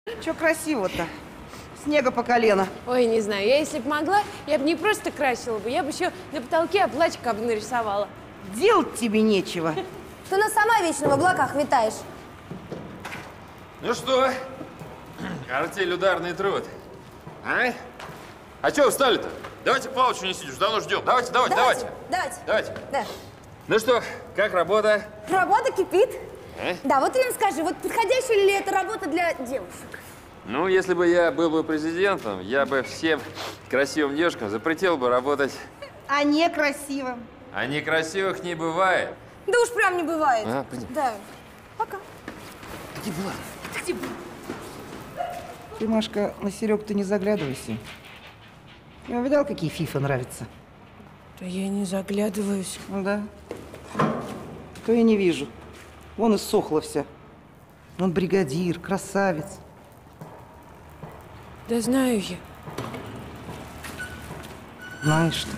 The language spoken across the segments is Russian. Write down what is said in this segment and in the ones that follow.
Че красиво-то? Снега по колено. Ой, не знаю, я если бы могла, я бы не просто красила бы, я бы еще на потолке облачко бы нарисовала. Делать тебе нечего. Ты нас сама вечно в облаках витаешь. Ну что, артель ударный труд. А что встали-то? Давайте Павловичу несите, уже давно ждем. Давайте. Давайте. Да. Ну что, как работа? Работа кипит. Да, вот им скажи, вот подходящая ли это работа для девушек? Ну, если бы я был бы президентом, я бы всем красивым девушкам запретил бы работать. А некрасиво. А некрасивых не бывает. Да уж прям не бывает. Пойдем. Да. Пока. Где была? Ты, Машка, на Серегу-то не заглядывайся. Я видал, какие фифы нравятся? Да я не заглядываюсь. Ну да. То я не вижу. Вон иссохла вся. Он бригадир, красавец. Да знаю я. Знаешь что?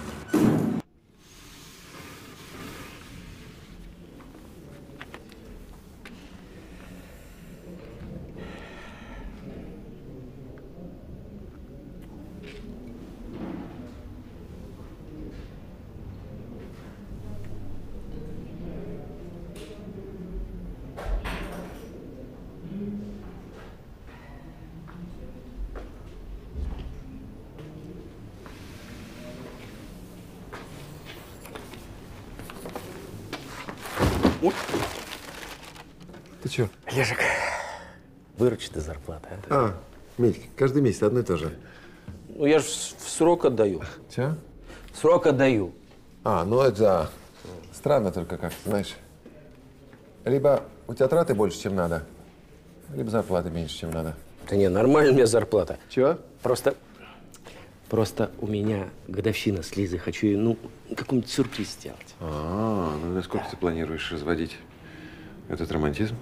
Ты чё? Лешек, выручит зарплата. А? Медька, каждый месяц одно и то же. Ну, я же в срок отдаю. Чё? Срок отдаю. Ну это да. Странно только как, знаешь. Либо у тебя траты больше, чем надо, либо зарплаты меньше, чем надо. Да не, нормально у меня зарплата. Чего? Просто у меня годовщина с Лизой. Хочу ей, какой-нибудь сюрприз сделать. Ну насколько ты планируешь разводить этот романтизм?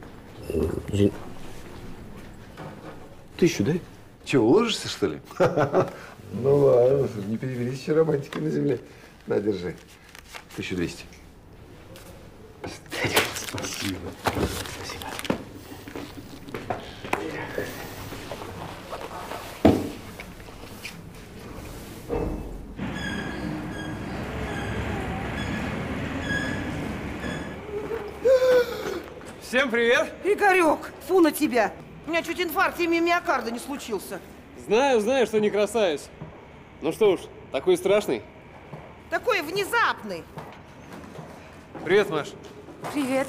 1000 дай. Че, уложишься, что ли? Ну ладно, не перевелись еще романтики на земле. На, держи. 1200. Спасибо. Всем привет! Игорек, фу на тебя. У меня чуть инфаркт миокарда не случился. Знаю, что не красавец. Ну что уж, такой страшный. Такой внезапный. Привет, Маш. Привет.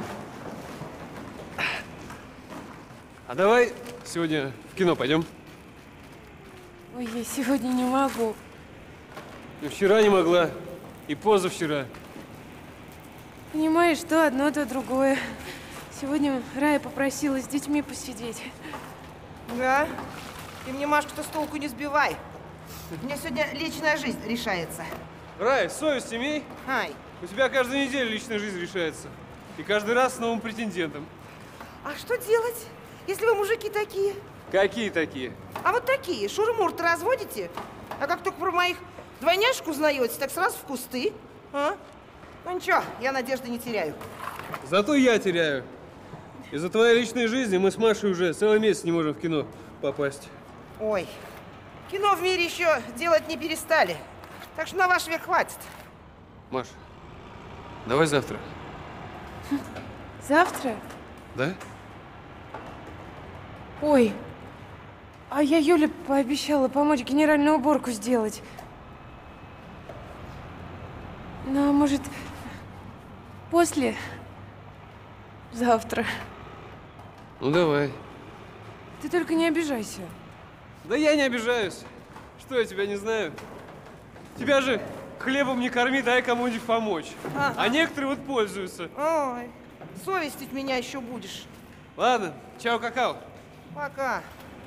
А давай сегодня в кино пойдем? Ой, я сегодня не могу. Ну, вчера не могла, и позавчера. Понимаешь, то одно, то другое. Сегодня Рая попросила с детьми посидеть. Да? Ты мне, Машку-то, с толку не сбивай. У меня сегодня личная жизнь решается. Рай, совесть имей. Ай. У тебя каждую неделю личная жизнь решается. И каждый раз с новым претендентом. А что делать, если вы мужики такие? Какие такие? А вот такие. Шурмур-то разводите? А как только про моих двойняшек узнаете, так сразу в кусты. А? Ну ничего, я надежды не теряю. Зато я теряю. Из-за твоей личной жизни мы с Машей уже целый месяц не можем в кино попасть. Ой, кино в мире еще делать не перестали. Так что на ваш век хватит. Маш, давай завтра. Завтра? Да? Ой, а я Юле пообещала помочь генеральную уборку сделать. Ну, а может, после? Завтра. Ну, давай. Ты только не обижайся. Да я не обижаюсь. Что, я тебя не знаю? Тебя же хлебом не корми, дай кому-нибудь помочь. Ага. А некоторые вот пользуются. Ой, совестить меня еще будешь. Ладно, чао, какао. Пока.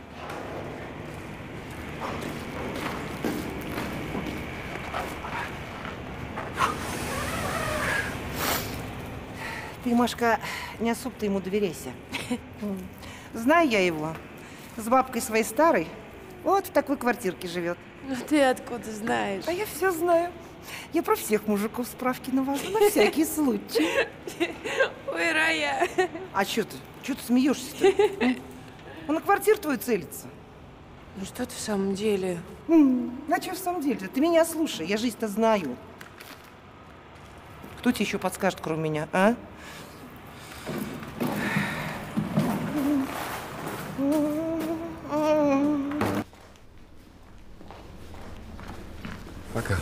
Ты, Машка, не особо-то ему доверяйся. Знаю я его. С бабкой своей старой вот в такой квартирке живет. Ну ты откуда знаешь? А я все знаю. Я про всех мужиков справки навожу на всякий случай. Ой, Рая. А что ты? Что ты смеешься-то? Он на квартиру твою целится. Ну что ты в самом деле? А что в самом деле? Ты меня слушай, я жизнь-то знаю. Кто тебе еще подскажет, кроме меня, а? Пока.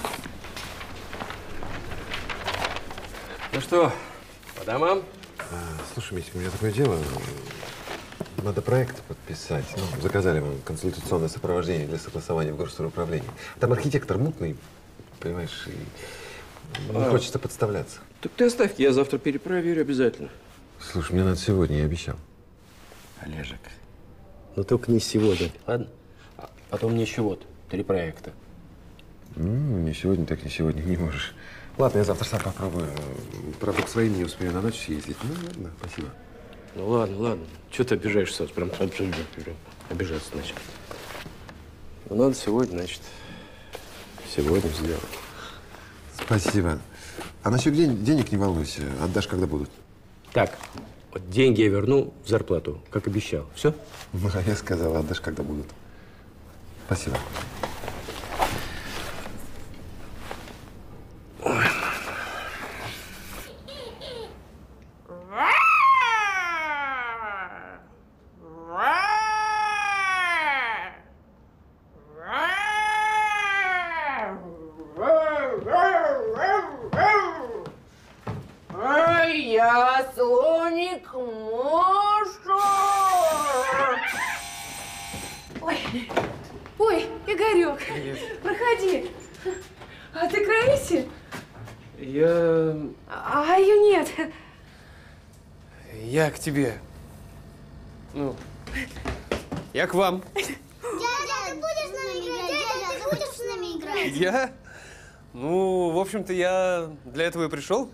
Ну что, по домам? Слушай, Митя, у меня такое дело. Надо проект подписать. Ну, заказали вам консультационное сопровождение для согласования в горстройуправлении. Там архитектор мутный, понимаешь, и не хочется подставляться. Так ты оставь, я завтра перепроверю обязательно. Слушай, мне надо сегодня, я обещал. Олежек, но только не сегодня, ладно? А то мне еще вот 3 проекта. Не сегодня, так не сегодня не можешь. Ладно, я завтра сам попробую. Правда, к своим не успею на ночь съездить. Ну, ладно, спасибо. Ну ладно, ладно. Чего ты обижаешься сразу? Прям обижаться начал. Ну надо сегодня, значит, сегодня сделать. Спасибо. А насчет денег не волнуйся. Отдашь, когда будут. Так, вот деньги я верну в зарплату, как обещал. Все? Ну, а я сказал, отдашь, когда будут. Спасибо. Я слоник Моша. Ой, Игорек, проходи. А ты к Раисе? Я... А ее нет. Я к тебе. Ну, я к вам. Дядя, ты будешь с нами играть? Дядя, ты будешь с нами играть? Я? Ну, в общем-то, я для этого и пришел.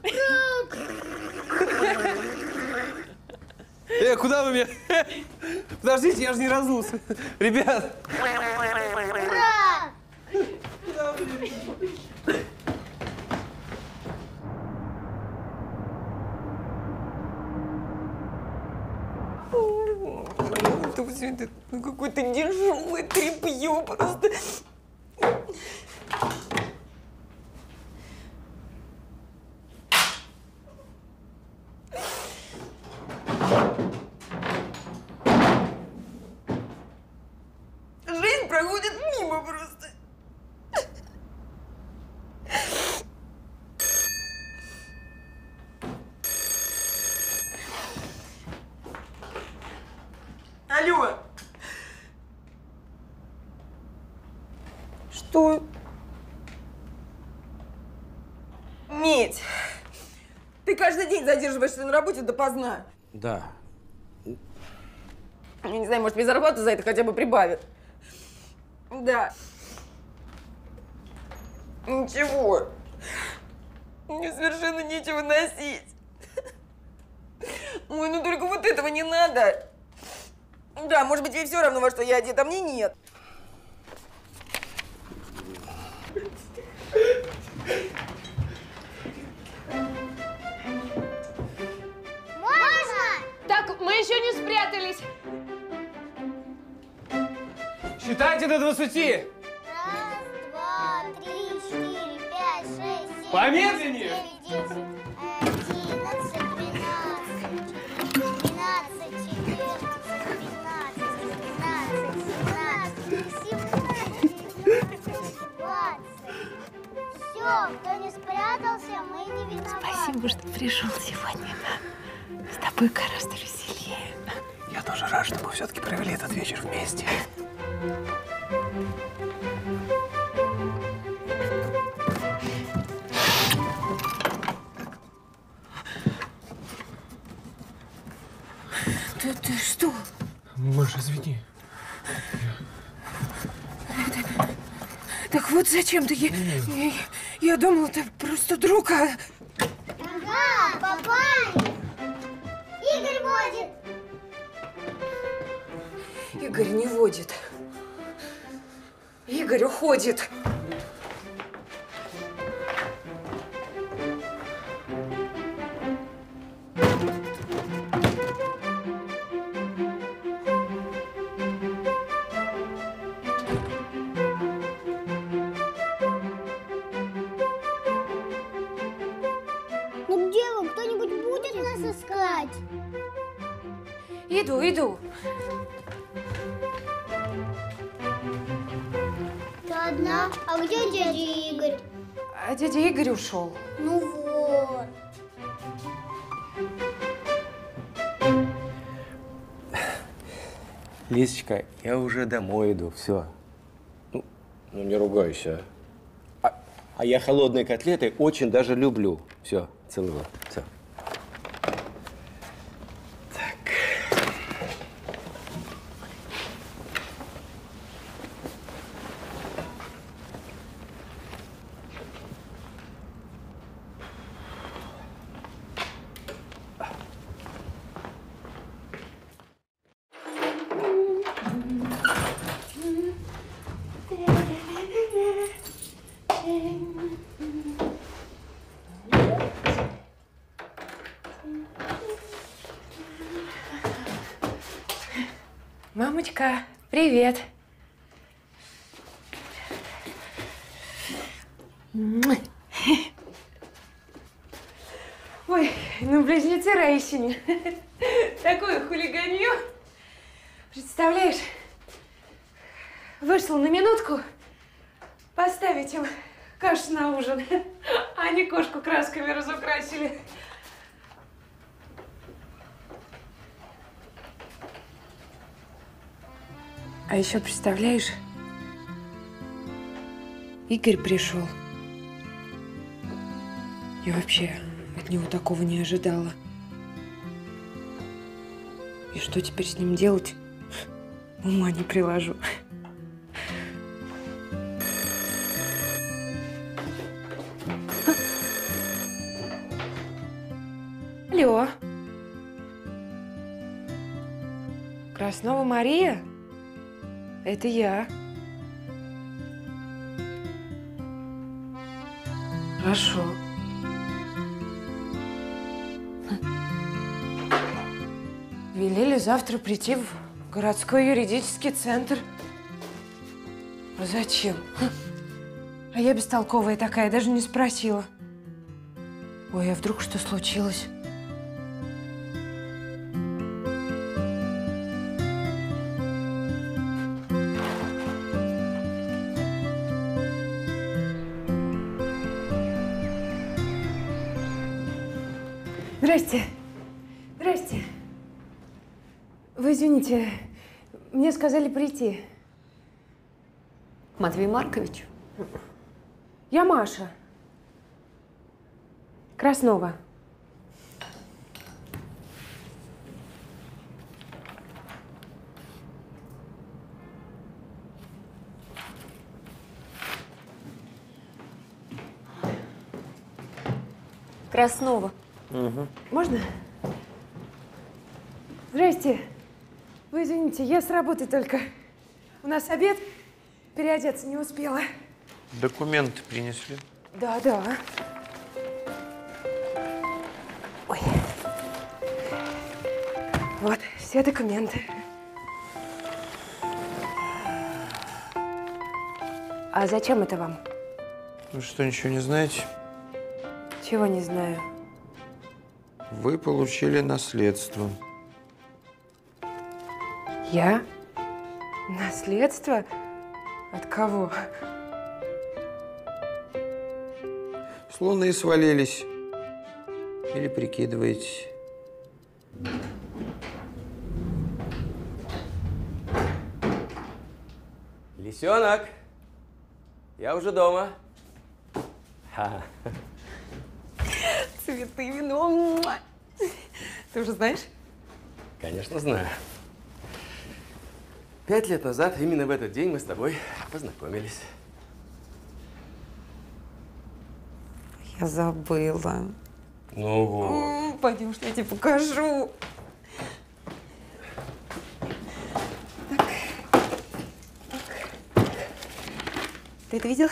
Куда вы меня? Подождите, я же не разулся. Ребят! Ура! Ты какой-то дешевый тряпьё просто. Жизнь проходит мимо просто. Алло. Что? Медь, ты каждый день задерживаешься на работе допоздна. Да. Я не знаю, может, мне зарплату за это хотя бы прибавят. Да. Ничего. Мне совершенно нечего носить. Ой, ну только вот этого не надо. Да, может быть, ей все равно, во что я одета, а мне нет. Можно? Так, мы еще не спрятались. Считайте до 20. 1, 2, 3, 4, 5, 6, 7, Помедленнее. 9, 10, 11, 12, 13, 14, 15, 16, 17, 20. Все, кто не спрятался, мы не виноваты. Спасибо, что пришел сегодня. С тобой гораздо веселее. Я тоже рад, что мы все-таки провели этот вечер вместе. Ты что? Маша, извини. Так вот зачем ты? Я думала, ты просто друг, а... Ага, попали! Игорь водит! Игорь не водит. Игорь уходит. Иду. Ты одна? А где дядя Игорь? А дядя Игорь ушел. Ну вот. Лисочка, я уже домой иду, все. Ну, не ругайся. А я холодные котлеты очень даже люблю. Все, целую. Все. Мамочка, привет. Ой, ну близнецы Раисины. Такое хулиганье. Представляешь, вышла на минутку поставить им кашу на ужин. А они кошку красками разукрасили. А еще представляешь, Игорь пришел. Я вообще от него такого не ожидала. И что теперь с ним делать? Ума не приложу. Алло. Краснова Мария? Это я. Хорошо. Велели завтра прийти в городской юридический центр. А зачем? А я бестолковая такая, даже не спросила. Ой, а вдруг что случилось? Здрасте. Здрасте. Вы извините, мне сказали прийти. Матвей Маркович? Я Маша. Краснова. Краснова. Угу. Можно? Здрасте. Вы извините, я с работы только. У нас обед, переодеться не успела. Документы принесли? Да. Ой. Вот, все документы. А зачем это вам? Вы что, ничего не знаете? Чего не знаю. Вы получили наследство. Я? Наследство? От кого? Словно и свалились. Или прикидываетесь. Лисенок, я уже дома. Цветы, вино. Ты уже знаешь? Конечно, знаю. 5 лет назад, именно в этот день, мы с тобой познакомились. Я забыла. Ну вот. Пойдем, я тебе покажу. Так. Ты это видел?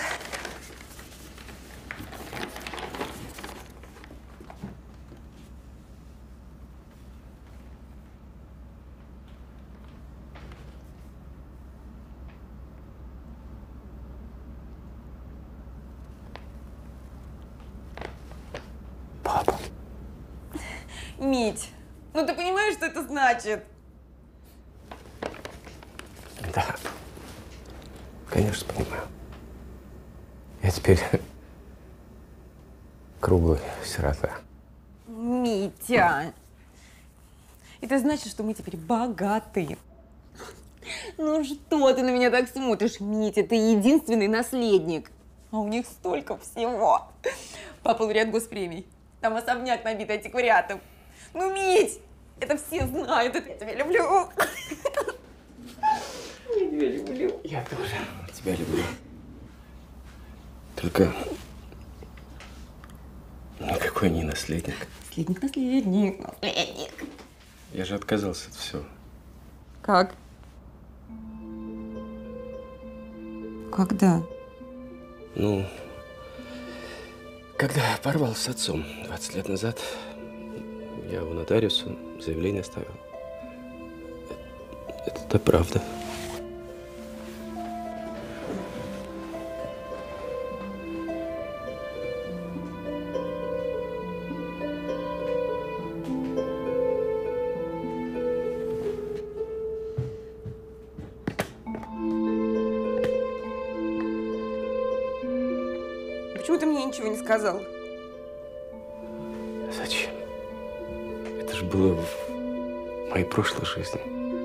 Мить, ну ты понимаешь, что это значит? Да. Конечно, понимаю. Я теперь круглый сирота. Митя! Это значит, что мы теперь богаты. Ну что ты на меня так смотришь, Митя? Ты единственный наследник. А у них столько всего. Папа лауреат госпремий. Там особняк набит антиквариатом. Ну, Мить, это все знают. Я тебя люблю. Я тебя люблю. Я тоже тебя люблю. Только никакой не наследник. Наследник. Я же отказался от всего. Как? Когда? Ну, когда порвал с отцом 20 лет назад, я у нотариуса заявление оставил. Это правда. Почему ты мне ничего не сказал? Зачем? Это же было в моей прошлой жизни.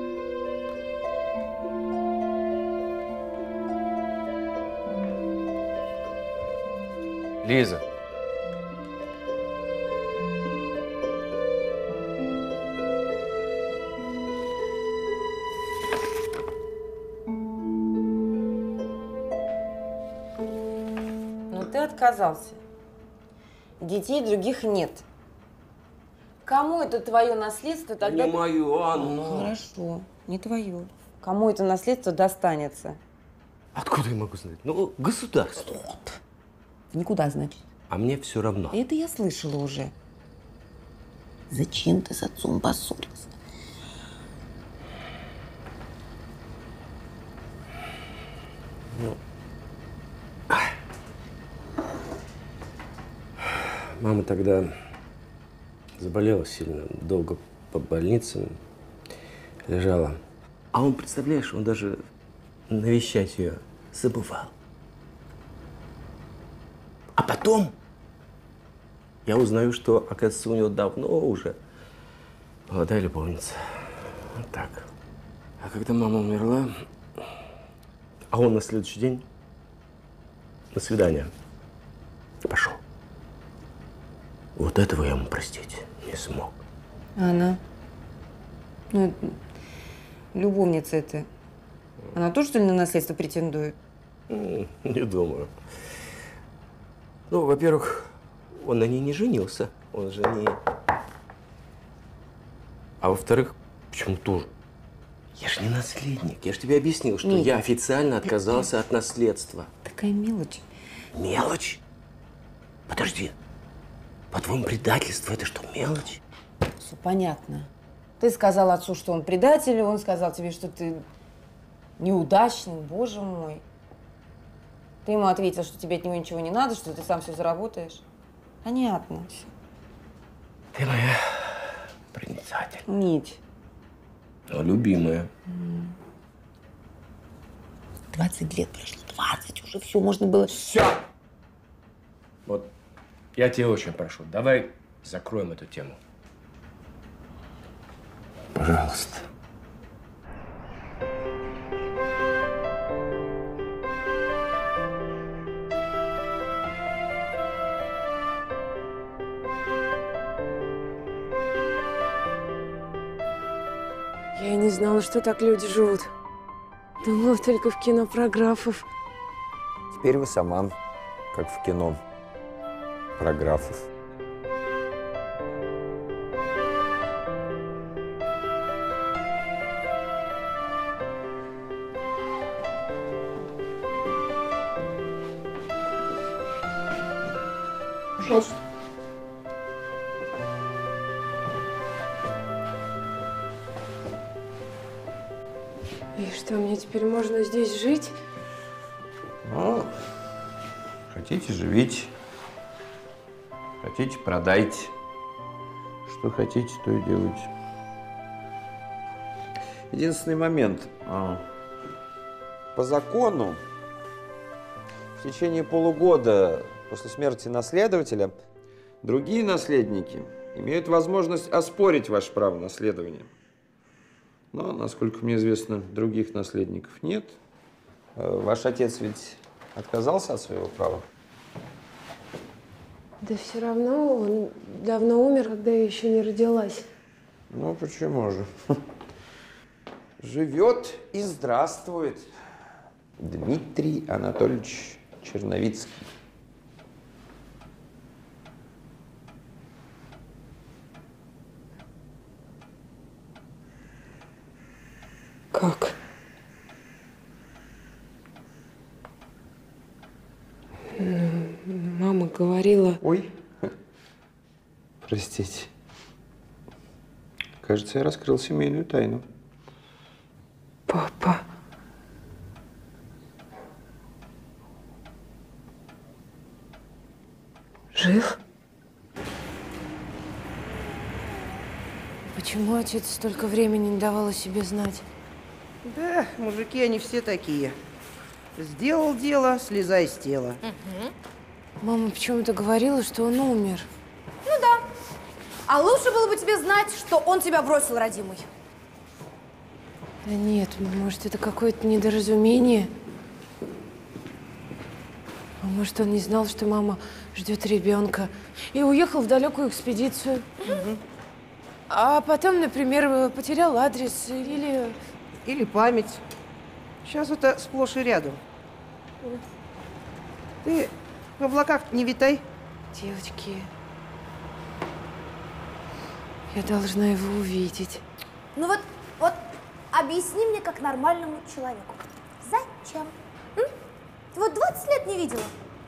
Лиза. Но ты отказался. Детей других нет. Кому это твое наследство тогда? Не мое, Анна. Хорошо, не твое. Кому это наследство достанется? Откуда я могу знать? Ну, государство. Никуда, значит. А мне все равно. Это я слышала уже. Зачем ты с отцом поссорился? Ну, мама тогда заболела сильно, долго по больницам лежала. А он, представляешь, он даже навещать ее забывал. А потом я узнаю, что, оказывается, у него давно уже молодая любовница. Вот так. А когда мама умерла, а он на следующий день на свидание пошел. Вот этого я ему простить не смог. А она? Ну, любовница это. Она тоже, что ли, на наследство претендует? Не думаю. Ну, во-первых, он на ней не женился. Он же не... А во-вторых, почему тоже? Я же не наследник. Я же тебе объяснил, что я официально отказался от наследства. Такая мелочь. Мелочь? Подожди. По-твоему, предательство – это что, мелочь? Все понятно. Ты сказал отцу, что он предатель, и он сказал тебе, что ты неудачный, боже мой. Ты ему ответил, что тебе от него ничего не надо, что ты сам все заработаешь. Понятно. Ты моя проницатель. Нить. Но любимая. 20 лет прошло, 20, уже все можно было. Все! Вот я тебя очень прошу, давай закроем эту тему. Пожалуйста. Я и не знала, что так люди живут. Думала только в кино про графов. Теперь вы сама, как в кино, про графов. Пожалуйста. И что, мне теперь можно здесь жить? Ну, хотите, живите. Хотите, продайте. Что хотите, то и делайте. Единственный момент. по закону в течение полугода после смерти наследователя другие наследники имеют возможность оспорить ваше право наследования. Но, насколько мне известно, других наследников нет. Ваш отец ведь отказался от своего права? Да все равно он давно умер, когда я еще не родилась. Ну, почему же? Живет и здравствует Дмитрий Анатольевич Черновицкий. Как? Мама говорила... Ой, простите. Кажется, я раскрыл семейную тайну. Папа... жив? Почему отец столько времени не давал о себе знать? Да, мужики, они все такие. Сделал дело, слезай с тела. Мама почему-то говорила, что он умер. Ну да. А лучше было бы тебе знать, что он тебя бросил, родимый. Да нет, может, это какое-то недоразумение. А может, он не знал, что мама ждет ребенка и уехал в далекую экспедицию. А потом, например, потерял адрес или... Или память. Сейчас это сплошь и рядом. Ты в облаках не витай. Девочки, я должна его увидеть. Ну вот объясни мне как нормальному человеку. Зачем? Ты вот 20 лет не видела.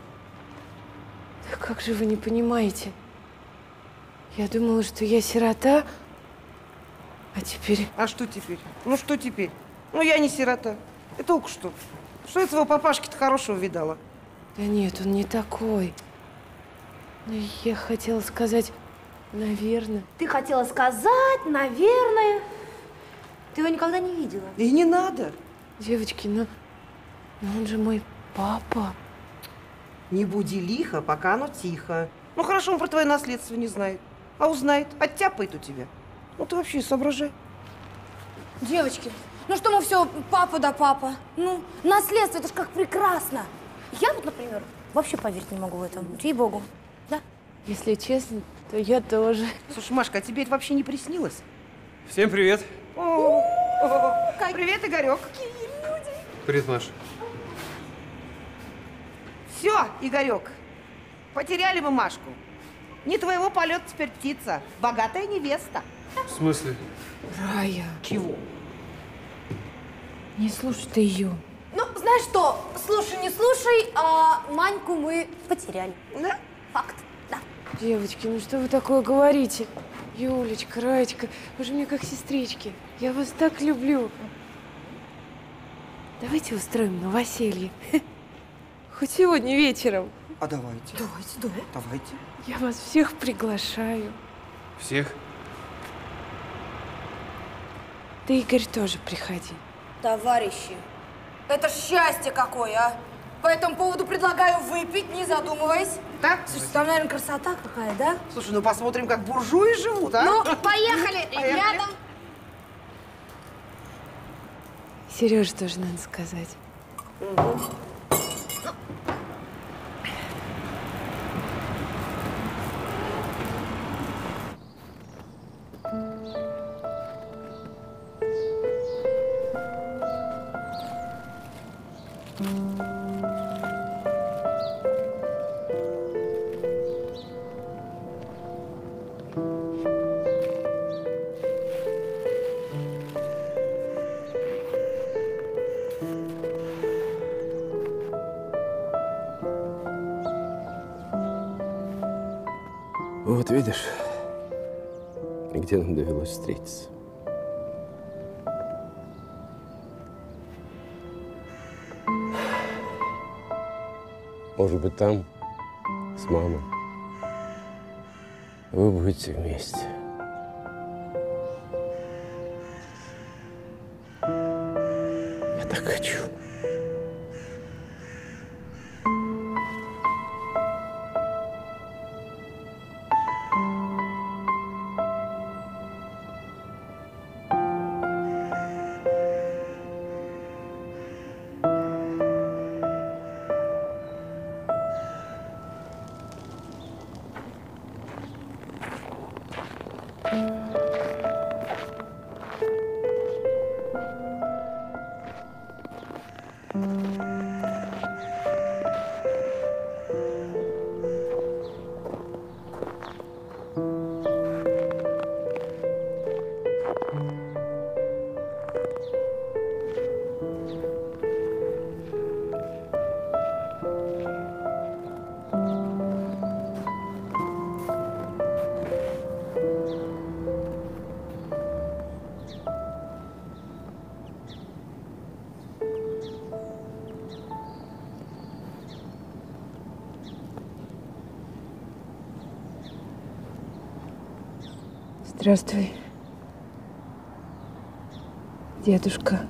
Да как же вы не понимаете? Я думала, что я сирота, а теперь... А что теперь? Ну что теперь? Ну я не сирота. И толку что? Что я своего папашки-то хорошего видала? Да нет, он не такой. Но я хотела сказать, наверное. Ты хотела сказать, наверное. Ты его никогда не видела. И не надо. Девочки, но он же мой папа. Не буди лихо, пока оно тихо. Ну хорошо, он про твое наследство не знает. А узнает, оттяпает у тебя. Ну ты вообще соображай. Девочки, ну что мы все папа да папа? Ну, наследство, это ж как прекрасно. Я вот, например, вообще поверить не могу в это. Ей-богу. Да? Если честно, то я тоже. Слушай, Машка, а тебе это вообще не приснилось? Всем привет. Привет, Игорек. Привет, Маш. Все, Игорек, потеряли мы Машку. Не твоего полета теперь птица, богатая невеста. В смысле? Рая, Чего? не слушай ты ее. Ну, знаешь что, слушай, не слушай, а Маньку мы потеряли. Да? Факт, да. Девочки, ну что вы такое говорите? Юлечка, Раечка, вы же мне как сестрички. Я вас так люблю. Давайте устроим новоселье. Хоть сегодня вечером. А давайте. Давайте, да. Давайте. Я вас всех приглашаю. Всех? Ты, Игорь, тоже приходи. Товарищи, это ж счастье какое, а! По этому поводу предлагаю выпить, не задумываясь. Так? Слушай, там, наверное, красота какая, да? Слушай, ну посмотрим, как буржуи живут, а? Ну, поехали, рядом. Сереже тоже надо сказать. Вот видишь, где нам довелось встретиться. Может быть, там, с мамой, вы будете вместе. Я так хочу. Здравствуй, дедушка.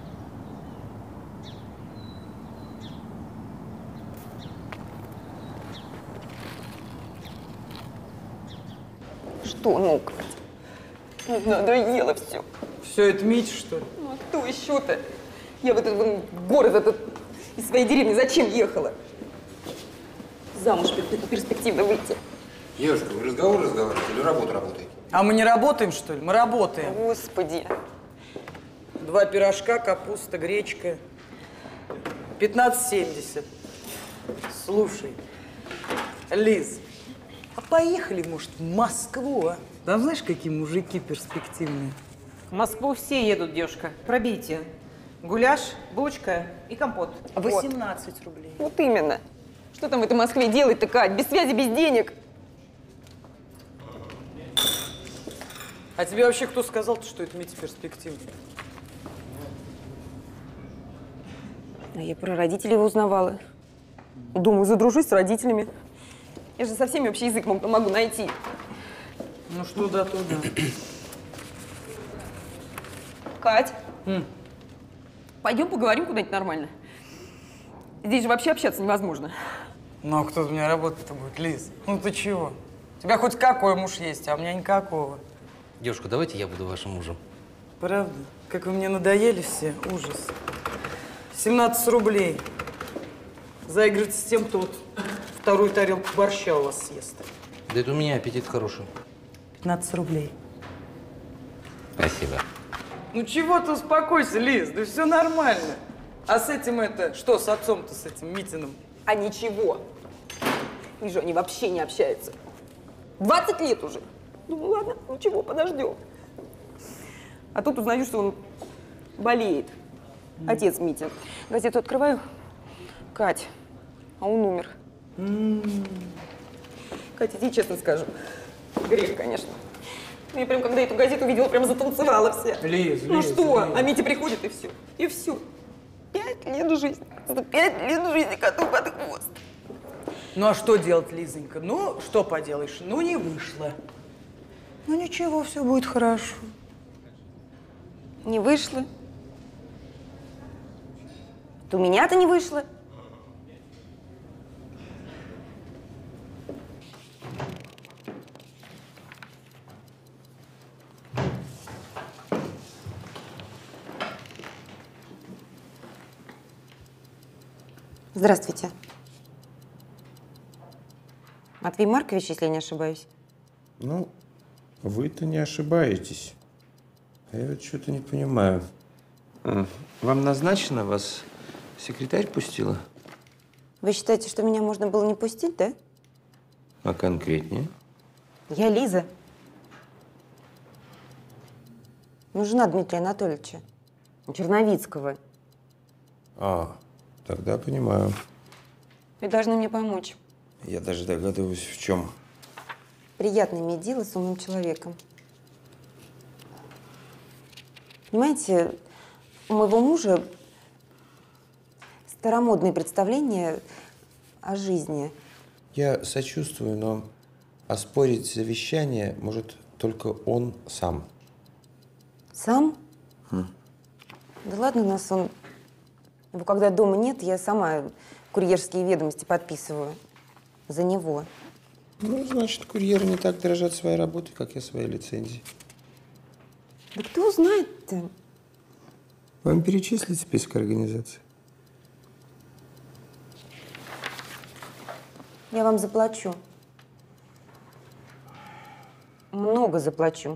Что, ну, Катя? Надоело все. Все это Митя, что ли? Ну, а кто еще-то? Я в этот город этот из своей деревни зачем ехала? Замуж перспективно выйти. Девушка, вы разговор разговариваете или работу работаете? А мы не работаем, что ли? Мы работаем. Господи. 2 пирожка, капуста, гречка. 15,70. Слушай, Лиз, а поехали, может, в Москву, а? Там знаешь, какие мужики перспективные? В Москву все едут, девушка. Пробейте. Гуляш, булочка и компот. 18 рублей. Вот именно. Что там в этой Москве делать-то, Кать? Без связи, без денег. А тебе вообще кто сказал, что это Митя перспективный? А я про родителей его узнавала. Думаю, задружусь с родителями. Я же со всеми общий язык могу найти. Ну что да, то да. Кать, пойдем поговорим куда-нибудь нормально. Здесь же вообще общаться невозможно. Ну, а кто у меня работать-то будет, Лиз? Ну ты чего? У тебя хоть какой муж есть, а у меня никакого. Девушка, давайте я буду вашим мужем. Правда? Как вы мне надоели все, ужас. 17 рублей. Заиграть с тем, кто вот 2-ю тарелку борща у вас съест. Да это у меня аппетит хороший. 15 рублей. Спасибо. Ну чего ты, успокойся, Лиз, да все нормально. А с этим это, что с отцом-то, с этим Митиным? А ничего. Вижу, они вообще не общаются. 20 лет уже. Думаю, ладно, ну чего, подождем. А тут узнаю, что он болеет. Отец Митя. Газету открываю. Кать, а он умер. Катя, тебе честно скажу. Грех, конечно. Я прям, когда эту газету увидела, прям затанцевала вся. Лиз, ну Лиз, что? Лиз. А Митя приходит, и все. И все. 5 лет жизни. 5 лет жизни коту под хвост. Ну а что делать, Лизонька? Ну, что поделаешь? Ну, не вышло. Ну ничего, все будет хорошо. Не вышло. У меня-то не вышло. Здравствуйте. Матвей Маркович, если я не ошибаюсь. Ну, вы-то не ошибаетесь. А я вот что-то не понимаю. Вам назначено? Вас секретарь пустила? Вы считаете, что меня можно было не пустить, да? А конкретнее? Я Лиза. Ну, жена Дмитрия Анатольевича. Черновицкого. А, тогда понимаю. Вы должны мне помочь. Я даже догадываюсь, в чем. Приятно иметь дело с умным человеком. Понимаете, у моего мужа старомодные представления о жизни. Я сочувствую, но оспорить завещание может только он сам. Сам? Да ладно, нас он... Его когда дома нет, я сама курьерские ведомости подписываю за него. Ну, значит, курьеры не так дорожат своей работой, как я своей лицензией. Да кто знает-то? Вам перечислить список организаций? Я вам заплачу. Много заплачу.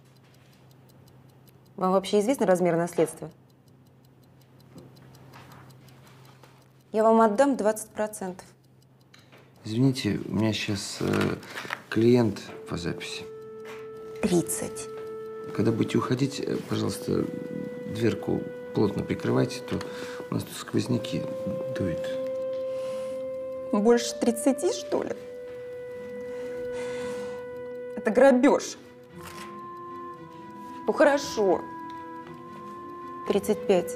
Вам вообще известны размеры наследства? Я вам отдам 20%. Извините, у меня сейчас клиент по записи. 30. Когда будете уходить, пожалуйста, дверку плотно прикрывайте, то у нас тут сквозняки дует. Больше 30, что ли? Это грабеж. Ну хорошо. 35.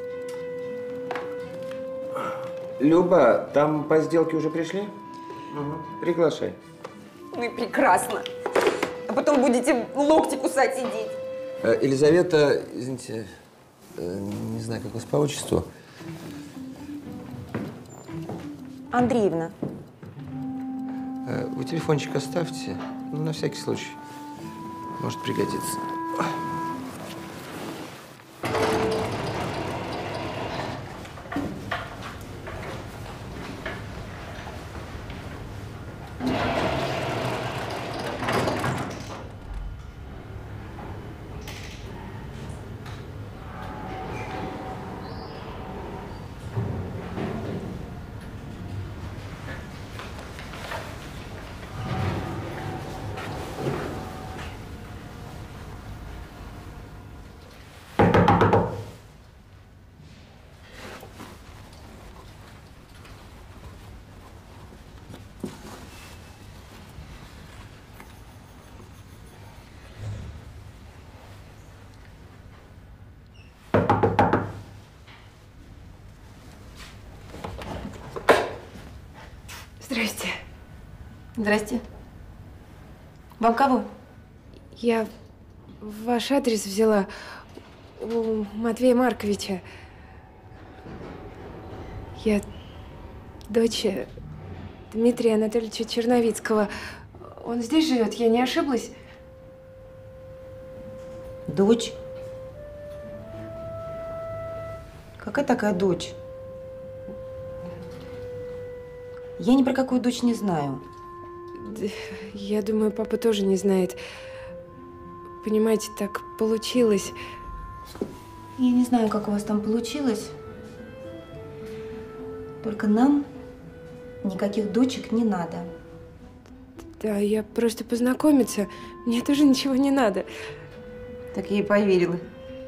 Люба, там по сделке уже пришли? Угу. Приглашай. Ну и прекрасно. А потом будете локти кусать сидеть. Елизавета, извините, не знаю, как вас по отчеству. Андреевна. Вы телефончик оставьте, ну, на всякий случай. Может пригодится. Здрасте. Здрасте. Вам кого? Я ваш адрес взяла у Матвея Марковича. Я дочь Дмитрия Анатольевича Черновицкого. Он здесь живет, я не ошиблась? Дочь? Какая такая дочь? Я ни про какую дочь не знаю. Я думаю, папа тоже не знает. Понимаете, так получилось. Я не знаю, как у вас там получилось. Только нам никаких дочек не надо. Да, я просто познакомиться. Мне тоже ничего не надо. Так я и поверила.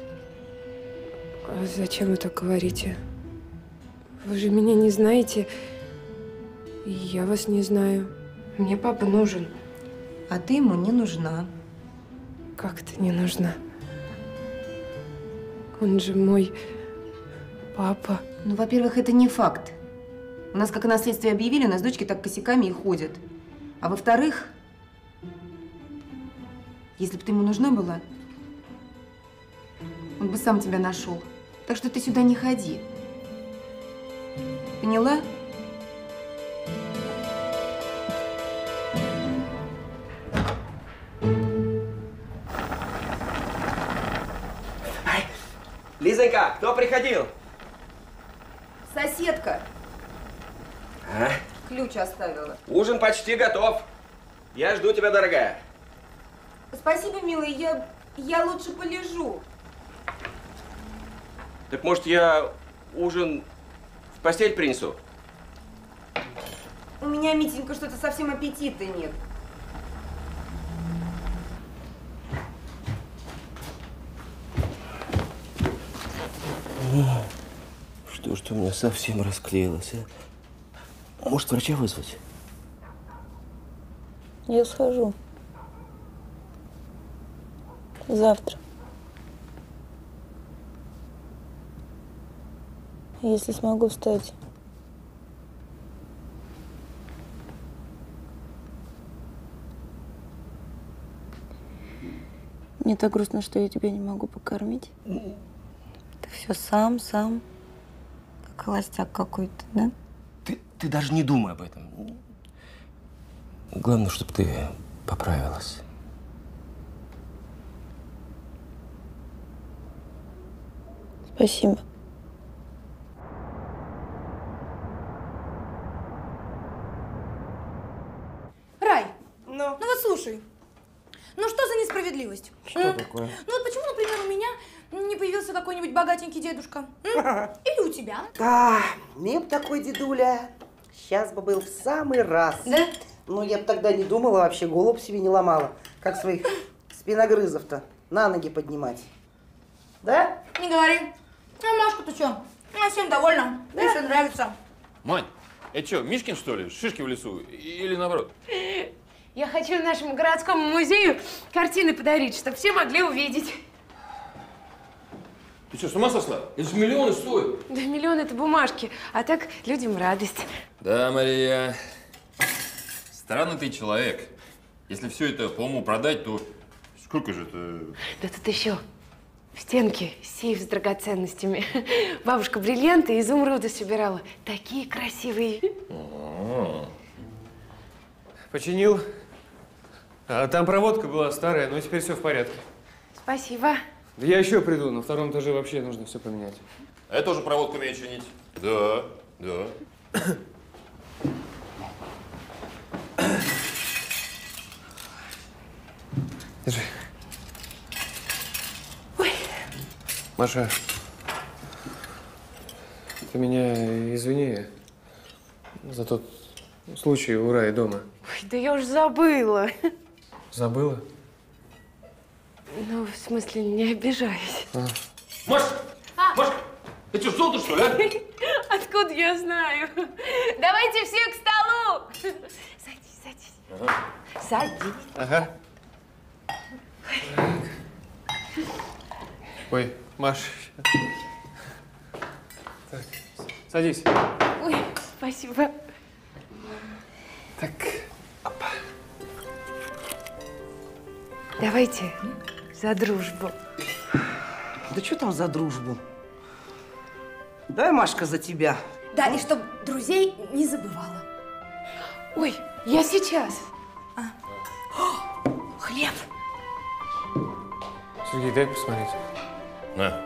А зачем вы так говорите? Вы же меня не знаете. И я вас не знаю. Мне папа нужен. А ты ему не нужна. Как ты не нужна? Он же мой папа. Ну, во-первых, это не факт. У нас, как о наследстве объявили, у нас дочки так косяками и ходят. А во-вторых, если бы ты ему нужна была, он бы сам тебя нашел. Так что ты сюда не ходи. Поняла? Лизонька, кто приходил? Соседка. А? Ключ оставила. Ужин почти готов. Я жду тебя, дорогая. Спасибо, милый, я лучше полежу. Так может, я ужин в постель принесу? У меня, Митенька, что-то совсем аппетита нет. Что ж ты у меня совсем расклеилась, а? Может, врача вызвать? Я схожу. Завтра. Если смогу встать. Мне так грустно, что я тебя не могу покормить. Ты все сам, как холостяк какой-то, да? Ты даже не думай об этом. Главное, чтобы ты поправилась. Спасибо. Рай, ну вот слушай. Ну что за несправедливость? Что такое? Ну вот почему, например, у меня не появился какой-нибудь богатенький дедушка? Или у тебя? Мне б такой дедуля. Сейчас бы был в самый раз. Да? Ну, я бы тогда не думала, вообще голову себе не ломала. Как своих спиногрызов-то на ноги поднимать. Да? Не говори. А Машка-то что? Она всем довольна. Ей все нравится. Мань, это что, Мишкин, что ли? Шишки в лесу? Или наоборот? Я хочу нашему городскому музею картины подарить, чтобы все могли увидеть. Ты что, с ума сошла? Это же миллионы стоят. Да миллион это бумажки, а так людям радость. Да, Мария. Странный ты человек. Если все это по уму продать, то сколько же это? Да тут еще в стенке сейф с драгоценностями. Бабушка бриллианты и изумруды собирала. Такие красивые. Починил. А там проводка была старая, но теперь все в порядке. Спасибо. Да я еще приду, на втором этаже вообще нужно все поменять. А я тоже проводку умею чинить. Да, да. Держи. Ой. Маша, ты меня извини за тот случай у Раи дома. Ой, да я уж забыла. Забыла? Ну, в смысле, не обижаюсь. Маш! Маш! Ты что, золото, что ли, а? Откуда я знаю? Давайте все к столу. Садись, садись. Ага. Садись. Ага. Ой, Маш. Так, садись. Ой, спасибо. Так. Опа. Давайте за дружбу. Да что там за дружбу? Давай, Машка, за тебя. Да, и чтоб друзей не забывала. Ой, я сейчас. Хлеб. Сергей, дай посмотреть. На.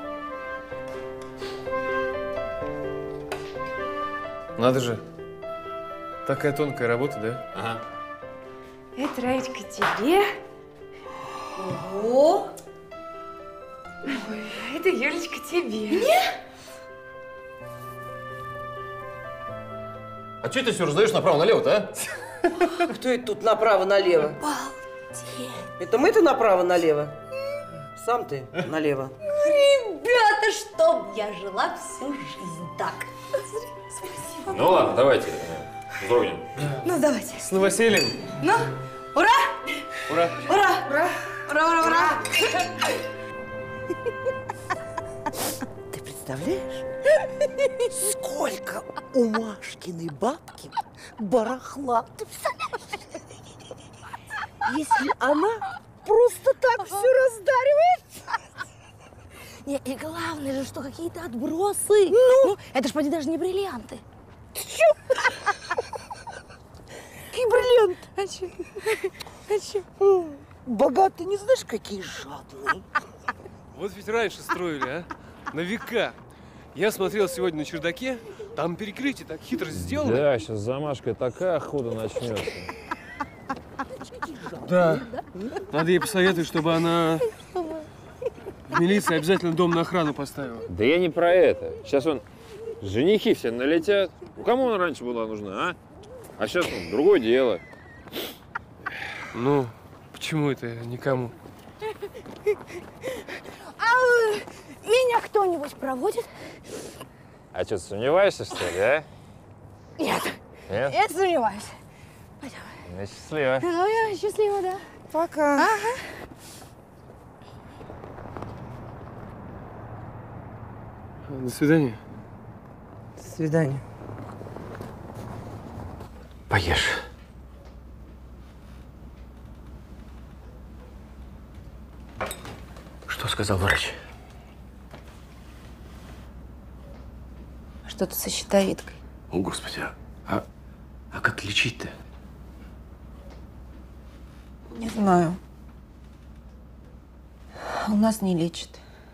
Надо же. Такая тонкая работа, да? Ага. Это, Раечка, тебе. Ого. Ой, это, Юлечка, тебе. Мне? А что ты все раздаешь направо-налево-то, а? Кто это тут направо-налево? Обалдеть. Это мы-то направо-налево? Сам ты налево. Ребята, чтоб я жила всю жизнь так. Спасибо. Ну ладно, давайте. Вздрогнем. Ну, давайте. С новосельем. Ну, ура! Ура! Ура! Ура! Ура, ура, ура! Ты представляешь, сколько у Машкиной бабки барахла? Ты представляешь? Если она просто так все раздаривает. Не, и главное же, что какие-то отбросы. Ну, это ж поди даже не бриллианты. Какие бриллианты? А чё? А чё? Богатые, не знаешь, какие жадные. Вот ведь раньше строили, а? На века. Я смотрел сегодня на чердаке, там перекрытие так хитро сделано. Да, сейчас за Машкой такая охота начнется. Да. Надо ей посоветовать, чтобы она в милиции обязательно дом на охрану поставила. Да я не про это. Сейчас женихи все налетят. Кому она раньше была нужна, а? А сейчас другое дело. Ну, почему это никому? А меня кто-нибудь проводит? А что, сомневаешься, что ли, а? Нет. Нет? Я сомневаюсь. Пойдем. Ну, счастливо. Ну, я счастлива, да. Пока. Ага. До свидания. До свидания. Поешь. Что сказал врач? Что-то со щитовидкой. О, Господи, а как лечить-то? Не знаю. У нас не лечат.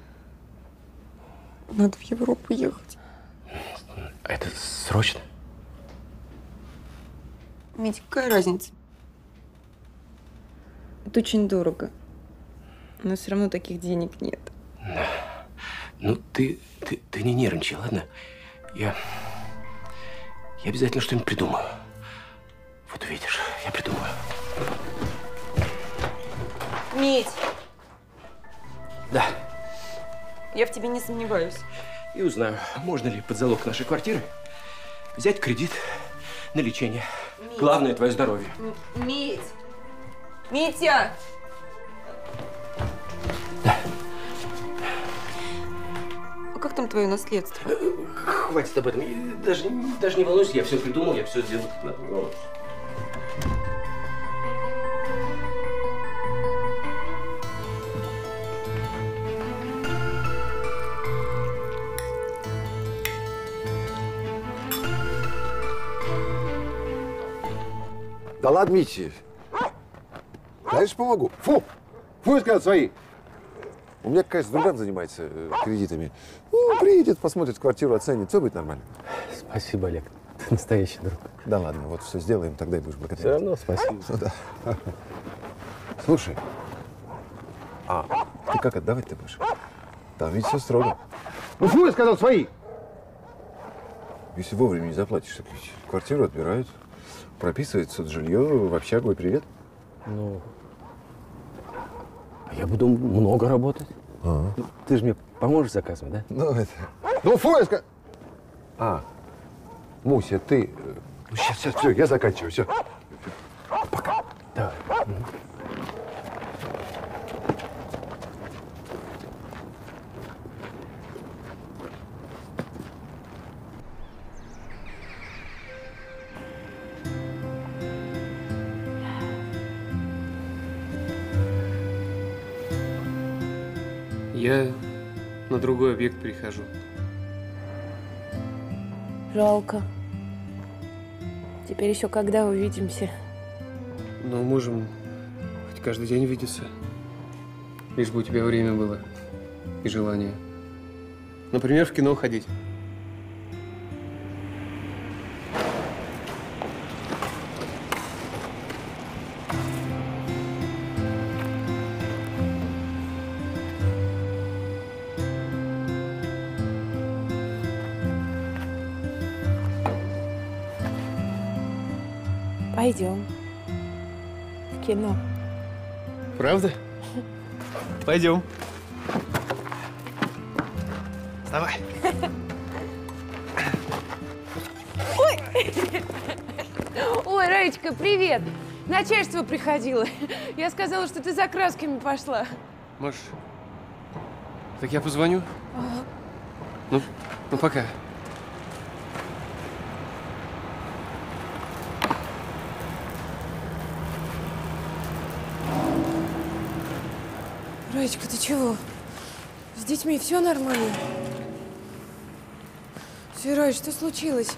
Надо в Европу ехать. А это срочно? Митя, какая разница? Это очень дорого. Но все равно таких денег нет. Ну, ты не нервничай, ладно? Я обязательно что-нибудь придумаю. Вот увидишь, я придумаю. Мить, Да. я в тебе не сомневаюсь. И узнаю, можно ли под залог нашей квартиры взять кредит на лечение. Мить. Главное – твое здоровье. Мить! Митя! А как там твое наследство? Хватит об этом. Даже не волнуйся, я все придумал, я все сделал как надо. Ну. Да ладно, Митя. Конечно, помогу. Фу! Фу, я сказал, свои. У меня какая-то друган занимается кредитами. Ну, приедет, посмотрит квартиру, оценит. Все будет нормально. Спасибо, Олег. Ты настоящий друг. Да ладно, вот все сделаем, тогда и будешь благодарен. Все равно спасибо. Ну, да. Слушай, ты как отдавать ты будешь? Там ведь все строго. Ну, фу, я сказал, свои! Если вовремя не заплатишь, так ведь квартиру отбирают. Прописывается жилье в общагу и привет. Ну, я буду много работать. Ты же мне поможешь заказывать, да? Ну, это... Ну, фу, я сказал... Муся, ты... Ну, сейчас, все, я заканчиваю, все. Пока. Давай. Я на другой объект прихожу. Жалко. Теперь еще когда увидимся? Но можем хоть каждый день видеться. Лишь бы у тебя время было и желание. Например, в кино ходить. Пойдем. В кино. Правда? Пойдем. Давай. Ой, Раечка, привет! Начальство приходило. Я сказала, что ты за красками пошла. Маш, так я позвоню? Ну, пока. Раечка, ты чего? С детьми все нормально? Раечка, что случилось?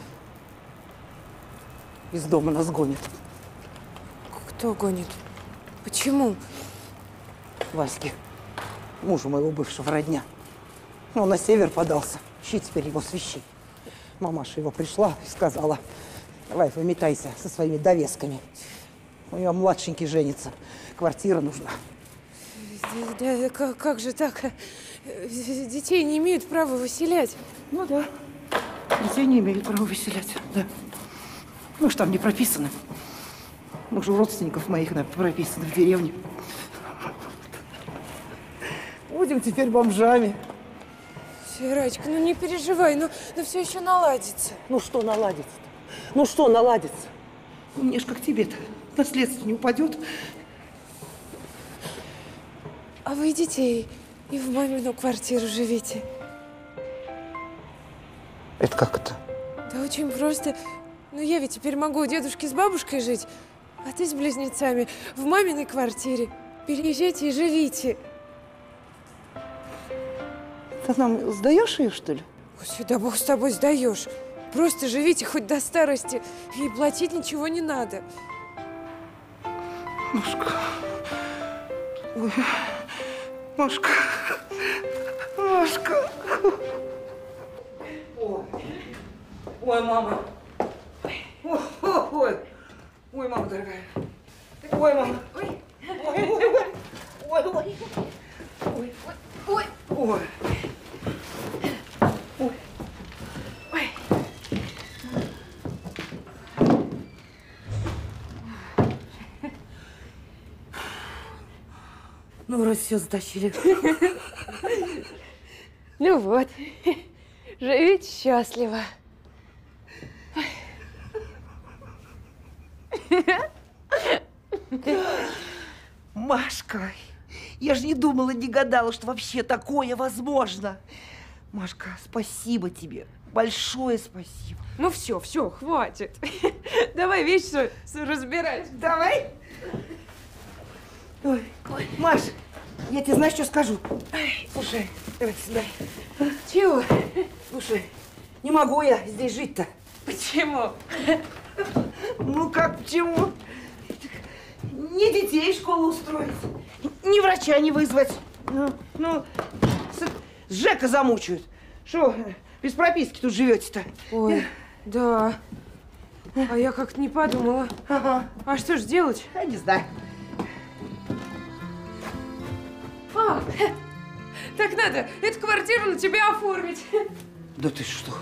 Из дома нас гонит. Кто гонит? Почему? Ваське, мужу моего бывшего родня. Он на север подался. Ищи теперь его с вещей. Мамаша его пришла и сказала: давай выметайся со своими довесками. У нее младшенький женится. Квартира нужна. Да, как же так? Детей не имеют права выселять. Ну да. Детей не имеют права выселять, да. Мы ж там не прописаны. Мы же у родственников моих прописаны в деревне. Будем теперь бомжами. Раечка, ну не переживай, но все еще наладится. Ну что наладится-то? Ну что наладится? Ну, мне ж как тебе-то. Наследство не упадет. А вы детей и в мамину квартиру живите? Это как это? Да очень просто. Ну я ведь теперь могу у дедушки с бабушкой жить, а ты с близнецами в маминой квартире. Переезжайте и живите. Ты нам сдаешь ее, что ли? Господи, да бог с тобой, сдаешь. Просто живите хоть до старости, и платить ничего не надо. Машка. Ой. Машка. Машка. Ой. Ой, мама. Ой, ой, ой. Ой, мама дорогая. Ой, мама. Ой. Ну, вроде все затащили. Ну вот, живите счастливо. Машка, я же не думала, не гадала, что вообще такое возможно. Машка, спасибо тебе. Большое спасибо. Ну все, хватит. Давай вещи разбирать. Давай. Ой, Маш, я тебе знаешь, что скажу? Слушай, давай сюда. Чего? Слушай, не могу я здесь жить-то. Почему? Ну как почему? Не детей в школу устроить, ни врача не вызвать. Ну, с Жека замучают. Что, без прописки тут живете-то? Ой, да. А я как-то не подумала. Ага. А что ж делать? Я не знаю. А, так надо эту квартиру на тебя оформить. Да ты что?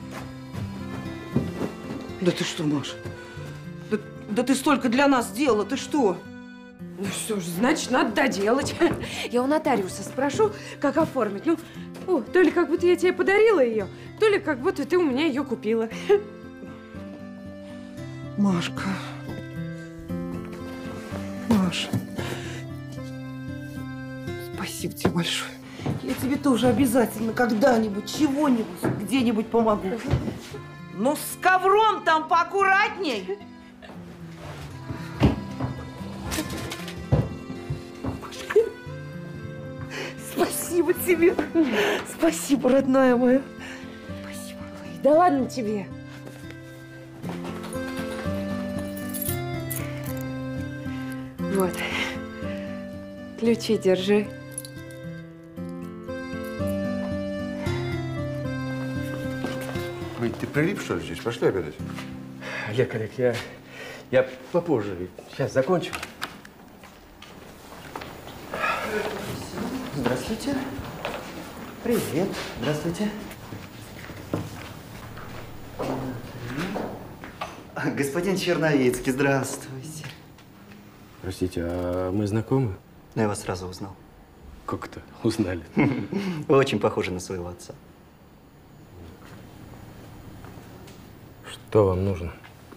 Да ты что, Маша? Да ты столько для нас сделала, ты что? Ну что ж, значит, надо доделать. Я у нотариуса спрошу, как оформить. Ну, то ли как будто я тебе подарила ее, то ли как будто ты у меня ее купила. Машка. Маша. Спасибо тебе большое. Я тебе тоже обязательно когда-нибудь, чего-нибудь, где-нибудь помогу. Ну, с ковром там поаккуратней. Спасибо тебе. Спасибо, родная моя. Спасибо. Ой, да ладно тебе. Вот. Ключи держи. Ведь ты прилип, что ли, здесь? Пошли обедать. Олег, я попозже. Сейчас закончу. Здравствуйте. Привет. Здравствуйте. Господин Черновицкий, здравствуйте. Простите, а мы знакомы? Ну, я вас сразу узнал. Как это узнали? Вы очень похожи на своего отца. Что вам нужно?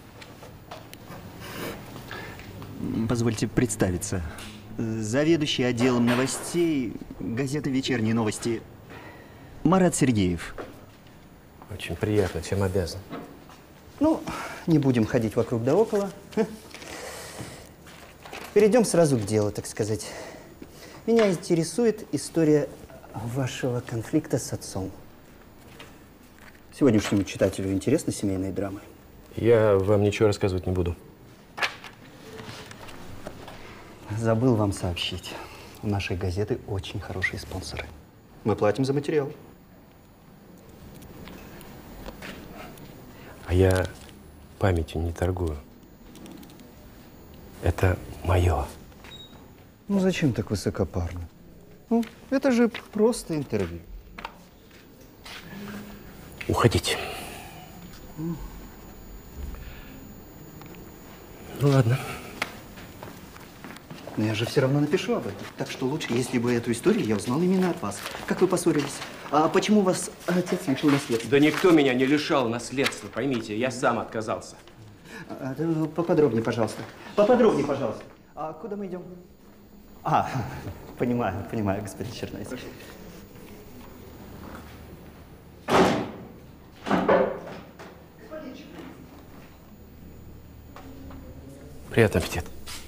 Позвольте представиться. Заведующий отделом новостей газеты «Вечерние новости» Марат Сергеев. Очень приятно, чем обязан. Ну, не будем ходить вокруг да около. Перейдем сразу к делу, так сказать. Меня интересует история вашего конфликта с отцом. Сегодняшнему читателю интересны семейные драмы? Я вам ничего рассказывать не буду. Забыл вам сообщить. У нашей газеты очень хорошие спонсоры. Мы платим за материал. А я памятью не торгую. Это мое. Ну зачем так высокопарно? Ну, это же просто интервью. Уходите. Ну ладно. Но я же все равно напишу об этом. Так что лучше, если бы эту историю я узнал именно от вас. Как вы поссорились? А почему вас отец лишил наследства? Да никто меня не лишал наследства, поймите. Я сам отказался. Поподробнее, пожалуйста. Поподробнее, пожалуйста. А куда мы идем? Понимаю, господин Черновицкий. Приятного аппетита.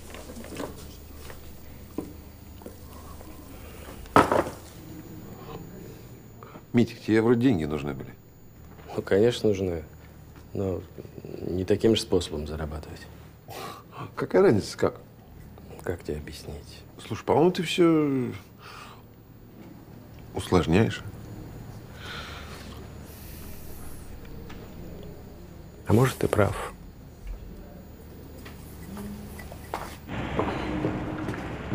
Митик, тебе вроде деньги нужны были. Ну, конечно, нужны. Но не таким же способом зарабатывать. Какая разница, как? Как тебе объяснить? Слушай, по-моему, ты все усложняешь. А может, ты прав.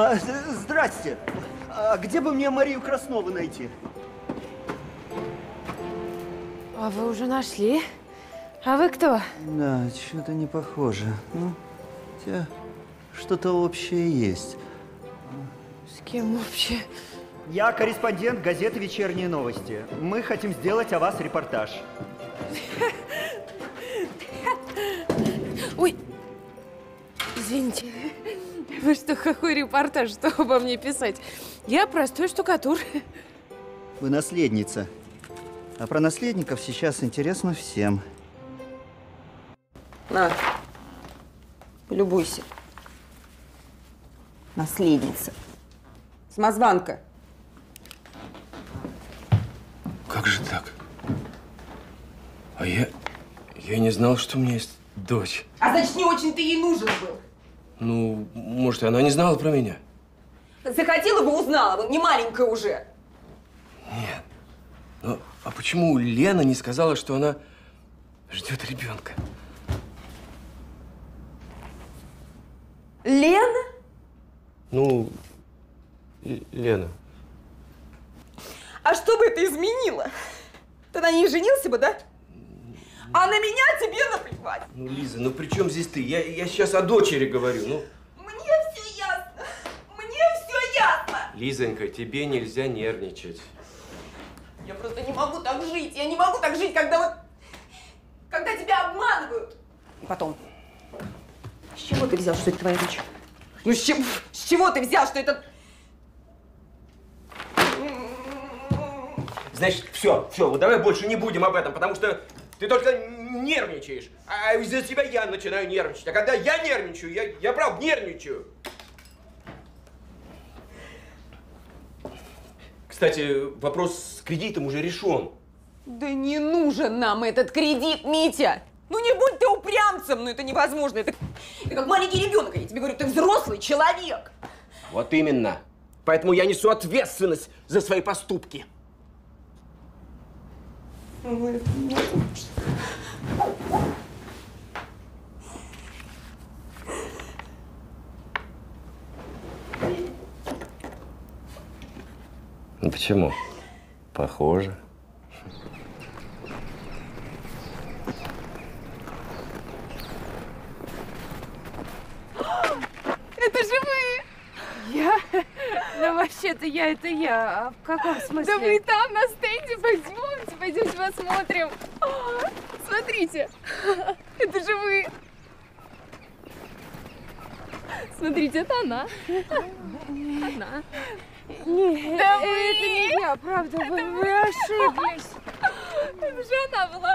Здрасте. А где бы мне Марию Краснову найти? А вы уже нашли? А вы кто? Да, что-то не похоже. Ну, хотя что-то общее есть. С кем вообще? Я корреспондент газеты «Вечерние новости». Мы хотим сделать о вас репортаж. Ой, извините. Вы что, какой репортаж, что обо мне писать? Я простой штукатур. Вы наследница. А про наследников сейчас интересно всем. На, полюбуйся. Наследница. Самозванка. Как же так? А я не знал, что у меня есть дочь. А значит, не очень ты ей нужен был. Ну, может, и она не знала про меня? Захотела бы, узнала бы, не маленькая уже. Нет. Ну, а почему Лена не сказала, что она ждет ребенка? Лена? Ну, Лена. А что бы это изменило? Ты на ней женился бы, да? А на меня тебе наплевать. Ну, Лиза, ну при чем здесь ты? Я сейчас о дочери говорю, ну. Мне все ясно. Мне все ясно. Лизонька, тебе нельзя нервничать. Я просто не могу так жить. Я не могу так жить, когда тебя обманывают. И потом, с чего ты взял, что это твоя дочь? Ну с чего ты взял, что это... Значит, все, вот давай больше не будем об этом, потому что ты только нервничаешь. А из-за тебя я начинаю нервничать. А когда я нервничаю, я правда нервничаю. Кстати, вопрос с кредитом уже решен. Да не нужен нам этот кредит, Митя! Ну не будь ты упрямцем, ну это невозможно. Это как маленький ребенок, я тебе говорю, ты взрослый человек. Вот именно. Поэтому я несу ответственность за свои поступки. Ну почему? Похоже. Это же вы! Я? Да вообще-то это я. А в каком смысле? Да вы там на стенде, пойдемте посмотрим. Смотрите, это же вы. Смотрите, это она. Она. Нет, да это не я, правда, вы ошиблись. Это же она была.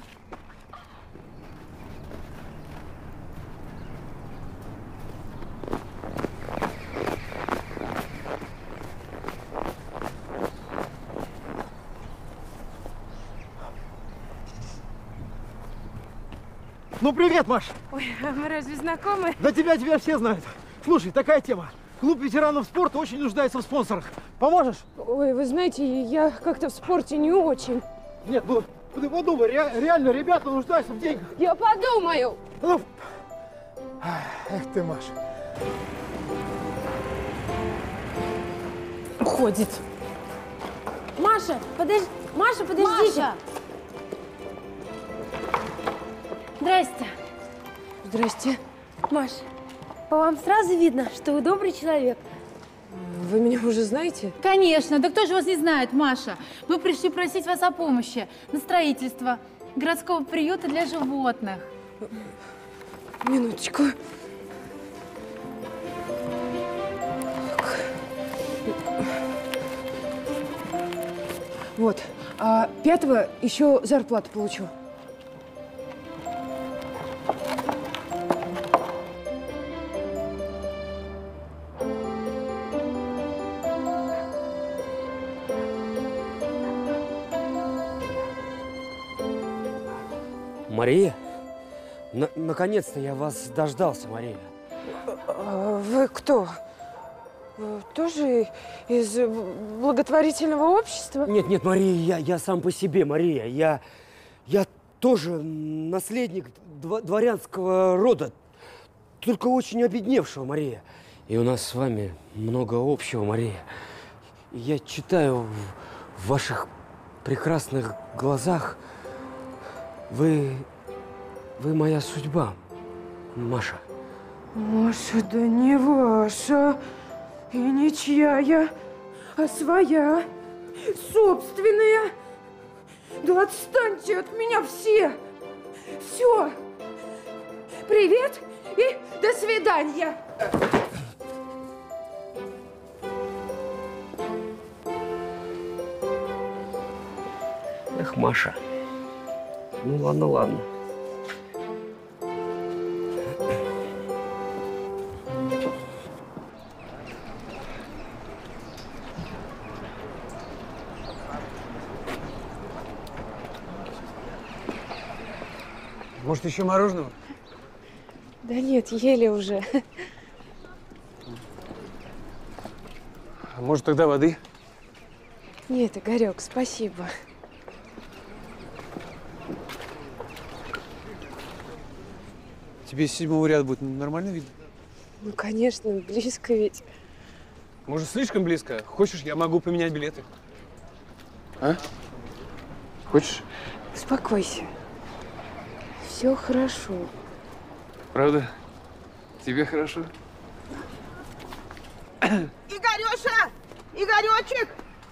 Ну, привет, Маш! Ой, а мы разве знакомы? Да тебя все знают. Слушай, такая тема. Клуб ветеранов спорта очень нуждается в спонсорах. Поможешь? Ой, вы знаете, я как-то в спорте не очень. Нет, ну, ты подумай, реально ребята нуждаются в деньгах. Я подумаю. Ну, эх ты, Маша. Уходит. Маша, подожди. Маша, подождите. Маша. Здрасте. Здрасте. Маш, по вам сразу видно, что вы добрый человек. Вы меня уже знаете? Конечно, да кто же вас не знает, Маша? Мы пришли просить вас о помощи на строительство городского приюта для животных. Минуточку. Вот. А 5-го еще зарплату получу. Мария? Наконец-то я вас дождался, Мария. Вы кто? Тоже из благотворительного общества? Нет, Мария, я сам по себе, Мария. Я тоже наследник дворянского рода, только очень обедневшего, Мария. И у нас с вами много общего, Мария. И я читаю в ваших прекрасных глазах. Вы моя судьба, Маша. Маша, да не ваша и не чья, а своя, собственная. Да отстаньте от меня все. Все. Привет и до свидания. Эх, Маша. Ну ладно, ладно. Может, еще мороженого? Да нет, ели уже. А может, тогда воды? Нет, Игорек, спасибо. Тебе с 7-го ряда будет нормально видно? Ну, конечно, близко ведь. Может, слишком близко? Хочешь, я могу поменять билеты? А? Хочешь? Успокойся. Все хорошо. Правда? Тебе хорошо? Игореша! Игоречек!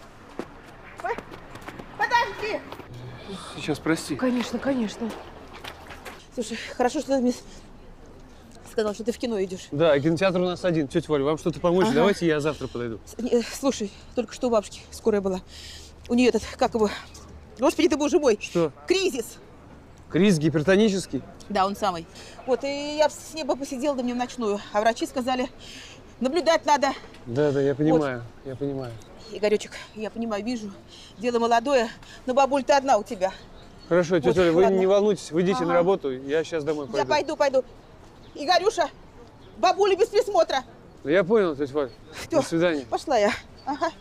Подожди! Сейчас, прости. Конечно, конечно. Слушай, хорошо, что ты мне сказал, что ты в кино идешь. Да, кинотеатр у нас один. Тетя Валя, вам что-то помочь? Ага. Давайте я завтра подойду. Слушай, только что у бабушки скорая была. У нее этот, как его... Господи, ты боже мой! Что? Кризис! Кризис гипертонический? Да, он самый. Вот, и я с неба посидела до мне в ночную, а врачи сказали, наблюдать надо. Да, я понимаю, я понимаю. Игоречек, я понимаю, вижу, дело молодое, но бабуль, ты одна у тебя. Хорошо, тетя Вот, Оля, вы ладно. не волнуйтесь, вы идите Ага. на работу, я сейчас домой пойду. Я пойду. Игорюша, бабуля без присмотра. Да я понял, тетя Валя. До свидания. Пошла я. Ага.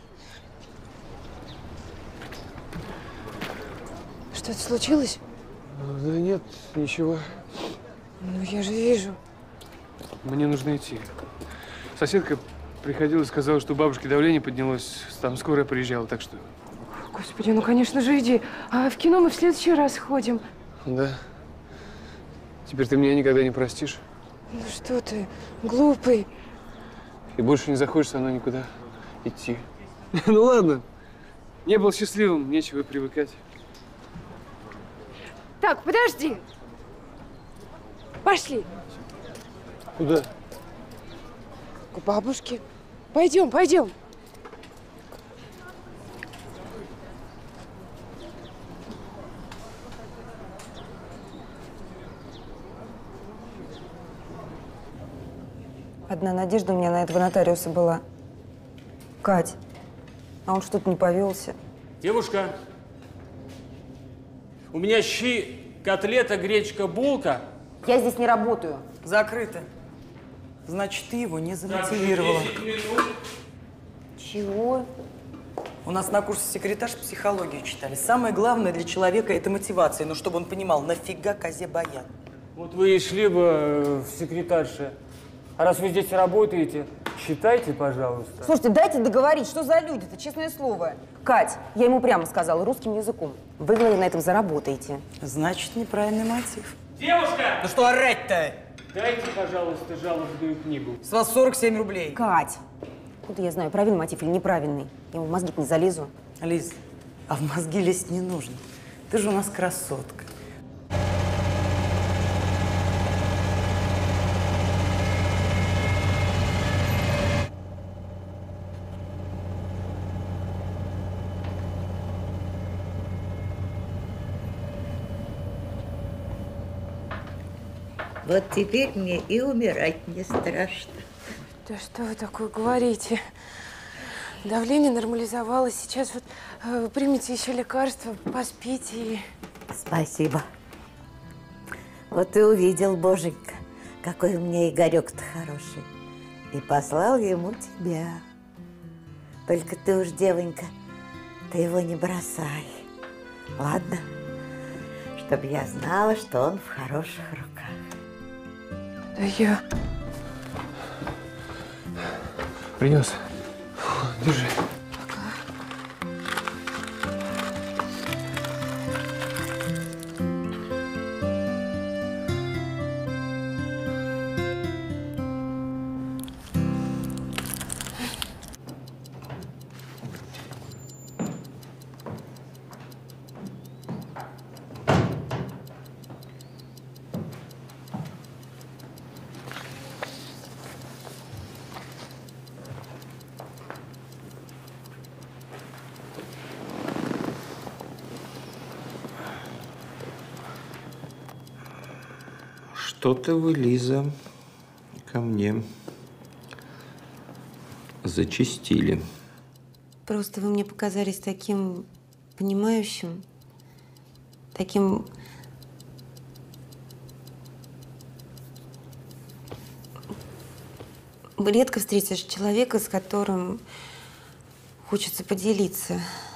Что-то случилось? Да нет, ничего. Ну, я же вижу. Мне нужно идти. Соседка приходила и сказала, что у бабушки давление поднялось, там скорая приезжала, так что… Господи, ну, конечно же, иди. А в кино мы в следующий раз ходим. Да. Теперь ты меня никогда не простишь. Ну, что ты, глупый. И больше не захочешь со мной никуда идти. Ну ладно. Не был счастливым, нечего привыкать. Так, подожди. Пошли. Куда? К бабушке. Пойдем. Одна надежда у меня на этого нотариуса была. Кать. А он что-то не повелся. Девушка, у меня щи, котлета, гречка, булка. Я здесь не работаю. Закрыто. Значит, ты его не замотивировала. Чего? У нас на курсе секретарш психологию читали. Самое главное для человека – это мотивация. Но чтобы он понимал, нафига козе баян? Вот вы и шли бы в секретарше. А раз вы здесь работаете, считайте, пожалуйста. Слушайте, дайте договорить, что за люди-то, честное слово. Кать, я ему прямо сказала, русским языком. Вы, говорит, на этом заработаете. Значит, неправильный мотив. Девушка! Ну что орать-то? Дайте, пожалуйста, жалобную книгу. С вас 47 рублей. Кать, откуда я знаю, правильный мотив или неправильный? Я ему в мозги не залезу. Лиз, а в мозги лезть не нужно. Ты же у нас красотка. Вот теперь мне и умирать не страшно. Да что вы такое говорите? Давление нормализовалось. Сейчас вот примите еще лекарства, поспите и… Спасибо. Вот и увидел, Боженька, какой у меня Игорек-то хороший. И послал ему тебя. Только ты уж, девонька, ты его не бросай. Ладно? Чтобы я знала, что он в хороших руках. Да я… Принес. Держи. Что-то вы, Лиза, ко мне зачастили. Просто вы мне показались таким понимающим, таким редко встретишь человека, с которым хочется поделиться.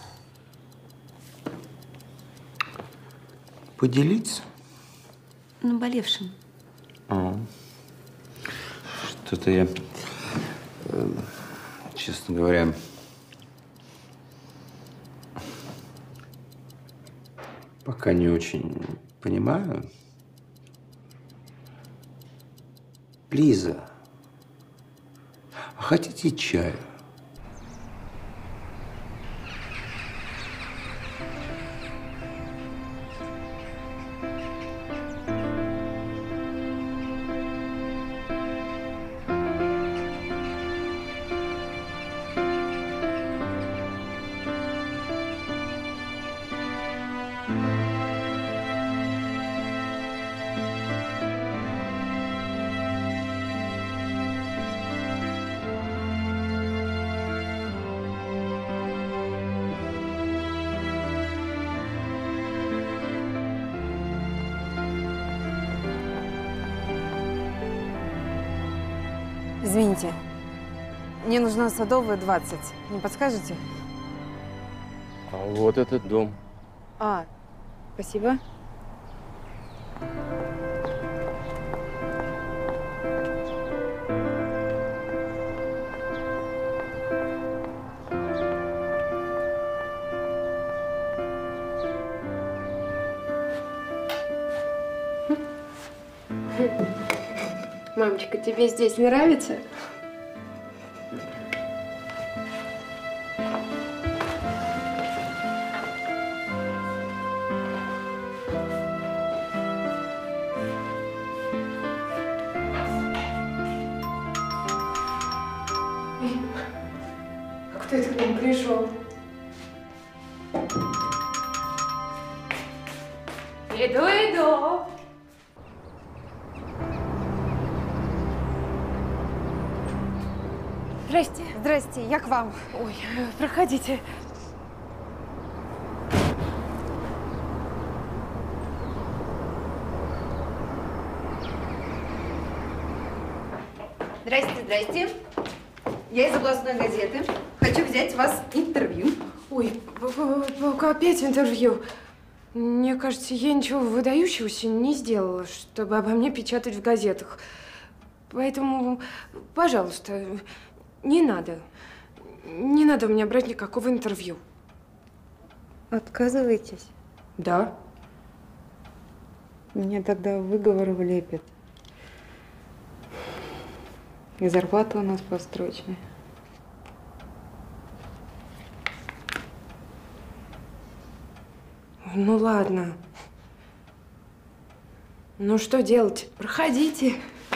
Поделиться? Наболевшим. Что-то я, честно говоря, пока не очень понимаю. Лиза, а хотите чаю? Извините, мне нужна Садовая, 20. Не подскажете? А вот этот дом. Спасибо. Мамочка, тебе здесь нравится? Кто это к нам пришел? Иду. Здрасте. Здрасте, я к вам. Ой, проходите. Здрасте. Я из областной газеты. Хочу взять у вас интервью. Ой, опять интервью. Мне кажется, я ничего выдающегося не сделала, чтобы обо мне печатать в газетах. Поэтому, пожалуйста, не надо. Не надо у меня брать никакого интервью. Отказываетесь? Да. Мне тогда выговор влепят. И зарплата у нас построчная. Ну ладно. Ну что делать? Проходите.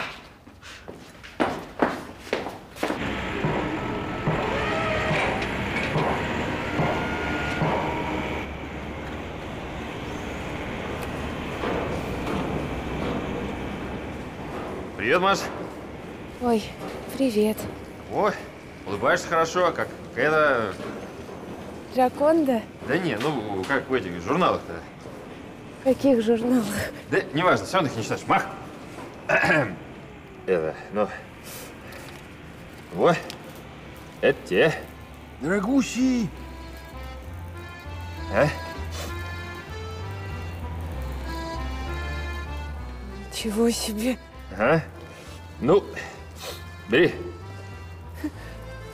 Привет, Маш. Ой, привет. Ой, улыбаешься хорошо, как это... Джаконда? Да не, ну, как в этих журналах-то. В каких журналах? Да неважно, все равно их не читаешь. Мах! Это, ну... Вот. Это те. Дорогущий! А? Ничего себе. Ага. Ну, бери.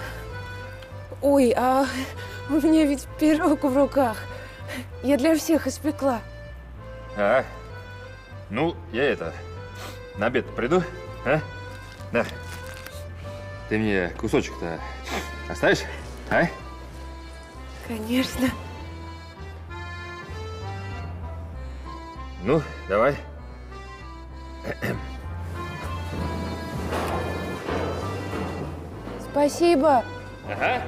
Ой, а у меня ведь пирог в руках. Я для всех испекла. А? Ну, я на обед приду, а? Да. Ты мне кусочек-то оставишь, а? Конечно. Ну, давай. Спасибо. Ага.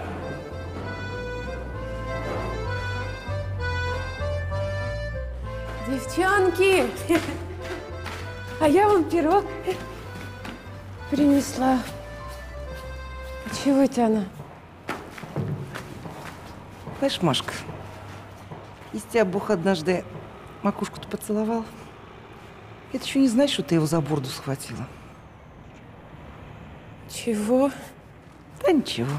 Девчонки, а я вам пирог принесла. А чего это она? Знаешь, Машка, если тебя Бог однажды макушку-то поцеловал, это еще не значит, что ты его за бороду схватила. Чего? Да ничего.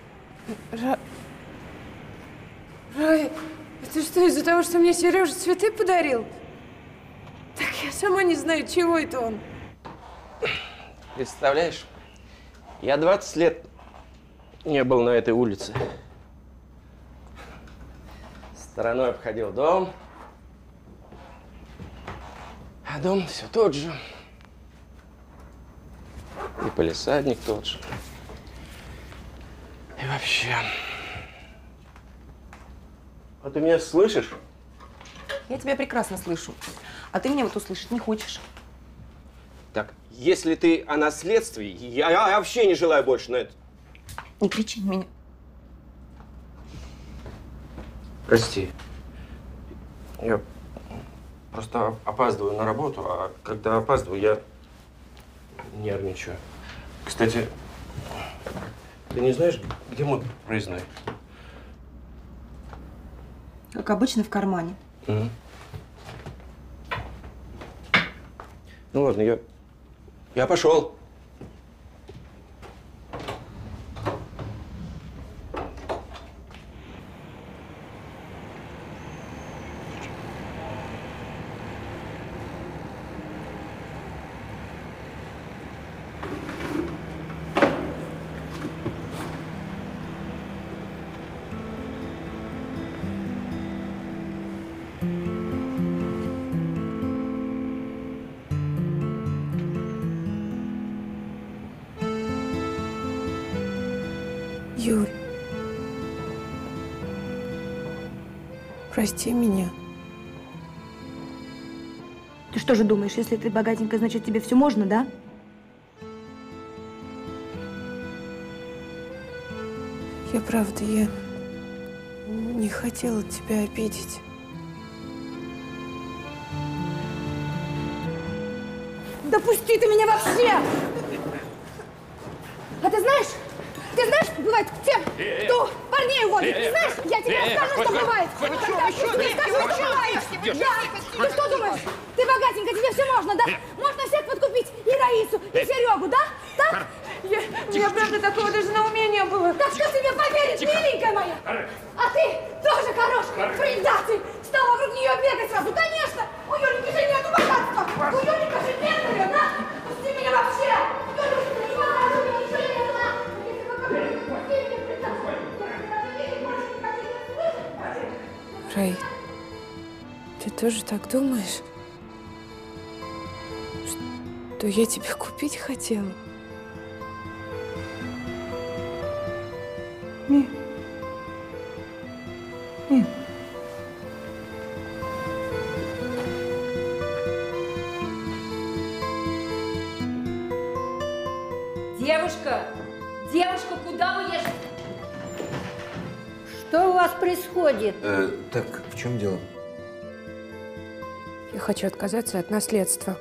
Рая, это что, из-за того, что мне Сережа цветы подарил? Так я сама не знаю, чего это он. Представляешь, я 20 лет не был на этой улице. Стороной обходил дом. А дом все тот же. И палисадник тот же. И вообще. А ты меня слышишь? Я тебя прекрасно слышу. А ты меня вот услышать не хочешь. Так, если ты о наследстве, я вообще не желаю больше на это. Не кричи на меня. Прости. Я просто опаздываю на работу, а когда опаздываю, я нервничаю. Кстати, ты не знаешь, где мой проездной? Как обычно, в кармане. Угу. Ну ладно, я пошел. Юль, прости меня. Ты что же думаешь, если ты богатенькая, значит тебе все можно, да? Правда, я не хотела тебя обидеть. Да пусти ты меня вообще! А ты знаешь, бывает те, кто парней уводит. Ты знаешь, я тебе расскажу, что бывает. Когда ты тебе скажу, что бывает. Да, ты что думаешь? Ты богатенькая, тебе все можно, да? Можно всех подкупить, и Раису, и Серегу, да? Так? Я правда такого даже на уме не было. Так что тебе поверить, миленькая моя? А ты тоже хороший предатель. Стал вокруг нее бегать сразу. Конечно, у Юленьки же нету богатства. У Юленька же нет ее, да? Пусти меня вообще. Юленька, ты не покажу, мне ничего не нужно. Если покажу, пусти меня, предатель. Рай, ты тоже так думаешь? Что я тебя купить хотела? Нет. Нет. Девушка, куда вы едете? Что у вас происходит? Так, в чем дело? Я хочу отказаться от наследства.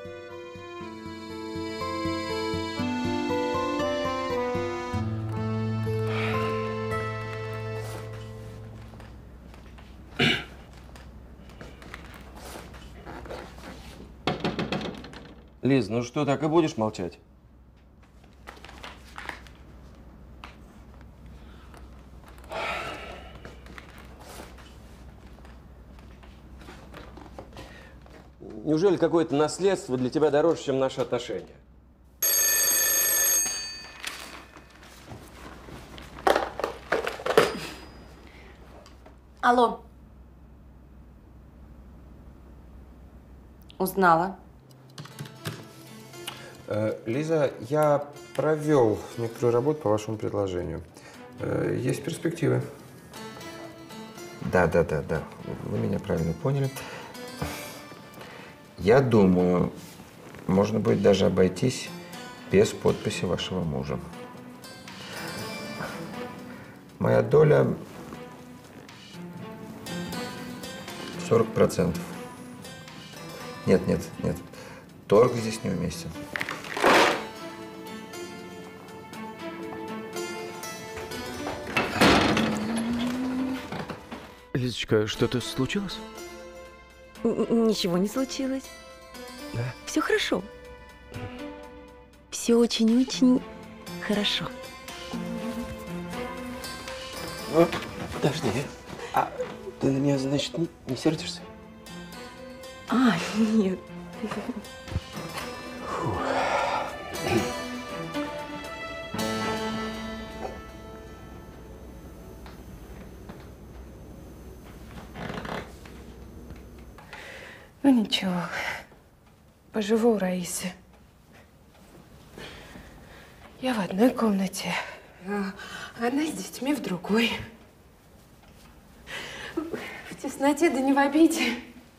Лиз, ну что, так и будешь молчать? Неужели какое-то наследство для тебя дороже, чем наши отношения? Алло. Узнала. Лиза, я провел некоторую работу по вашему предложению. Есть перспективы. Да. Вы меня правильно поняли. Я думаю, можно будет даже обойтись без подписи вашего мужа. Моя доля 40%. Нет. Торг здесь неуместен. Лизочка, что-то случилось? Ничего не случилось. Да? Все хорошо. Все очень-очень хорошо. Подожди. А ты на меня, значит, не сердишься? А, нет. Ну ничего, поживу у Раисы. Я в одной комнате, а она с детьми в другой. В тесноте, да не в обиде.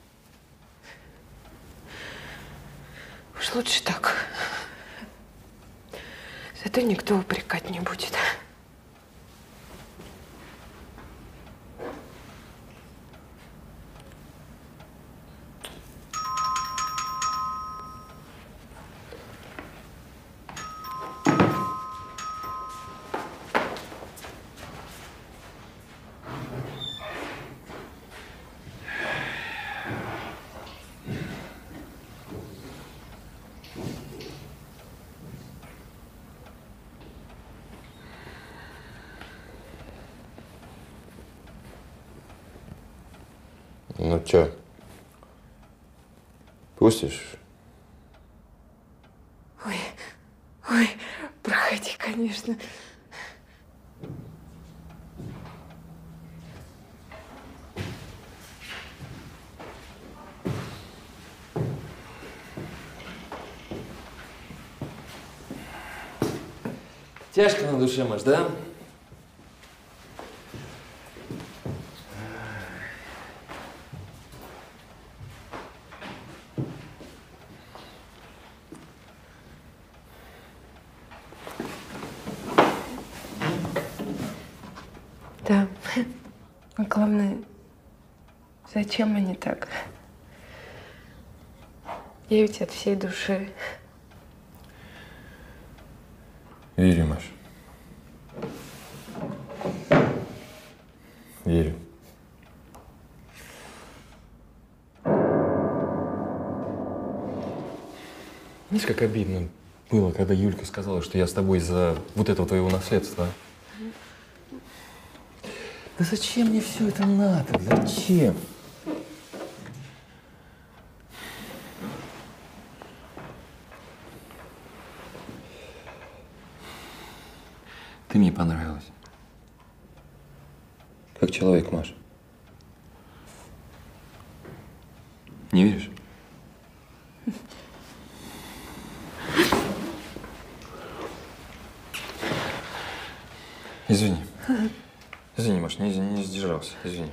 Уж лучше так. Зато никто упрекать не будет. Ну чё, пустишь? Ой, проходи, конечно. Тяжко на душе, Маш, да? Да. А главное, зачем они так? Я ведь от всей души. Верю, Маш. Верю. Знаешь, как обидно было, когда Юлька сказала, что я с тобой из-за вот этого твоего наследства. Да зачем мне все это надо? Зачем? Ты мне понравилась. Как человек, Маш. Не веришь? Извини. Извини, Маш, не сдержался. Извини.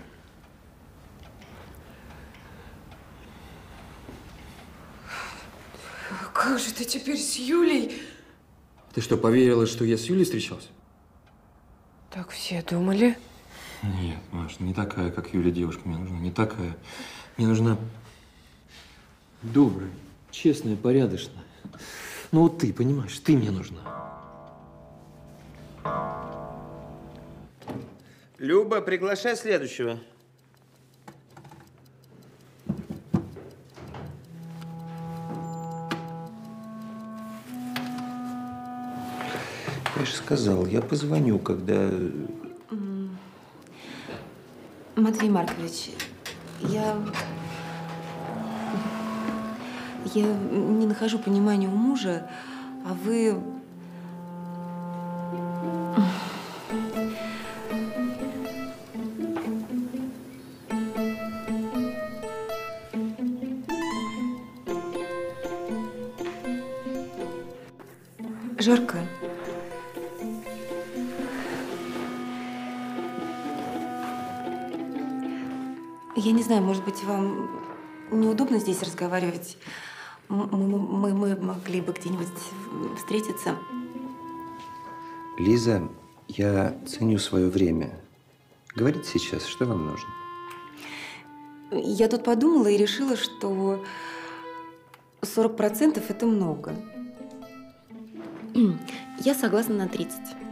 Как же ты теперь с Юлей? Ты что, поверила, что я с Юлей встречался? Так все думали. Нет, Маш, не такая, как Юля, девушка мне нужна. Не такая. Мне нужна добрая, честная, порядочная. Ну вот ты, понимаешь, ты мне нужна. Люба, приглашай следующего. Я же сказал, я позвоню, когда… Матвей Маркович, я не нахожу понимания у мужа, а вы… жарко. Я не знаю, может быть, вам неудобно здесь разговаривать? Мы могли бы где-нибудь встретиться. Лиза, я ценю свое время. Говорите сейчас, что вам нужно? Я тут подумала и решила, что 40% – это много. Я согласна на 30.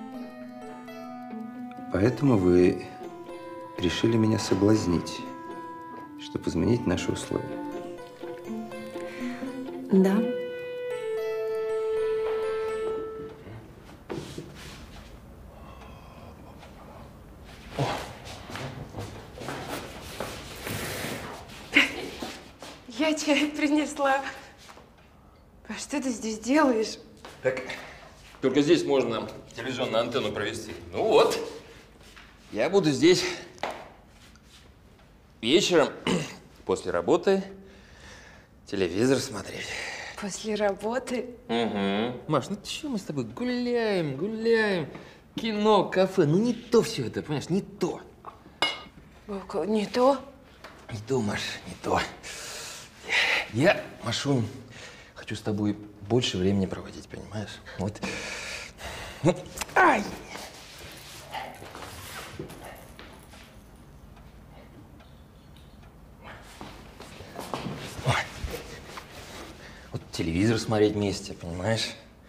Поэтому вы решили меня соблазнить, чтобы изменить наши условия. Да. Я чай принесла. А что ты здесь делаешь? Так, только здесь можно телевизионную антенну провести. Ну вот, я буду здесь вечером после работы телевизор смотреть. После работы? Угу. Маш, ну что мы с тобой гуляем, кино, кафе. Ну не то все это, понимаешь, не то. Не то? Не то, Маш, не то. Я, Машу, хочу с тобой больше времени проводить, понимаешь? Вот. Ай! Ой. Вот телевизор смотреть вместе, понимаешь?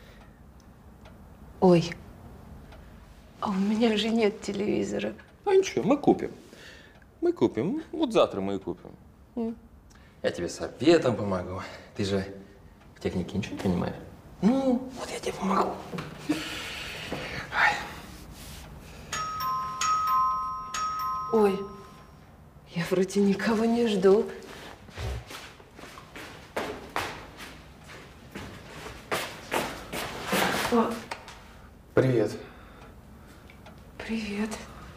Ой, а у меня же нет телевизора. А ничего, мы купим. Мы купим. Вот завтра мы и купим. Я тебе советом помогу. Ты же в технике ничего не понимаешь? Ну, вот я тебе помогу. Ой, я вроде никого не жду. О, Привет. привет.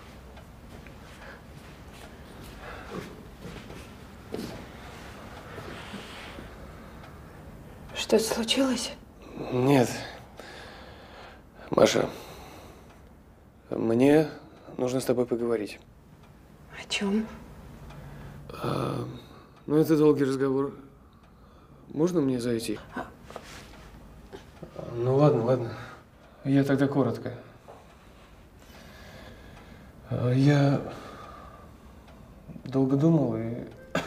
Что-то случилось? Нет. Маша, мне нужно с тобой поговорить. О чем? Ну, это долгий разговор. Можно мне зайти? Ну, ладно. Я тогда коротко. Я долго думал, и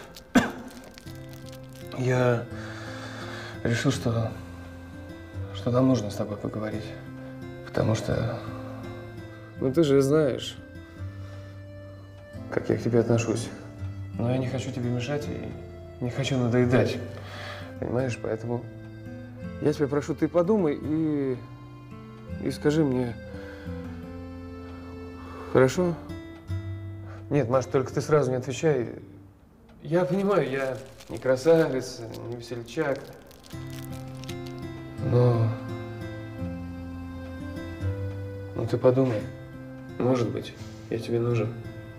я решил, что нам нужно с тобой поговорить. Потому что, ну, ты же знаешь, как я к тебе отношусь. Но я не хочу тебе мешать и не хочу надоедать. Понимаешь? Поэтому я тебя прошу, ты подумай и скажи мне. Хорошо? Нет, Маш, только ты сразу не отвечай. Я понимаю, я не красавец, не весельчак. Но ну ты подумай. Может быть, я тебе нужен.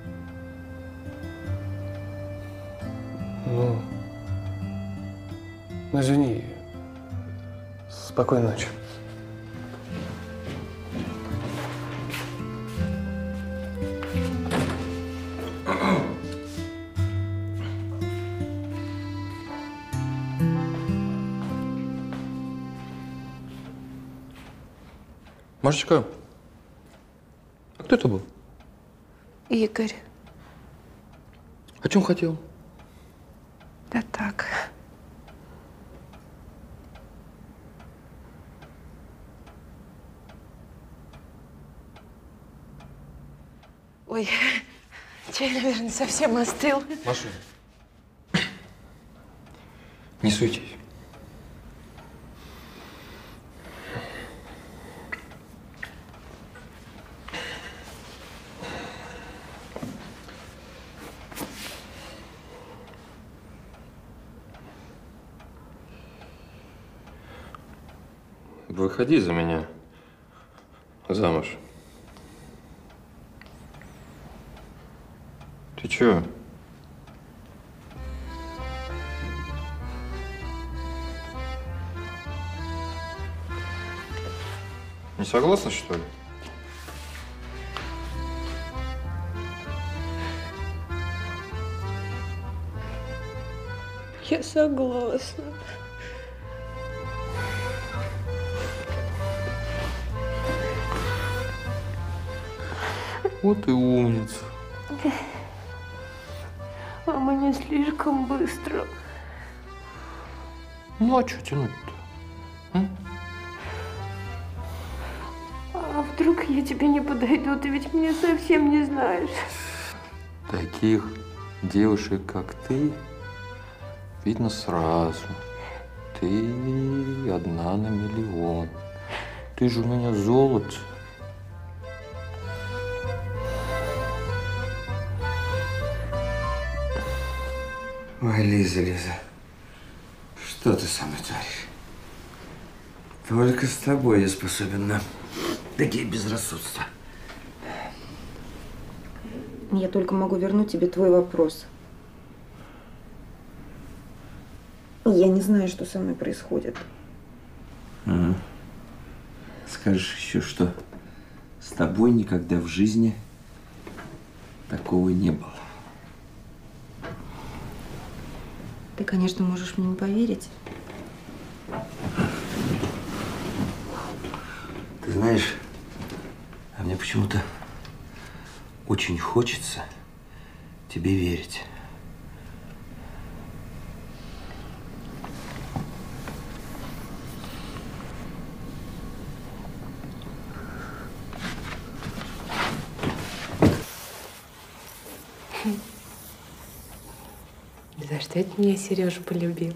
Ну, извини. Спокойной ночи. Машечка, а кто это был? Игорь. О чем хотел? Да так. Ой, чай, наверное, совсем остыл. Маша, не суетись. Выходи за меня замуж. Ты чё? Не согласна, что ли? Я согласна. Вот и умница. Мама, не слишком быстро. Ну, а что тянуть-то? А вдруг я тебе не подойду? Ты ведь меня совсем не знаешь. Таких девушек, как ты, видно сразу. Ты одна на миллион. Ты же у меня золото. Ой, Лиза, что ты со мной творишь? Только с тобой я способен на такие безрассудства. Я только могу вернуть тебе твой вопрос. Я не знаю, что со мной происходит. Ага. Скажешь еще, что с тобой никогда в жизни такого не было. Ты, конечно, можешь мне не поверить. Ты знаешь, а мне почему-то очень хочется тебе верить. За что это меня Сережа полюбил?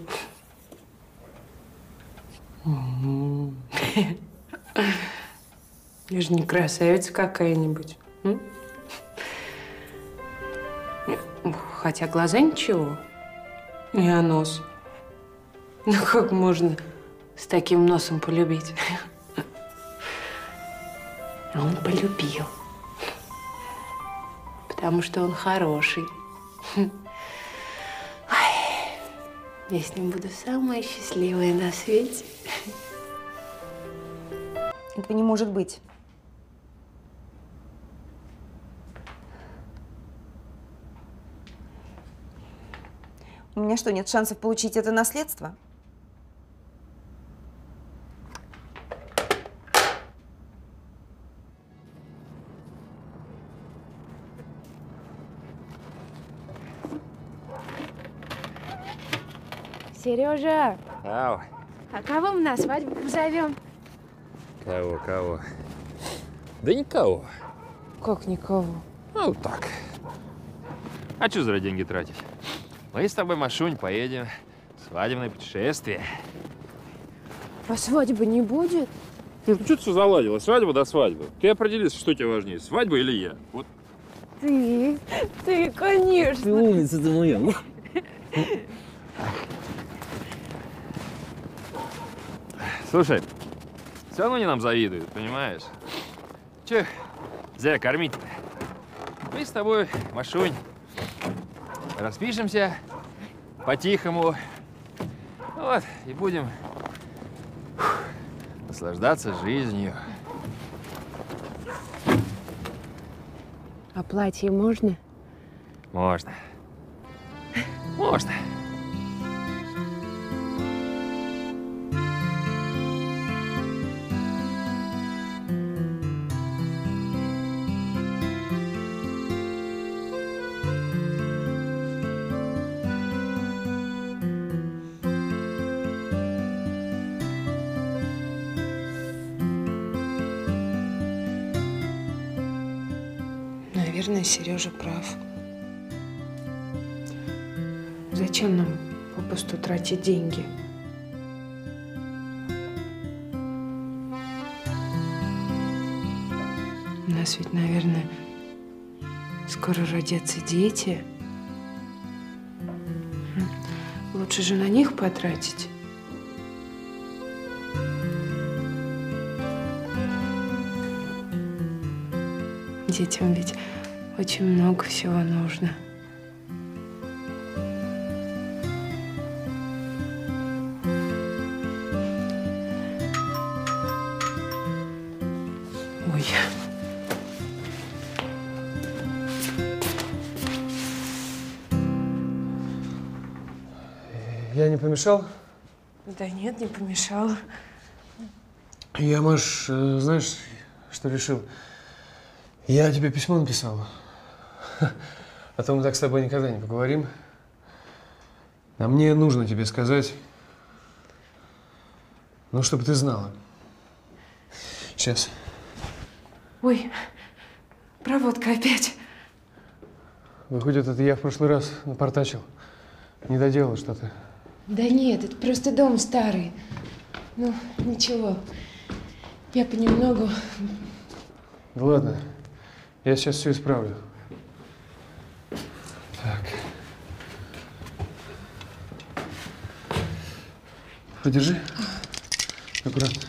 Я же не красавица какая-нибудь. Хотя глаза ничего. А нос? Ну как можно с таким носом полюбить? А он полюбил. Потому что он хороший. Я с ним буду самая счастливая на свете. Этого не может быть. У меня что, нет шансов получить это наследство? Сережа, Ау. а кого мы на свадьбу позовем? Кого? Да никого. Как никого? Ну, так. А что зря деньги тратить? Мы с тобой, Машунь, поедем в свадебное путешествие. А свадьбы не будет? Ну, что ты все заладила? Свадьба до свадьбы. Ты определись, что тебе важнее, свадьба или я? Вот. Ты, конечно. Ты умница, ты моя. Слушай, все равно не нам завидуют, понимаешь? Че зря кормить-то? Мы с тобой, Машунь, распишемся по-тихому. Вот, и будем наслаждаться жизнью. А платье можно? Можно. Можно. Наверное, Сережа прав. Зачем нам попусту тратить деньги? У нас ведь, наверное, скоро родятся дети. Лучше же на них потратить. Детям ведь очень много всего нужно. Я не помешал? Да нет, не помешала. Я, Маш, знаешь, что решил? Я тебе письмо написал. А то мы так с тобой никогда не поговорим. А мне нужно тебе сказать, ну, чтобы ты знала. Сейчас. Ой, проводка опять. Выходит, это я в прошлый раз напортачил. Не доделал что-то. Да нет, это просто дом старый. Ну, ничего. Я понемногу. Да ладно, я сейчас все исправлю. Так. Подержи. Аккуратно.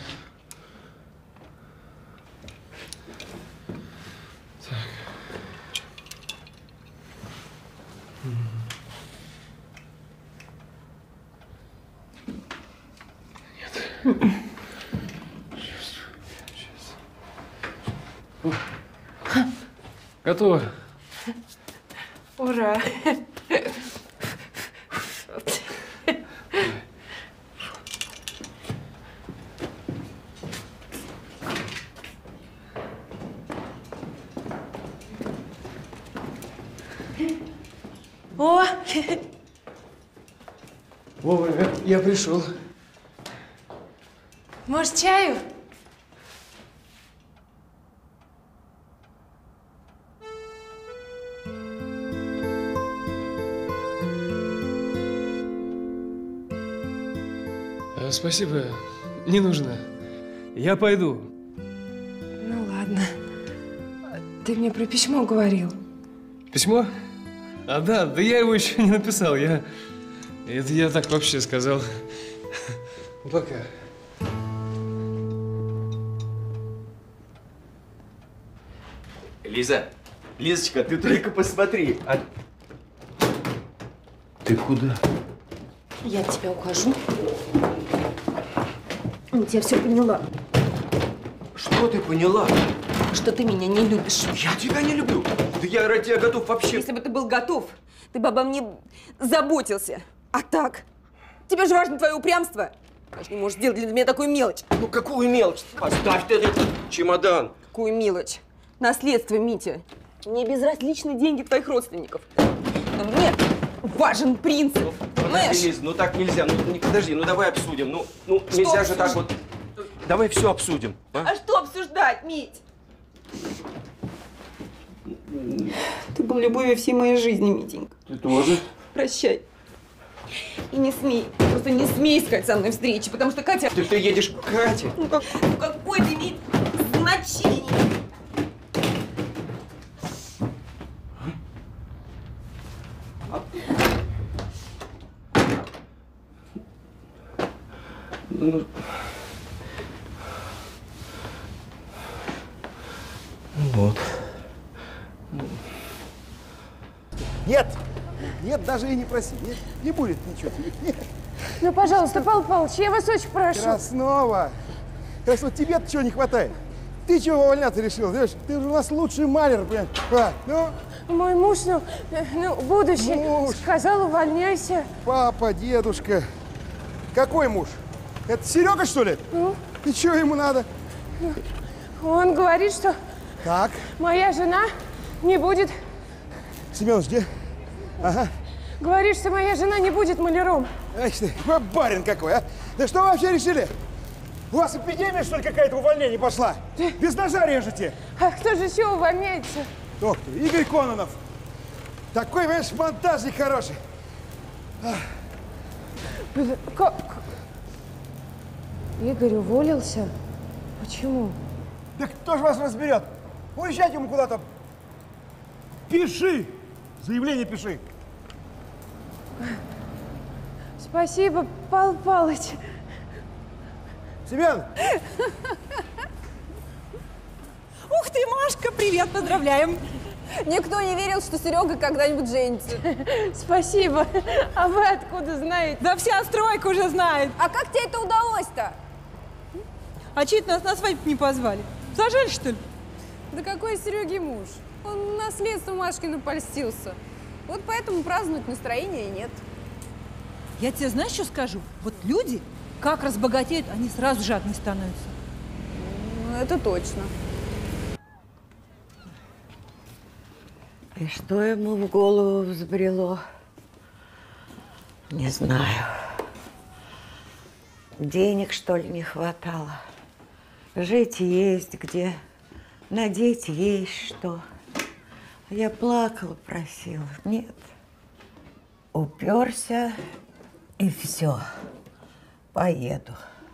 Так. Нет. Готово. Ура! О! Вовремя я пришел. Может, чаю? Спасибо, не нужно. Я пойду. Ну ладно. Ты мне про письмо говорил. Письмо? А, да я его еще не написал. Это я так вообще сказал. Пока. Лизочка, ты только посмотри. Ты куда? Я от тебя ухожу. Я все поняла. Что ты поняла? Что ты меня не любишь. Я тебя не люблю. Да я ради тебя готов вообще. Если бы ты был готов, ты бы обо мне заботился. А так? Тебе же важно твое упрямство. Ты же не можешь сделать для меня такую мелочь. Ну какую мелочь? Поставь ты этот чемодан. Какую мелочь? Наследство, Митя. Мне безразличны деньги твоих родственников. Но мне важен принцип. Понимаешь? Лиз, ну так нельзя. Ну подожди, ну давай обсудим. Ну нельзя же так вот. Давай все обсудим. А что обсуждать, Мить? Ты был любовью всей моей жизни, Митенька. Ты тоже? Прощай. И не смей, просто не смей искать со мной встречи, потому что Катя… Ты едешь к Кате? Ну какое это имеет значение? Ну вот. Нет, даже и не проси. Не будет ничего тебе. Нет. Ну, пожалуйста, Павел Павлович, я вас очень прошу. Краснова, тебе-то чего не хватает? Ты чего увольняться решил? Ты же у нас лучший малер, понимаешь? Мой муж, будущий, сказал, увольняйся. Папа, дедушка. Какой муж? Это Серега, что ли? И чего ему надо? Он говорит, что моя жена не будет… Семенович, где? Ага. Говорит, что моя жена не будет маляром. Ай ты, барин какой, а? Да что вы вообще решили? У вас эпидемия, что ли, какая-то увольнение пошла? Без ножа режете. А кто же еще увольняется? Доктор Игорь Кононов. Такой, понимаешь, монтажник хороший. Как? Игорь уволился? Почему? Да кто же вас разберет? Уезжайте ему куда-то. Пиши. Заявление пиши. Спасибо, Павел Павлович. Семен! Ух ты, Машка, привет, поздравляем. Никто не верил, что Серега когда-нибудь женится. Спасибо. А вы откуда знаете? Да вся стройка уже знает. А как тебе это удалось-то? А чьи нас на свадьбу не позвали? Зажали, что ли? Да какой Сереги муж? Он наследство Машкину польстился. Вот поэтому праздновать настроения нет. Я тебе знаешь, что скажу? Вот люди, как разбогатеют, они сразу жадные становятся. Ну, это точно. И что ему в голову взбрело? Не знаю. Денег, что ли, не хватало? Жить есть где, надеть есть что. Я плакала, просила. Нет. Уперся, и все. Поеду.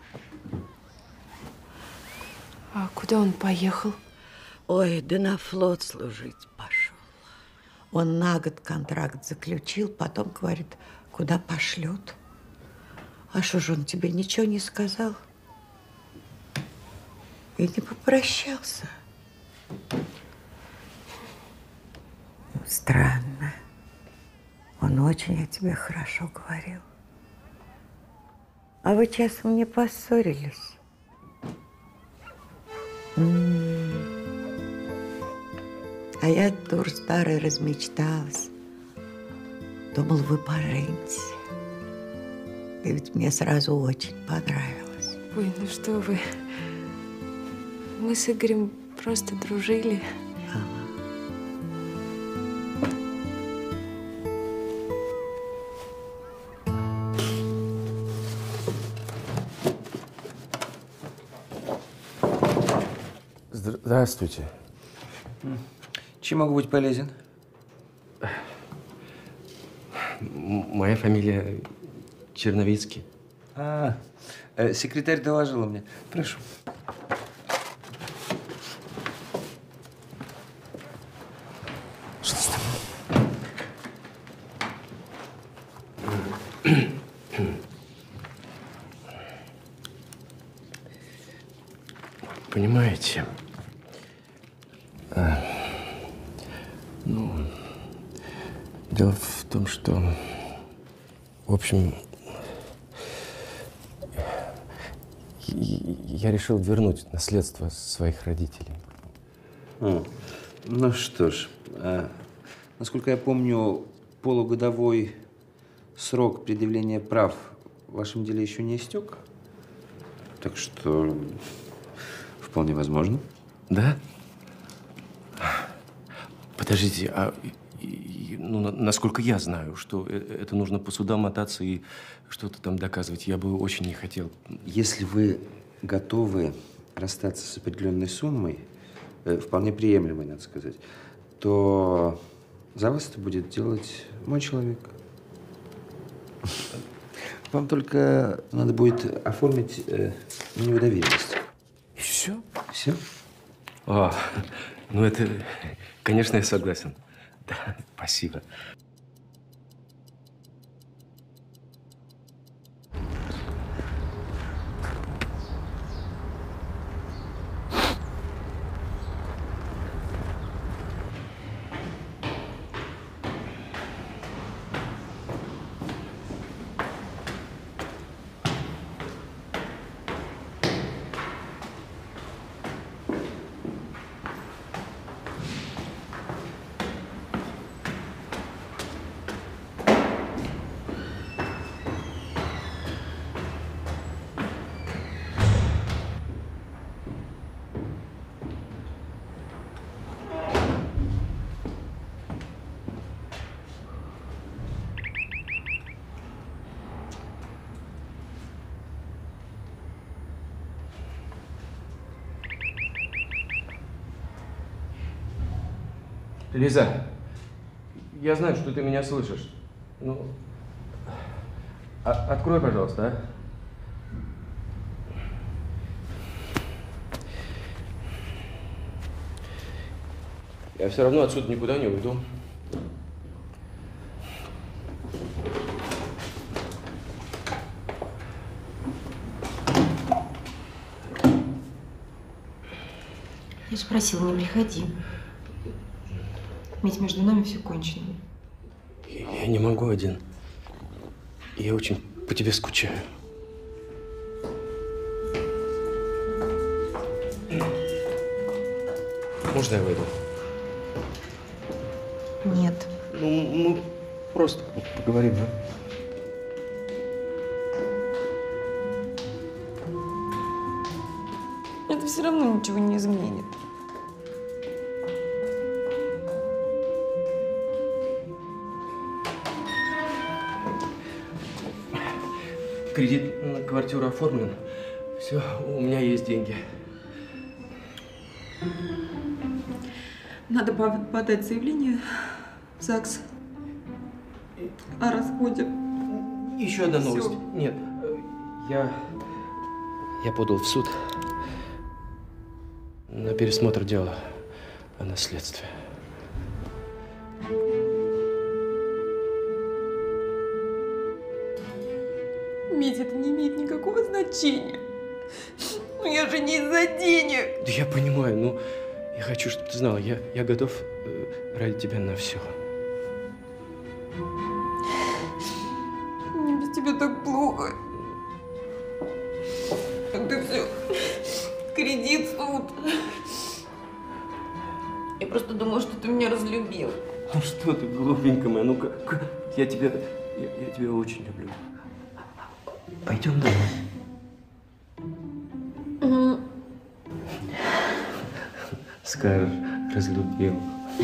А куда он поехал? Ой, да на флот служить пошел. Он на год контракт заключил, потом говорит, куда пошлют. А что же он тебе ничего не сказал? И не попрощался. Странно. Он очень о тебе хорошо говорил. А вы часом не поссорились? А я, дур старая, размечталась. Думал, вы поженитесь. И ведь мне сразу очень понравилось. Ой, ну что вы. Мы с Игорем просто дружили. Здравствуйте. Чем могу быть полезен? Моя фамилия Черновицкий. Секретарь доложила мне. Прошу. Что с тобой? Понимаете, ну, дело в том, что, в общем, я решил вернуть наследство своих родителей. Ну что ж, насколько я помню, полугодовой срок предъявления прав в вашем деле еще не истек, так что вполне возможно. Да? Подождите, ну, насколько я знаю, что это нужно по судам мотаться и что-то там доказывать, я бы очень не хотел. Если вы готовы расстаться с определенной суммой, вполне приемлемой, надо сказать, то за вас это будет делать мой человек. Вам только надо будет оформить на него доверенность. И все? Все. Ну это, конечно, я согласен. Да, спасибо. Лиза, я знаю, что ты меня слышишь. Ну, открой, пожалуйста, а? Я все равно отсюда никуда не уйду. Я же просила, не приходи. Ведь между нами все кончено. Я не могу один. Я очень по тебе скучаю. Можно я войду? Нет. Ну, мы просто поговорим, да? Это все равно ничего не изменит. Кредит на квартиру оформлен. Все, у меня есть деньги. Надо подать заявление в ЗАГС о разводе. Еще одна новость. Всё. Нет, я подал в суд на пересмотр дела о наследстве. Митя, это не имеет никакого значения. Ну я же не из-за денег. Да я понимаю, но я хочу, чтобы ты знала, я готов ради тебя на все. Мне без тебя так плохо. Это все кредит, суд. Я просто думала, что ты меня разлюбил. Ну что ты, глупенькая моя, ну-ка, я тебя очень люблю. Пойдем домой. Скажешь, разлюбил.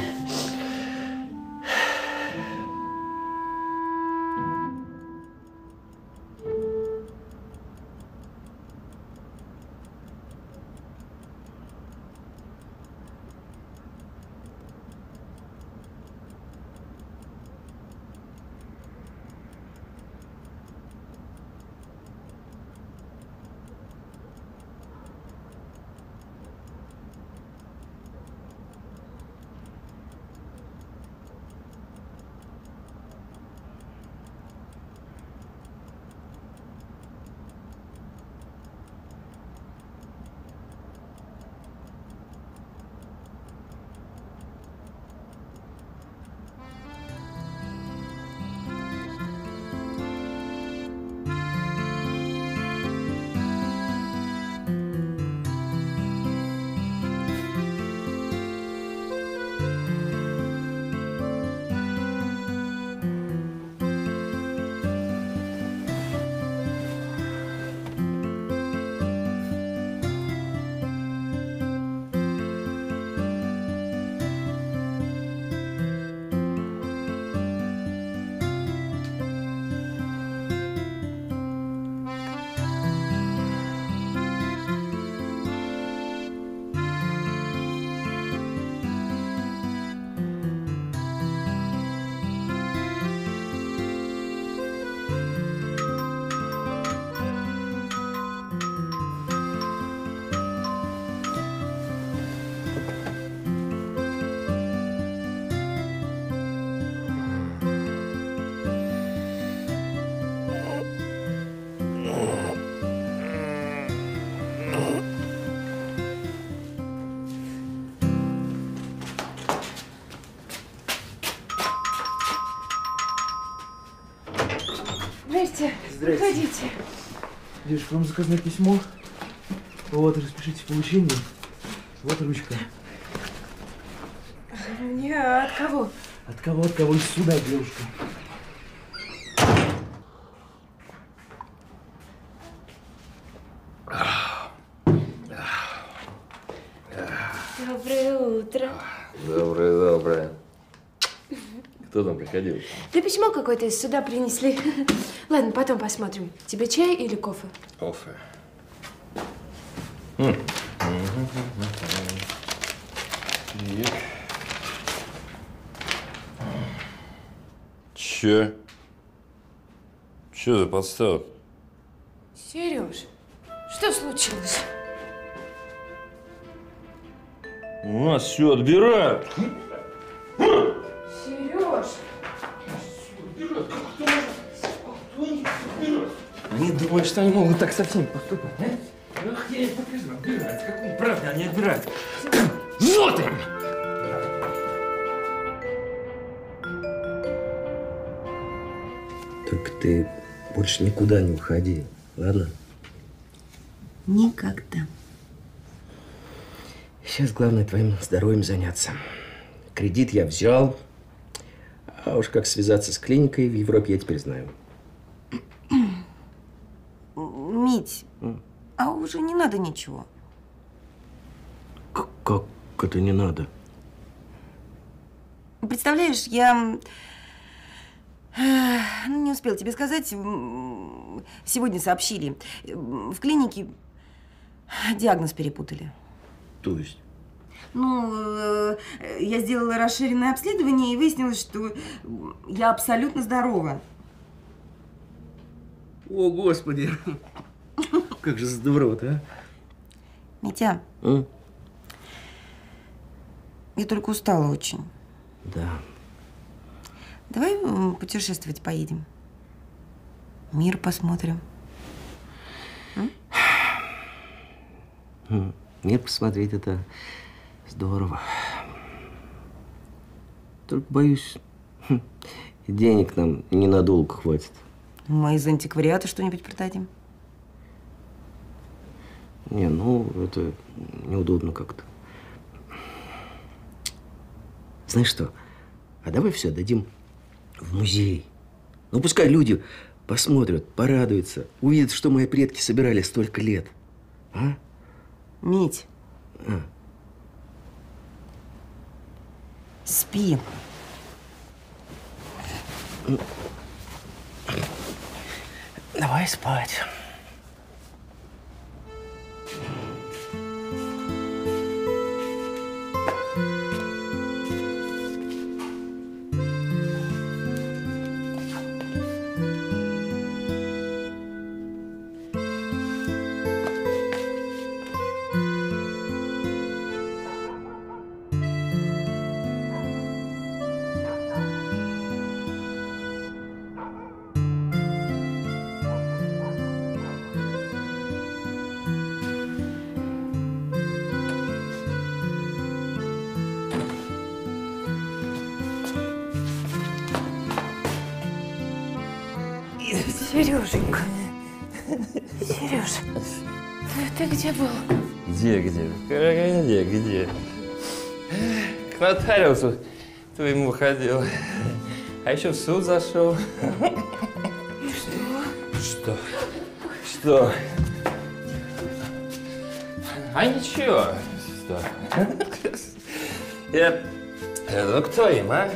Здрасте. Здрасте. Проходите. Девушка, вам заказное письмо. Вот, распишите в получении. Вот ручка. Мне от кого? От кого? От кого? Из суда, девушка. Доброе утро. Доброе. Кто там приходил? Да письмо какое-то из суда принесли. Ладно, потом посмотрим. Тебе чай или кофе? Кофе. Че? Че за подстава? Сереж, что случилось? У нас все отбирают. Сереж! Они думают, что они могут так со всеми поступать, а? Ах, я им покажу, отбирают. Какой правда они отбирают? Вот им! Только ты больше никуда не уходи, ладно? Никогда. Сейчас главное твоим здоровьем заняться. Кредит я взял, а уж как связаться с клиникой в Европе я теперь знаю. Мить, а уже не надо ничего. Как это не надо? Представляешь, я не успела тебе сказать. Сегодня сообщили. В клинике диагноз перепутали. То есть? Ну, я сделала расширенное обследование и выяснилось, что я абсолютно здорова. О, Господи! Как же здорово-то, а? Митя, я только устала очень. Да. Давай путешествовать поедем. Мир посмотрим. Мир посмотреть — это здорово. Только боюсь, денег нам ненадолго хватит. Мы из антиквариата что-нибудь продадим. Не, ну, это неудобно как-то. Знаешь что, а давай все дадим в музей. Ну, пускай люди посмотрят, порадуются, увидят, что мои предки собирали столько лет. А? Мить. А. Спи. Давай спать. Сереженька. Сережа, ты где был? Где? К нотариусу твоему ходил. А еще в суд зашел. Что? А ничего. Что? Ну кто им, а?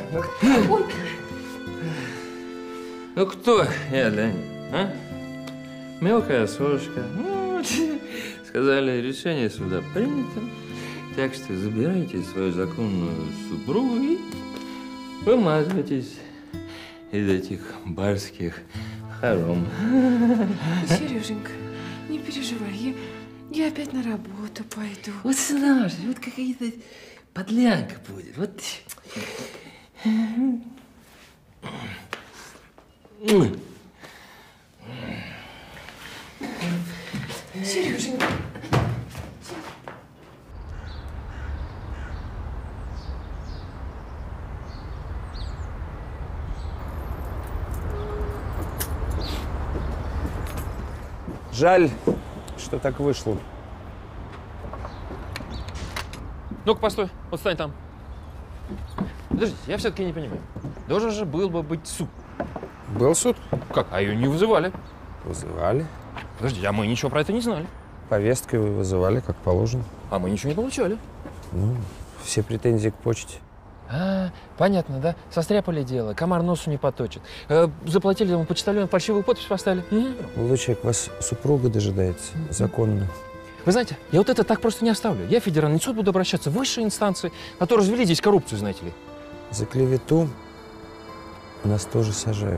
Ну кто я для них, а? Мелкая сошка. Ну, сказали, решение суда принято. Так что забирайте свою законную супругу и вымазывайтесь из этих барских хором. Сереженька, не переживай, я опять на работу пойду. Вот знаешь, вот какая-то подлянка будет. Вот. Сереженька. Жаль, что так вышло. Ну-ка, постой, вот стань там. Подождите, я все-таки не понимаю. Должен же был бы быть суд. Был суд? Как? А ее не вызывали. Вызывали. Подожди, а мы ничего про это не знали. Повесткой вызывали, как положено. А мы ничего не получали. Ну, все претензии к почте. А, понятно, да? Состряпали дело, комар носу не поточит. Заплатили ему почтальону, фальшивую подпись поставили. Молодой человек, вас супруга дожидается, законно. Вы знаете, я вот это так просто не оставлю. Я в федеральный суд буду обращаться в высшие инстанции, а то развели здесь коррупцию, знаете ли. За клевету нас тоже сажают.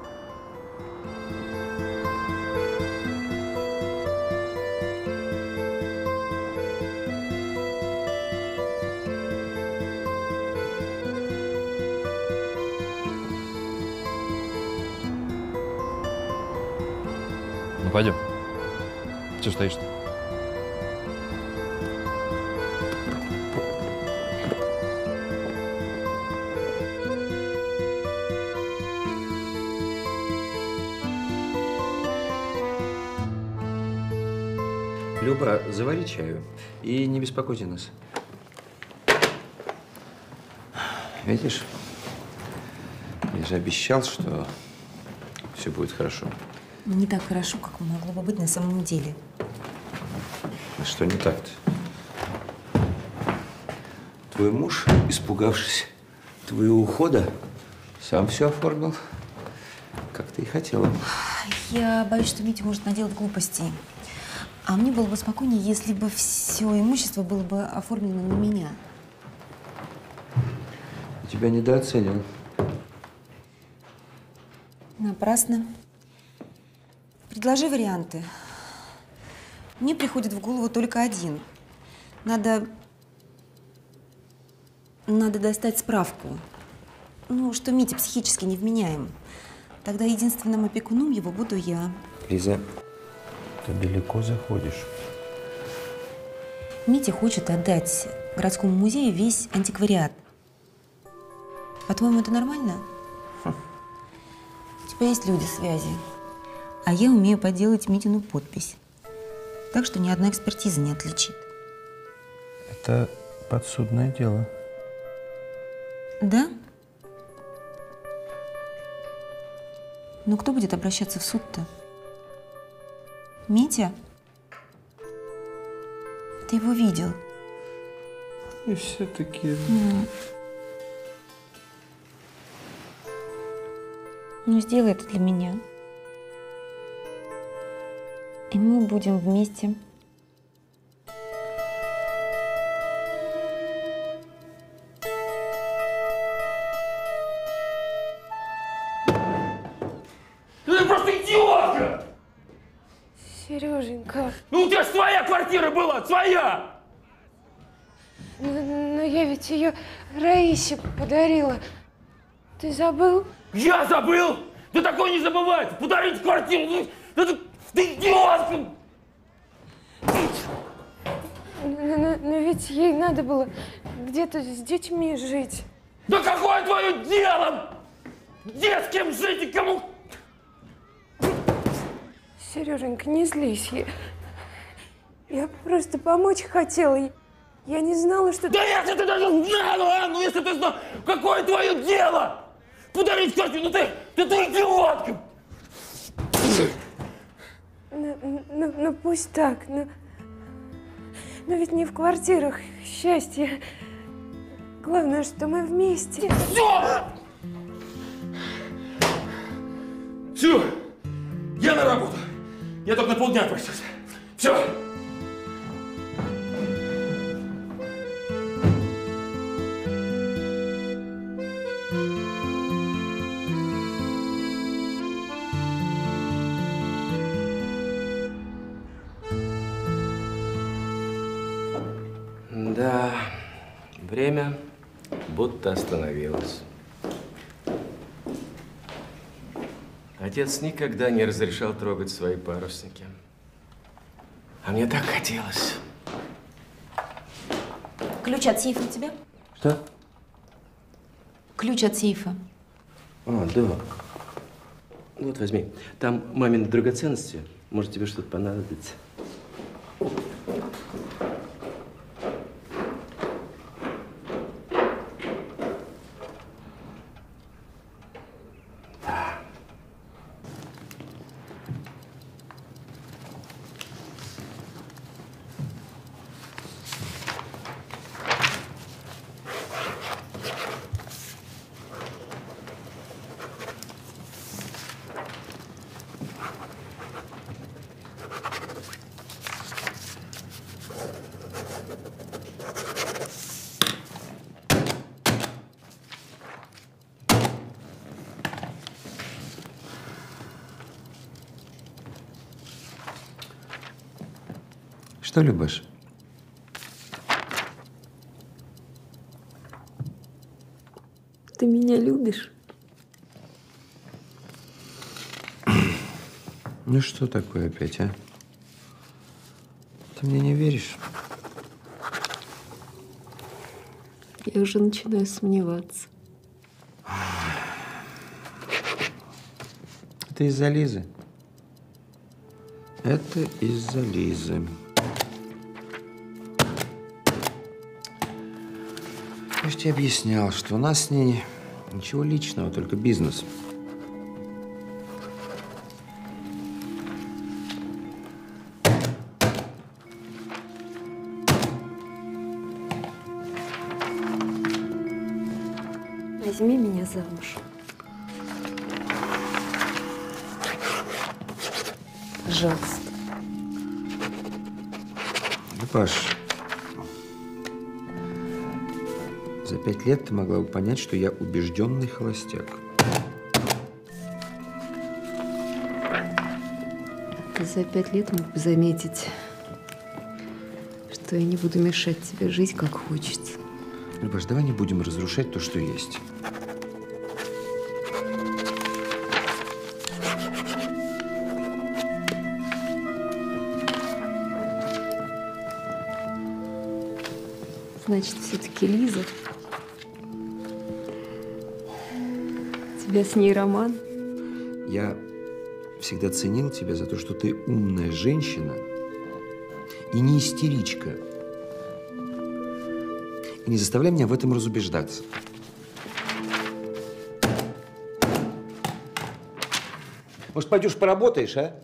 Ну, пойдем. Че стоишь-то? Люба, завари чаю и не беспокойте нас. Видишь, я же обещал, что все будет хорошо. Не так хорошо, как могло бы быть на самом деле. А что не так-то? Твой муж, испугавшись твоего ухода, сам все оформил, как ты и хотела. Я боюсь, что Митя может наделать глупостей. А мне было бы спокойнее, если бы все имущество было бы оформлено на меня. Я тебя недооценил. Напрасно. Предложи варианты. Мне приходит в голову только один. Надо достать справку. Ну, что Митя психически невменяем. Тогда единственным опекуном его буду я. Лиза, ты далеко заходишь. Митя хочет отдать городскому музею весь антиквариат. По-твоему, это нормально? У тебя есть люди связи. А я умею подделать Митину подпись. Так что ни одна экспертиза не отличит. Это подсудное дело. Да? Но кто будет обращаться в суд-то? Митя? Ты его видел? И все-таки... Ну, сделай это для меня. И мы будем вместе. Ты просто идиотка! Сереженька. Ну у тебя же своя квартира была, своя! Но я ведь ее Раисе подарила. Ты забыл? Я забыл? Да такое не забывается! Подарить квартиру! Ты идиотка! Но ведь ей надо было где-то с детьми жить. Да какое твое дело? Где с кем жить и кому? Сереженька, не злись. Я просто помочь хотела. Я не знала, что... Да если ты даже знала, а? Ну если ты знала, какое твое дело? Подарить квартиру, ну ты идиотка! Ну пусть так, но ведь не в квартирах счастье. Главное, что мы вместе. Все! Все! Я на работу! Я только на полдня отпросился. Все! Да, время будто остановилось. Отец никогда не разрешал трогать свои парусники. А мне так хотелось. Ключ от сейфа у тебя? Что? Ключ от сейфа. А, да. Ну вот возьми. Там мамины драгоценности. Может, тебе что-то понадобится. Что любишь? Ты меня любишь? Ну что такое опять, а? Ты мне не веришь? Я уже начинаю сомневаться. Это из-за Лизы. Это из-за Лизы. Я же тебе объяснял, что у нас с ней ничего личного, только бизнес. Возьми меня замуж. Пожалуйста. Паш, за 5 лет ты могла бы понять, что я убежденный холостяк. Ты за 5 лет мог бы заметить, что я не буду мешать тебе жить, как хочется. Любаш, давай не будем разрушать то, что есть. Значит, все-таки Лиза. У тебя с ней роман? Я всегда ценил тебя за то, что ты умная женщина и не истеричка. И не заставляй меня в этом разубеждаться. Может, пойдешь поработаешь, а?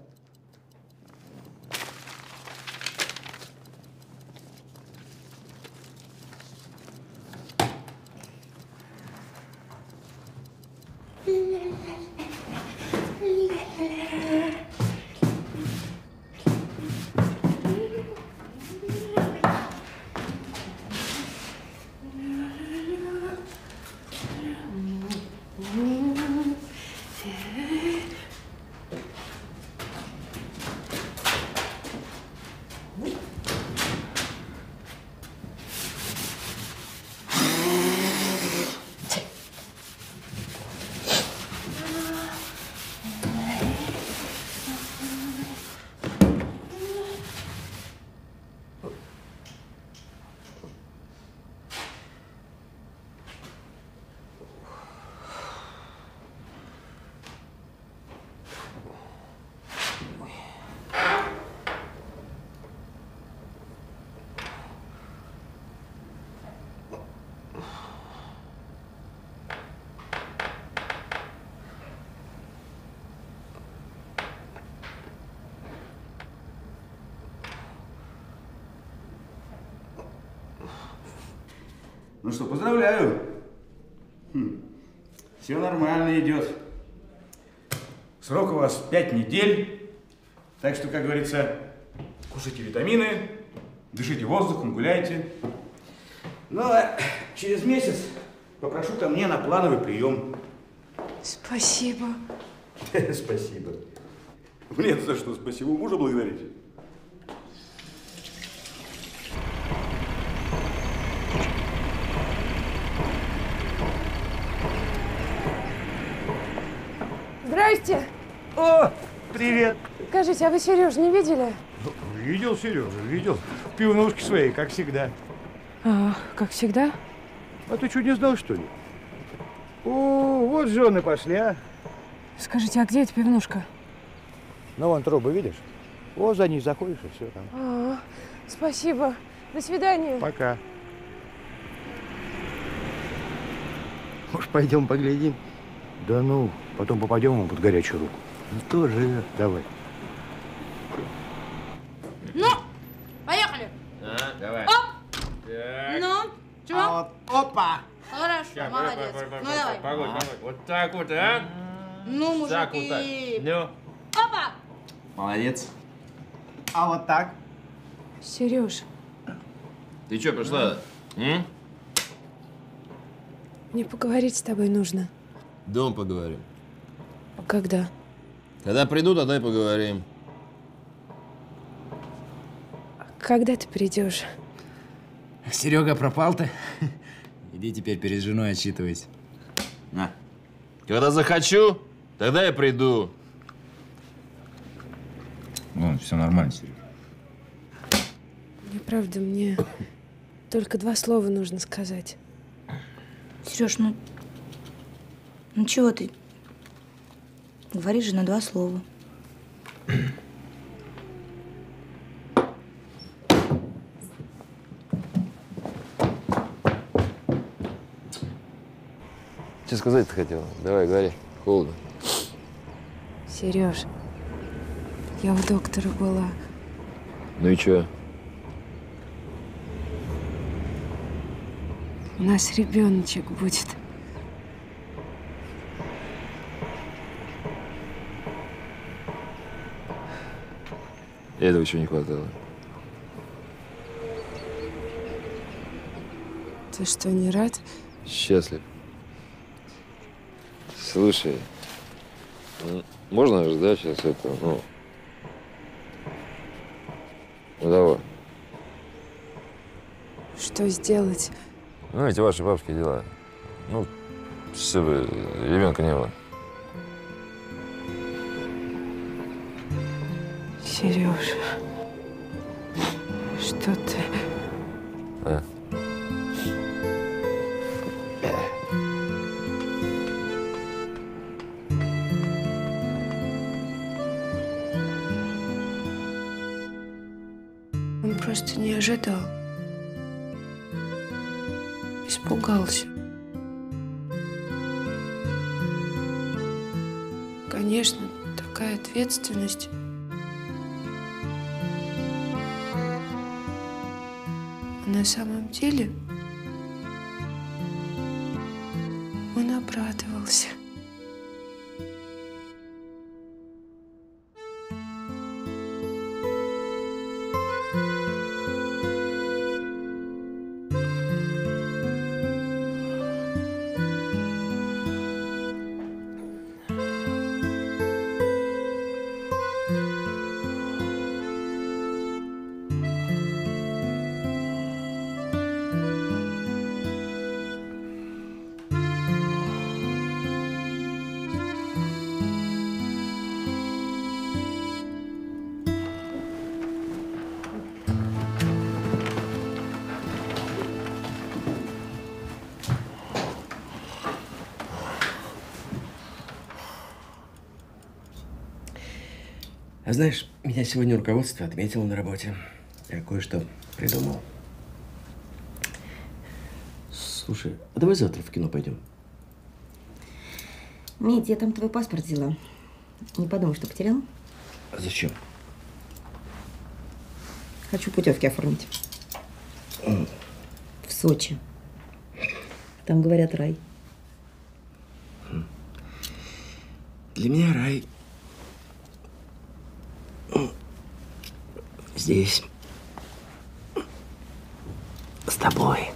Ну что, поздравляю. Все нормально идет. Срок у вас 5 недель. Так что, как говорится, кушайте витамины, дышите воздухом, гуляйте. Ну, а через месяц попрошу ко мне на плановый прием. Спасибо. Спасибо. Мне за что спасибо? Мужа благодарите. Здрасте. О, привет. Скажите, а вы Сережу не видели? Видел Сережу, видел. В пивнушке своей, как всегда. А, как всегда? А ты что, не знал, что ли? О, вот жены пошли, а. Скажите, а где эта пивнушка? Ну, вон трубы, видишь? Вот за ней заходишь, и все там. А, спасибо. До свидания. Пока. Может, пойдем поглядим? Да ну, потом попадем ему под горячую руку. Ну, тоже, давай. Ну, поехали. Давай. Оп. Ну, чего? А вот, опа. Хорошо, Ща, молодец. Ну, давай. Погодь. Вот так вот, а? Ну, Так вот так. мужики. Ну. Опа. Молодец. А вот так. Сереж, Ты что, пришла? мне поговорить с тобой нужно. Дом поговорим. А когда? Когда приду, тогда и поговорим. Когда ты придешь? Серега, пропал ты? Иди теперь перед женой отчитывайся. На. Когда захочу, тогда я приду. Вон, все нормально, Серега. Неправда, мне только 2 слова нужно сказать. Сереж, ну чего ты? Говори же на 2 слова. Что сказать-то хотела? Давай, говори. Холодно. Сереж, я у доктора была. Ну и чё? У нас ребеночек будет. Этого еще не хватало. Ты что, не рад? Счастлив. Слушай, можно же, да, сейчас это, ну давай. Что сделать? Ну, эти ваши бабские дела. Ну, чтобы ребенка не было. Сереж, что ты? А? Он просто не ожидал. Испугался. Конечно, такая ответственность. А на самом деле он обрадовался. А знаешь, меня сегодня руководство отметило на работе. Я кое-что придумал. Слушай, а давай завтра в кино пойдем? Мить, я там твой паспорт взяла. Не подумай, что потерял. А зачем? Хочу путевки оформить. В Сочи. Там, говорят, рай. Для меня рай здесь, с тобой.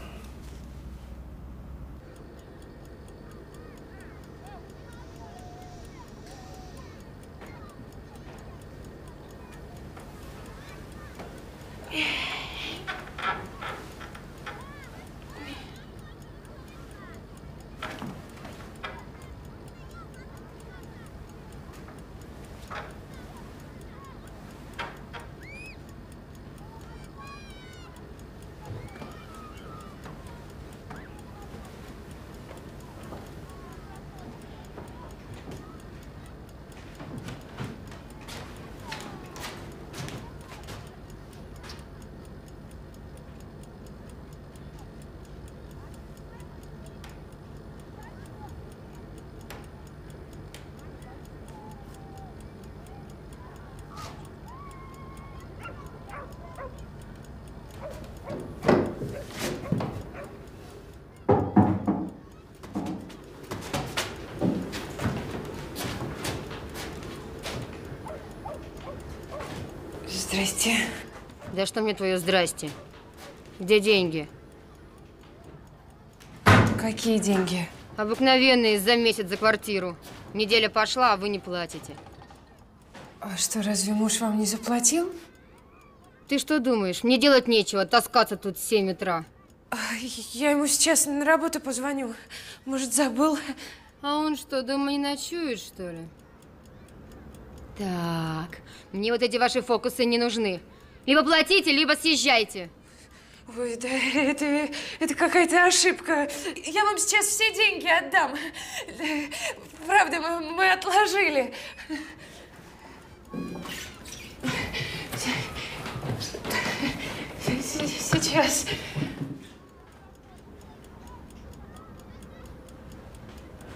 Здрасте. Да что мне твое здрасте? Где деньги? Какие деньги? Обыкновенные за месяц за квартиру. Неделя пошла, а вы не платите. А что, разве муж вам не заплатил? Ты что думаешь, мне делать нечего, таскаться тут в 7 утра? Я ему сейчас на работу позвоню. Может, забыл? А он что, дома не ночует, что ли? Так, мне вот эти ваши фокусы не нужны. Либо платите, либо съезжайте. Ой, да это какая-то ошибка. Я вам сейчас все деньги отдам. Правда, мы отложили. Сейчас.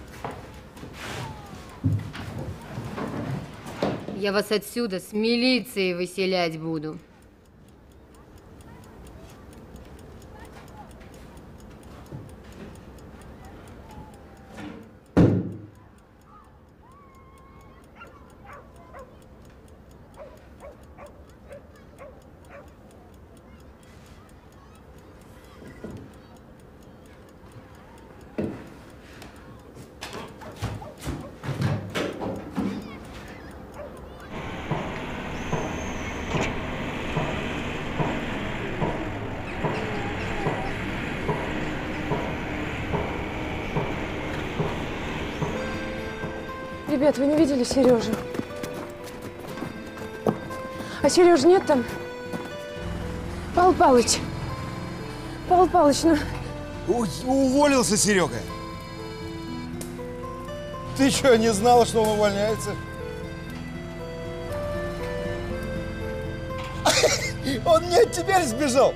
Я вас отсюда с милицией выселять буду. Ребят, вы не видели Сережу? А Сережи нет там? Павел Павлович! Павел Павлович, ну… Уволился Серега. Ты что, не знала, что он увольняется? Он не теперь сбежал.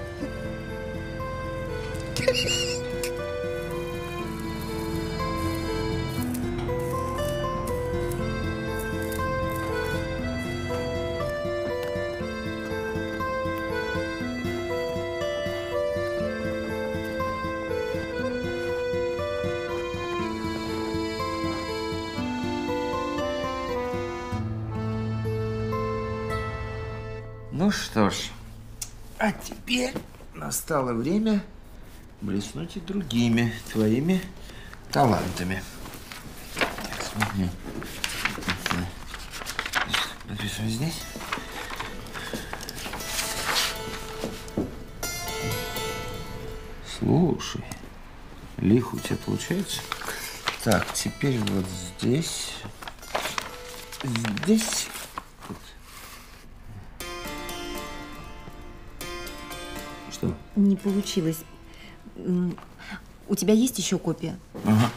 Ну что ж, а теперь настало время блеснуть и другими твоими талантами. Так, смотри. Подписывай здесь. Слушай, лихо у тебя получается. Так, теперь вот здесь. Здесь. Что? Не получилось. У тебя есть еще копия? Ага.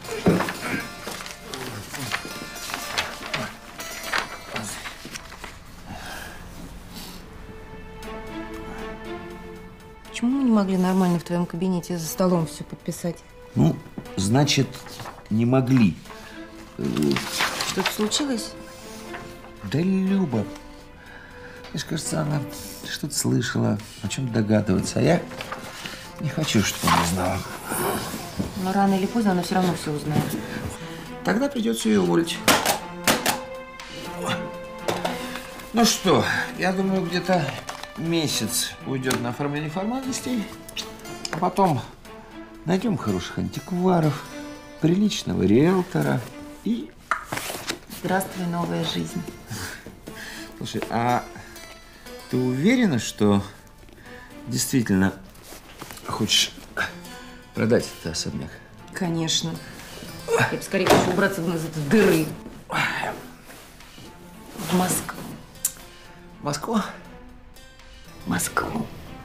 Почему мы не могли нормально в твоем кабинете за столом все подписать? Ну, значит, не могли. Что-то случилось? Да Люба, мне кажется, она что-то слышала, о чем догадывается, а я не хочу, чтобы она знала. Но рано или поздно она все равно все узнает. Тогда придется ее уволить. Ну что, я думаю, где-то месяц уйдет на оформление формальностей, а потом найдем хороших антикваров, приличного риэлтора и… Здравствуй, новая жизнь. Слушай, а ты уверена, что действительно хочешь продать этот особняк? Конечно. Я бы скорее хочу убраться из этой дыры. В Москву. Москва? Москву.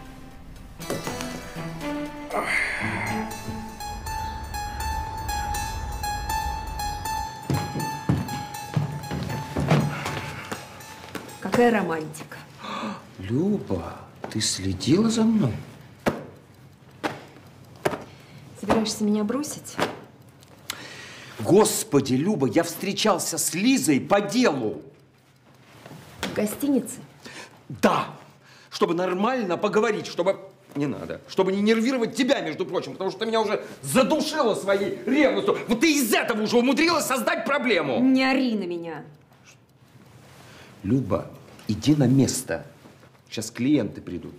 Какая романтика. Люба, ты следила за мной? Собираешься меня бросить? Господи, Люба, я встречался с Лизой по делу. В гостинице? Да, чтобы нормально поговорить, чтобы… Не надо. Чтобы не нервировать тебя, между прочим, потому что ты меня уже задушила своей ревностью. Вот ты из этого уже умудрилась создать проблему. Не ори на меня. Люба, иди на место. Сейчас клиенты придут.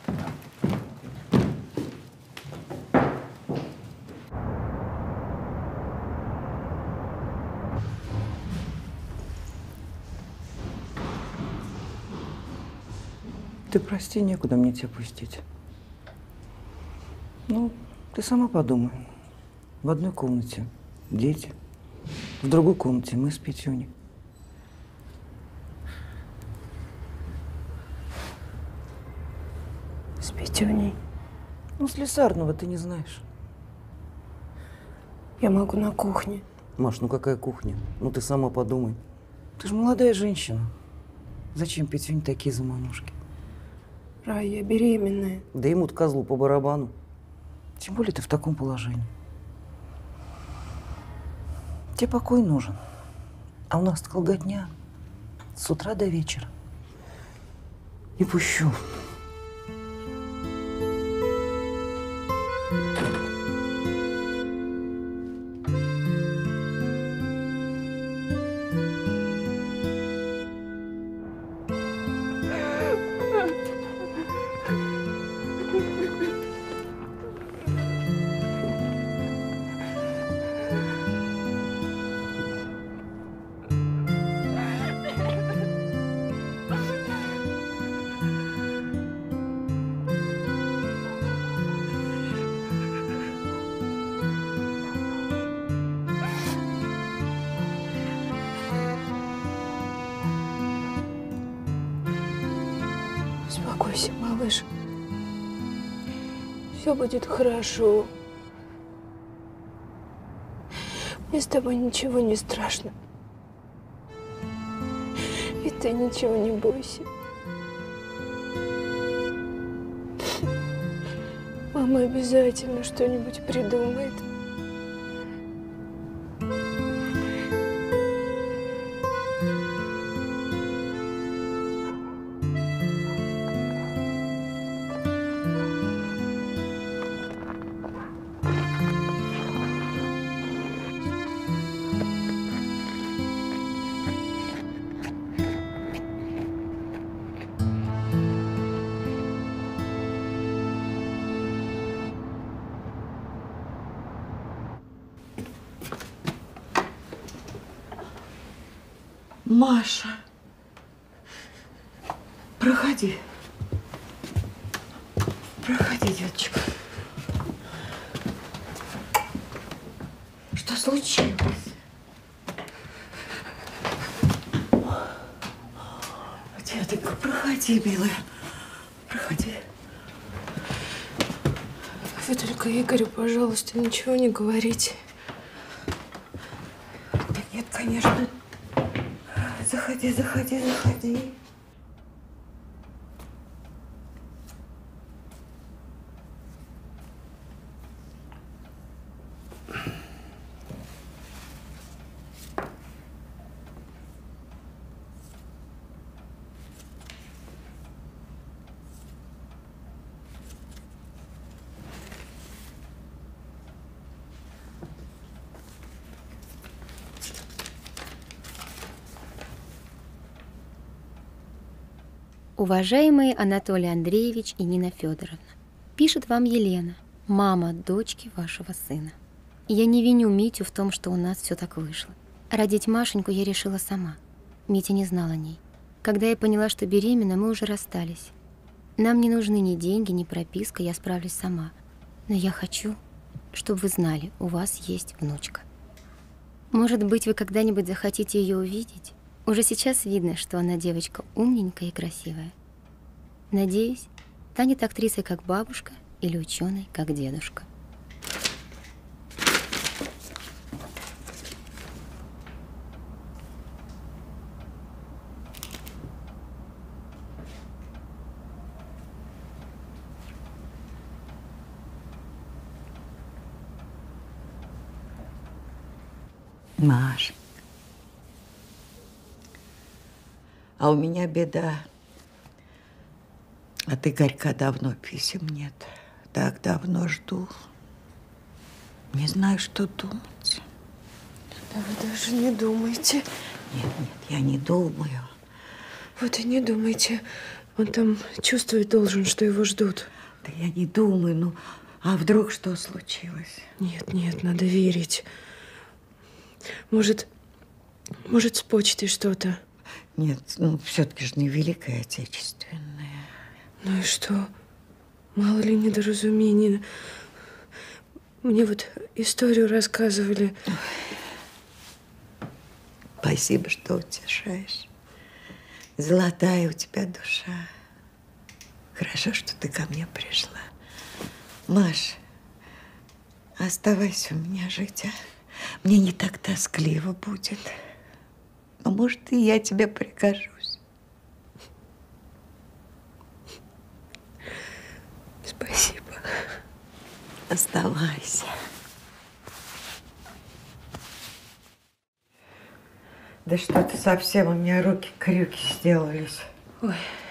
Ты прости, некуда мне тебя пустить. Ну, ты сама подумай. В одной комнате дети, в другой комнате мы с Петюней. С Петюней? Ну, слесарного ты не знаешь. Я могу на кухне. Маш, ну какая кухня? Ну ты сама подумай. Ты же молодая женщина. Зачем Петюне такие заманушки? Рай, я беременная. Да ему-то козлу по барабану. Тем более ты в таком положении. Тебе покой нужен. А у нас колготня. С утра до вечера. Не пущу. Успокойся, малыш. Все будет хорошо. Мне с тобой ничего не страшно. И ты ничего не бойся. Мама обязательно что-нибудь придумает. Маша, проходи. Проходи, деточка. Что случилось? Деточка, проходи, милая. Проходи. Вы только Игорю, пожалуйста, ничего не говорите. Да нет, конечно. Заходи, заходи, заходи. Уважаемые Анатолий Андреевич и Нина Федоровна, пишет вам Елена, мама дочки вашего сына. Я не виню Митю в том, что у нас все так вышло. Родить Машеньку я решила сама. Митя не знал о ней. Когда я поняла, что беременна, мы уже расстались. Нам не нужны ни деньги, ни прописка, я справлюсь сама. Но я хочу, чтобы вы знали, у вас есть внучка. Может быть, вы когда-нибудь захотите ее увидеть? Уже сейчас видно, что она девочка умненькая и красивая. Надеюсь, станет актрисой, как бабушка, или ученой, как дедушка. Маш, а у меня беда. От Игорька давно писем нет. Так давно жду. Не знаю, что думать. Да вы даже не думайте. Нет, я не думаю. Вот и не думайте. Он там чувствовать должен, что его ждут. Да я не думаю, ну, а вдруг что случилось? Нет, нет, надо верить. Может, с почтой что-то? Нет, ну, все-таки же не Великая Отечественная. Ну и что? Мало ли недоразумений. Мне вот историю рассказывали. Спасибо, что утешаешь. Золотая у тебя душа. Хорошо, что ты ко мне пришла. Маш, оставайся у меня жить, а? Мне не так тоскливо будет. Но, может, и я тебе прикажусь. Спасибо. Оставайся. Да что-то совсем у меня руки-крюки сделались. Ой.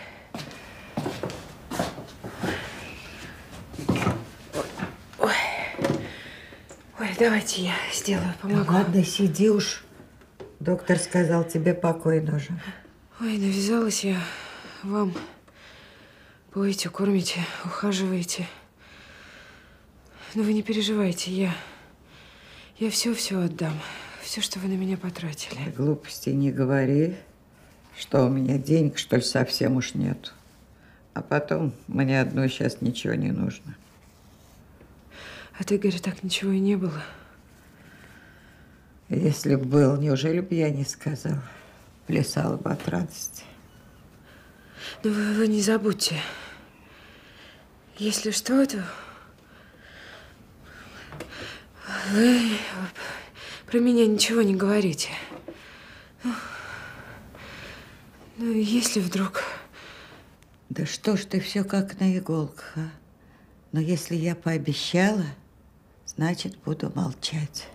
Ой. Ой, давайте я сделаю, помогу. Да ладно, сиди уж. Доктор сказал, тебе покой нужен. Ой, навязалась я вам. Поете, кормите, ухаживаете. Но вы не переживайте, я все отдам. Все, что вы на меня потратили. Глупости не говори, что у меня денег, что ли, совсем уж нет. А потом мне одной сейчас ничего не нужно. От Игоря так ничего и не было. Если бы был, неужели бы я не сказала? Плясала бы от радости. Но вы не забудьте. Если что, то вы про меня ничего не говорите. Ну, если вдруг... Да что ж ты все как на иголках, а? Но если я пообещала, значит, буду молчать.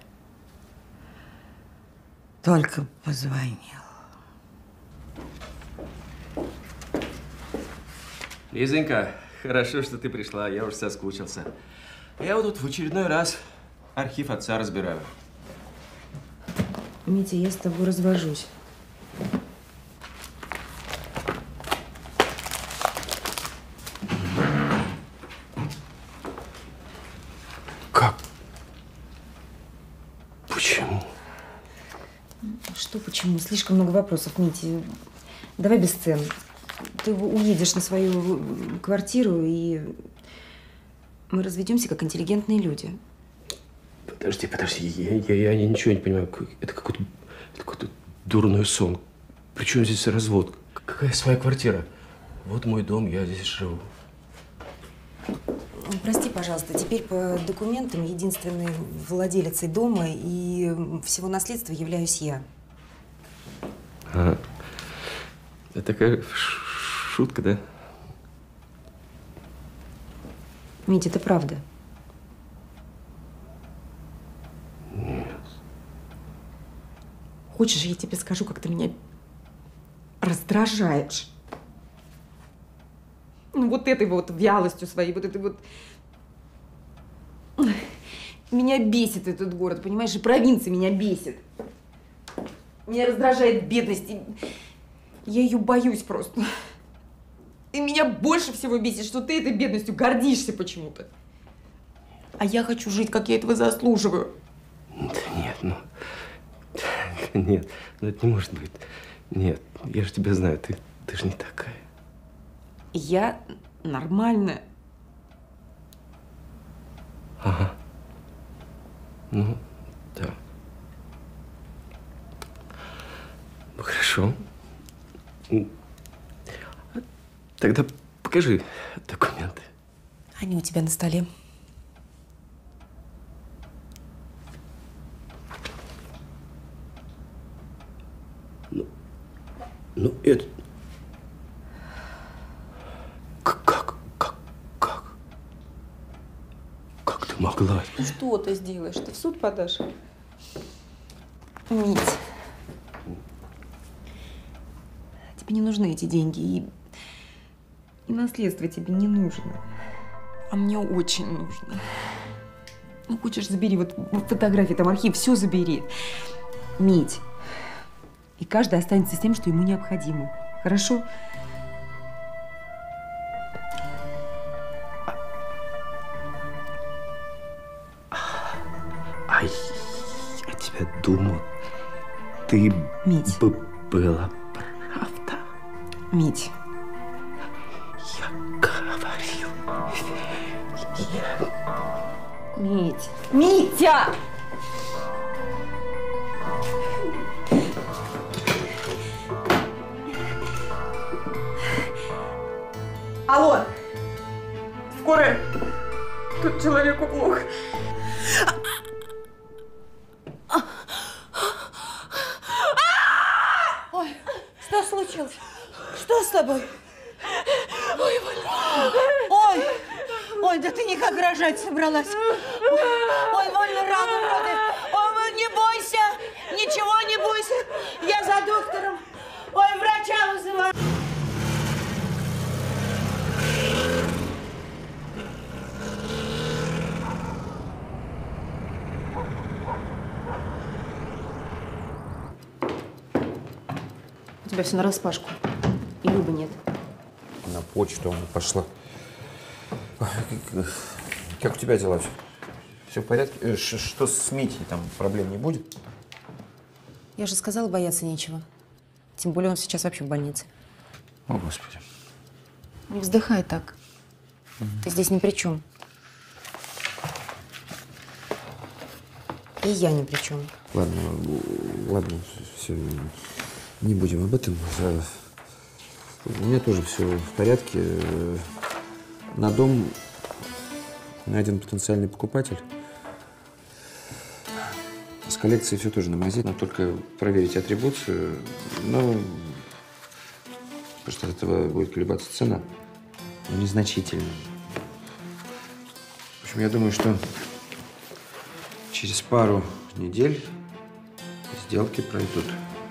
Только позвонил. Лизонька, хорошо, что ты пришла, я уж соскучился. Я вот тут в очередной раз архив отца разбираю. Митя, я с тобой развожусь. Как? Почему? Что почему? Слишком много вопросов, Митя. Давай без сцен. Ты уедешь на свою квартиру, и мы разведемся как интеллигентные люди. Подожди, я ничего не понимаю. Это какой-то дурной сон. Причем здесь развод? Какая своя квартира? Вот мой дом, я здесь живу. Прости, пожалуйста, теперь по документам единственной владелицей дома и всего наследства являюсь я. Ага. Это такая шутка, да? Митя, это правда. Нет. Хочешь, я тебе скажу, как ты меня раздражаешь? Ну, вот этой вот вялостью своей, вот этой вот... Меня бесит этот город, понимаешь? И провинция меня бесит. Меня раздражает бедность. Я ее боюсь просто. И меня больше всего бесит, что ты этой бедностью гордишься почему-то. А я хочу жить, как я этого заслуживаю. Да нет, нет, это не может быть. Нет, я же тебя знаю, ты же не такая. Я нормальная. Ага. Ну, да. Ну, хорошо. Тогда покажи документы. Они у тебя на столе. Ну, это... Как ты могла? Ну что ты сделаешь? Ты в суд подашь? Мить, тебе не нужны эти деньги, и наследство тебе не нужно. А мне очень нужно. Ну, хочешь, забери вот фотографии, там архив, все забери. Мить. И каждый останется с тем, что ему необходимо. Хорошо? А я тебя думал, ты Мить. Была правда. Мить. Я говорил. Мить. Митя! Алло! Скорая! Тут человеку плохо. Ой, что случилось? Что с тобой? Ой, Ой, ой, да ты никак рожать собралась. Ой, больно, рано вроде. Ой, не бойся, Ничего не бойся, я за доктором. Ой, врача вызываю. У тебя все нараспашку. И Любы нет. На почту она пошла. Как у тебя дела? Все в порядке? Что с Митей? Там проблем не будет? Я же сказала, бояться нечего. Тем более он сейчас вообще в больнице. О, Господи. Не вздыхай так. Ты здесь ни при чем. И я ни при чем. Ладно, все. Не будем об этом. У меня тоже все в порядке. На дом найден потенциальный покупатель. С коллекцией все тоже на мази. Надо только проверить атрибуцию. Но просто от этого будет колебаться цена. Но незначительно. В общем, я думаю, что через пару недель сделки пройдут.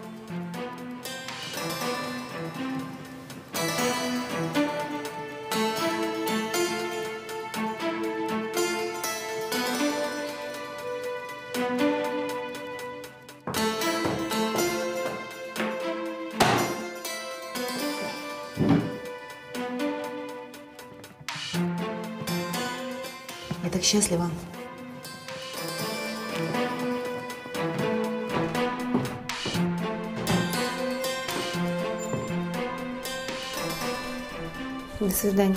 Я так счастлива. До свидания.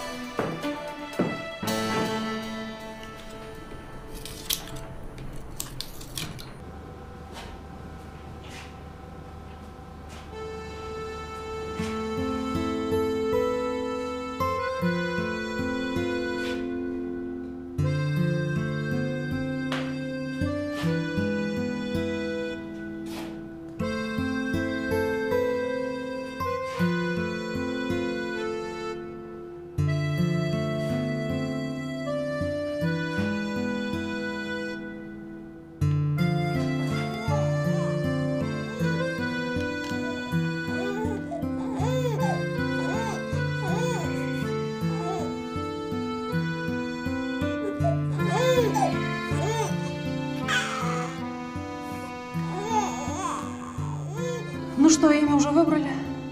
Ну что, имя уже выбрали?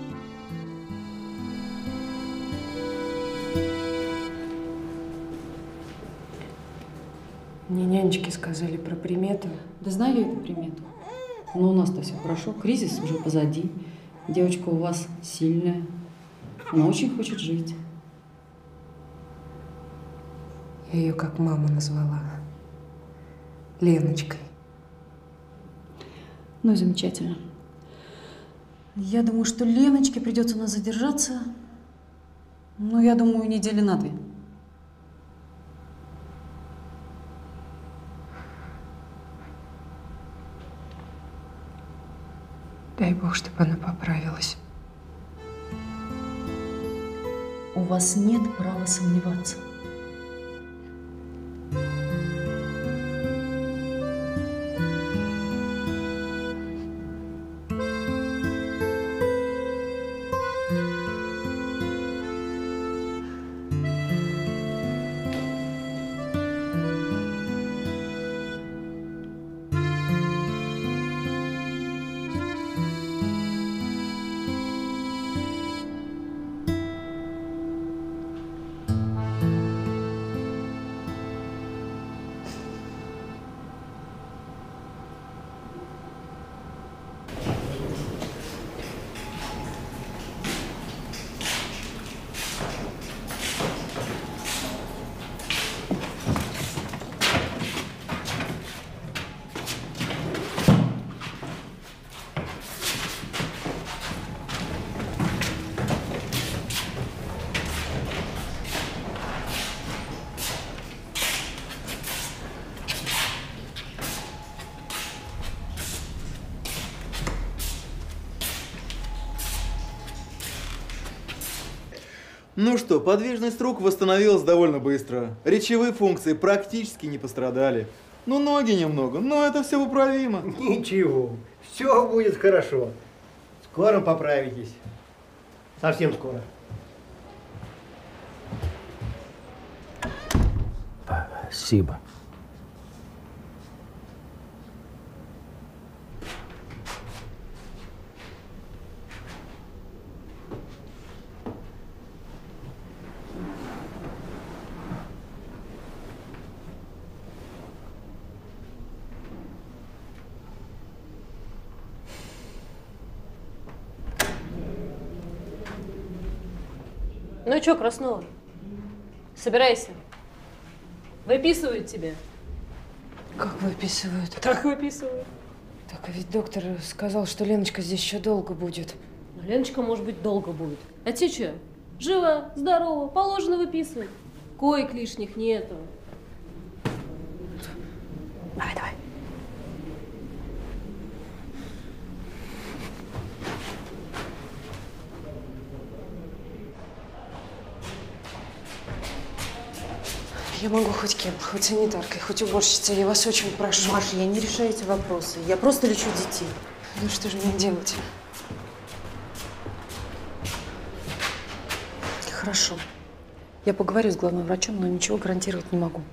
Мне нянечки сказали про примету. Да знаю я эту примету. Но у нас-то все хорошо. Кризис уже позади. Девочка у вас сильная. Она очень хочет жить. Я ее как маму назвала. Леночкой. Ну и замечательно. Я думаю, что Леночке придется у нас задержаться. Ну, я думаю, недели на 2. Дай Бог, чтобы она поправилась. У вас нет права сомневаться. Ну что, подвижность рук восстановилась довольно быстро. Речевые функции практически не пострадали. Ну, ноги немного, но это все поправимо. Ничего, все будет хорошо. Скоро поправитесь. Совсем скоро. Спасибо. Ну чё, Краснова, собирайся. Выписывают тебя. Как выписывают? Так выписывают. Так, а ведь доктор сказал, что Леночка здесь еще долго будет. Ну, Леночка, может быть, долго будет. А тебе что? Жива, здорова, положено выписывать. Коек лишних нету. Давай, давай. Я могу хоть кем, хоть санитаркой, хоть уборщицей. Я вас очень прошу. Маша, я не решаю эти вопросы. Я просто лечу детей. Ну что же мне делать? Хорошо. Я поговорю с главным врачом, но ничего гарантировать не могу.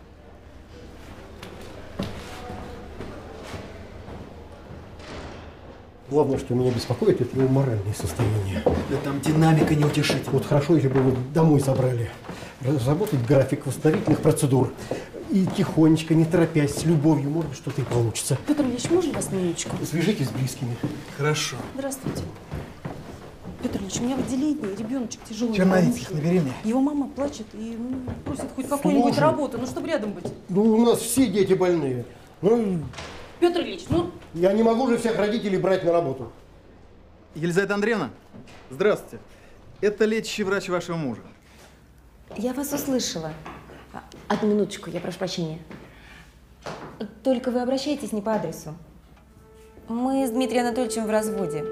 Главное, что меня беспокоит, это его моральное состояние. Да там динамика неутешительная. Вот хорошо, если бы его домой забрали. Разработать график восстановительных процедур. И тихонечко, не торопясь, с любовью, может быть, что-то и получится. Петр Ильич, можно вас на минуточку? Свяжитесь с близкими. Хорошо. Здравствуйте. Петр Ильич, у меня в отделении ребеночек тяжелый. Черновицких набери мне. Его мама плачет и просит хоть какую-нибудь работу, ну, чтобы рядом быть. Ну, у нас все дети больные. Ну, Петр Ильич, ну… я не могу же всех родителей брать на работу. Елизавета Андреевна, здравствуйте. Это лечащий врач вашего мужа. Я вас услышала. Одну минуточку, я прошу прощения. Только вы обращаетесь не по адресу. Мы с Дмитрием Анатольевичем в разводе.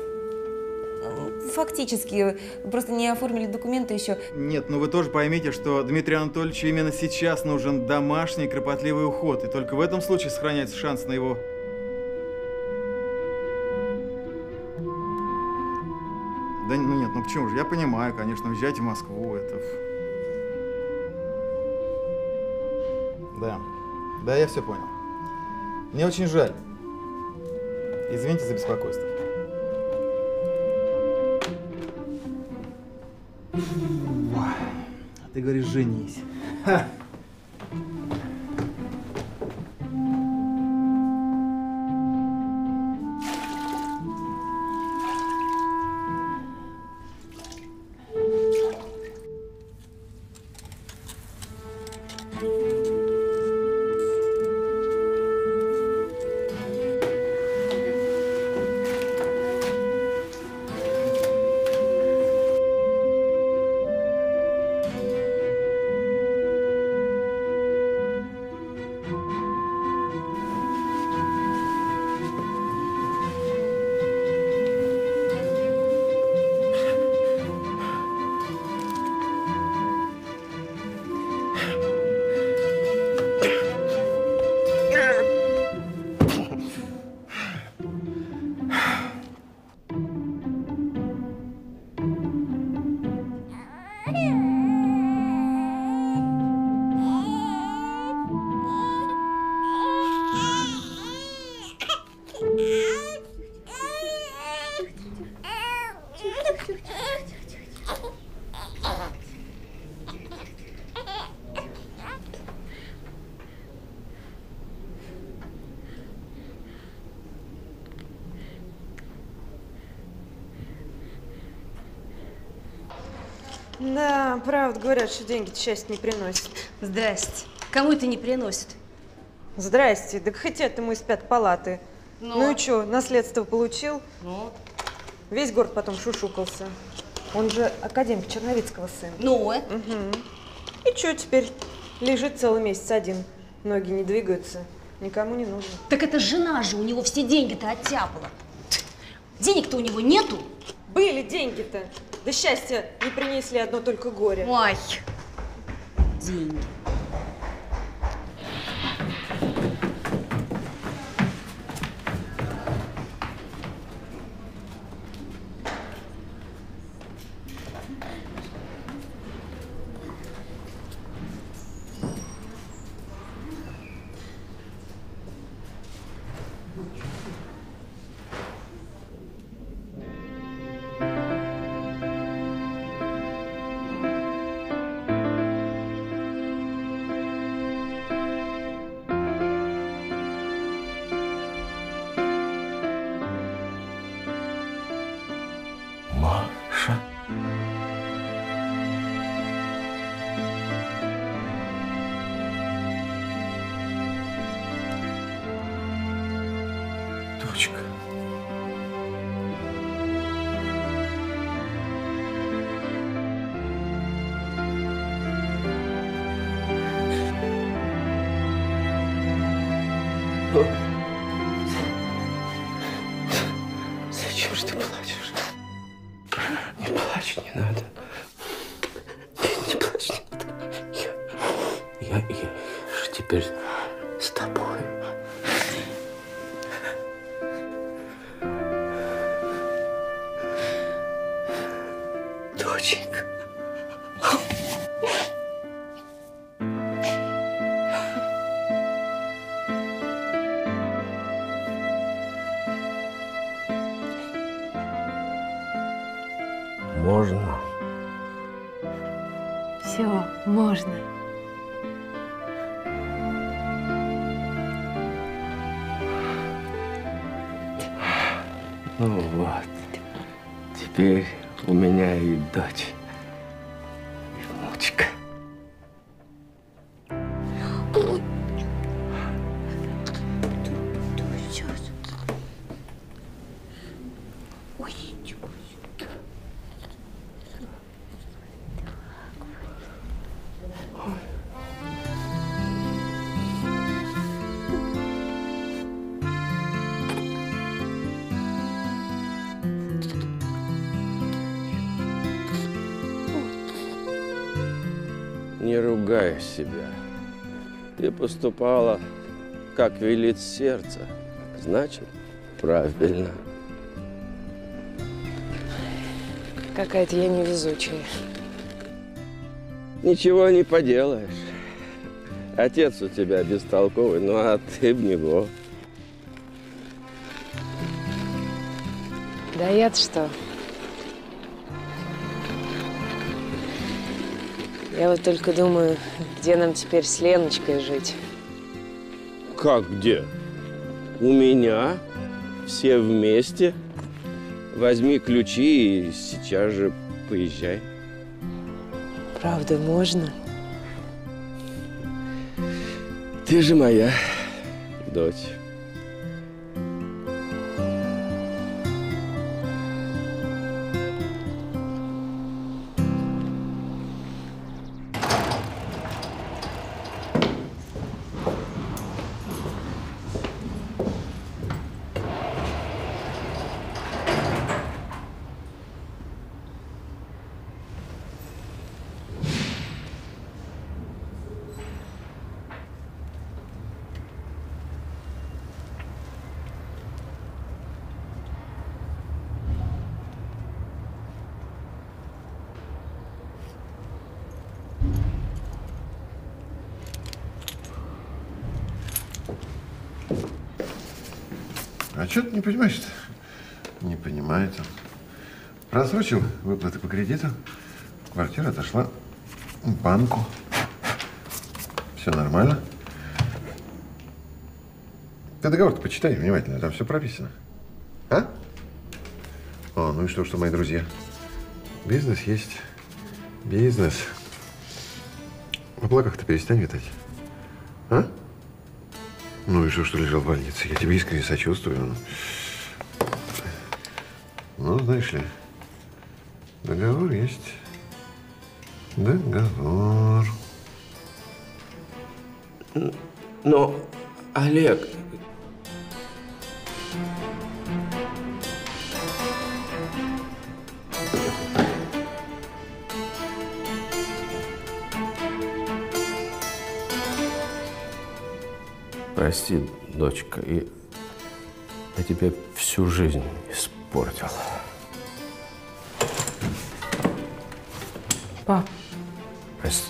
Фактически, просто не оформили документы еще. Нет, ну вы тоже поймите, что Дмитрию Анатольевичу именно сейчас нужен домашний кропотливый уход. И только в этом случае сохраняется шанс на его… Да ну нет, ну почему же? Я понимаю, конечно, уезжайте в Москву, это… Да, я все понял. Мне очень жаль. Извините за беспокойство. А ты говоришь, женись. Ха. Да, правда, говорят, что деньги счастье не приносят. Здрасте. Кому это не приносит? Здрасте. Да хоть это мы из пятой палаты. Ну и что, наследство получил? Ну? Весь город потом шушукался. Он же академик Черновицкого сын. Ну? Угу. И что теперь? Лежит целый месяц один. Ноги не двигаются. Никому не нужно. Так это жена же у него все деньги-то оттяпала. Денег-то у него нету. Были деньги-то. Да счастья не принесли одно только горе. Ой, деньги. Зачем же ты плачешь? Не плачь, не надо. Не плачь, не надо. Я же теперь с тобой. Доченька. Можно. Все, можно. Ну вот. Теперь у меня и дочь, и внучка. Не ругай себя. Ты поступала, как велит сердце. Значит, правильно. Какая-то я невезучая. Ничего не поделаешь. Отец у тебя бестолковый, ну а ты в него. Да я-то что? Я вот только думаю, где нам теперь с Леночкой жить. Как где? У меня? Все вместе? Возьми ключи и сейчас же поезжай. Правда, можно? Ты же моя дочь. А что ты не понимаешь-то? Не понимает он. Просрочил выплаты по кредиту, квартира отошла в банку. Все нормально. Ты договор-то почитай внимательно, там все прописано. А? О, ну и что, мои друзья? Бизнес есть бизнес. В облаках-то перестань витать. А? Ну и что лежал в больнице? Я тебе искренне сочувствую. Ну, знаешь ли, договор есть. Договор. Но, Олег... Прости, дочка, я тебе всю жизнь испортил. Пап. Прости.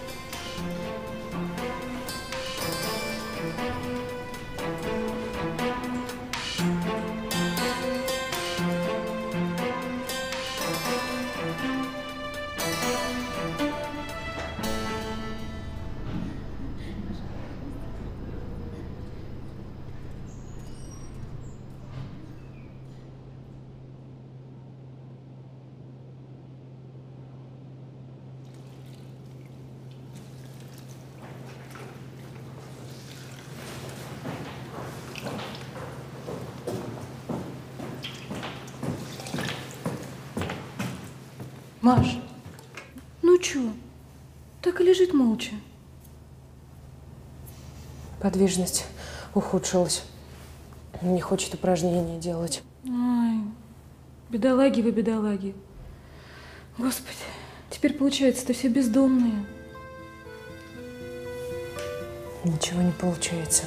Маш, ну чё? Так и лежит молча. Подвижность ухудшилось. Не хочет упражнения делать. Ай, бедолаги вы, бедолаги. Господи, теперь получается-то все бездомные. Ничего не получается.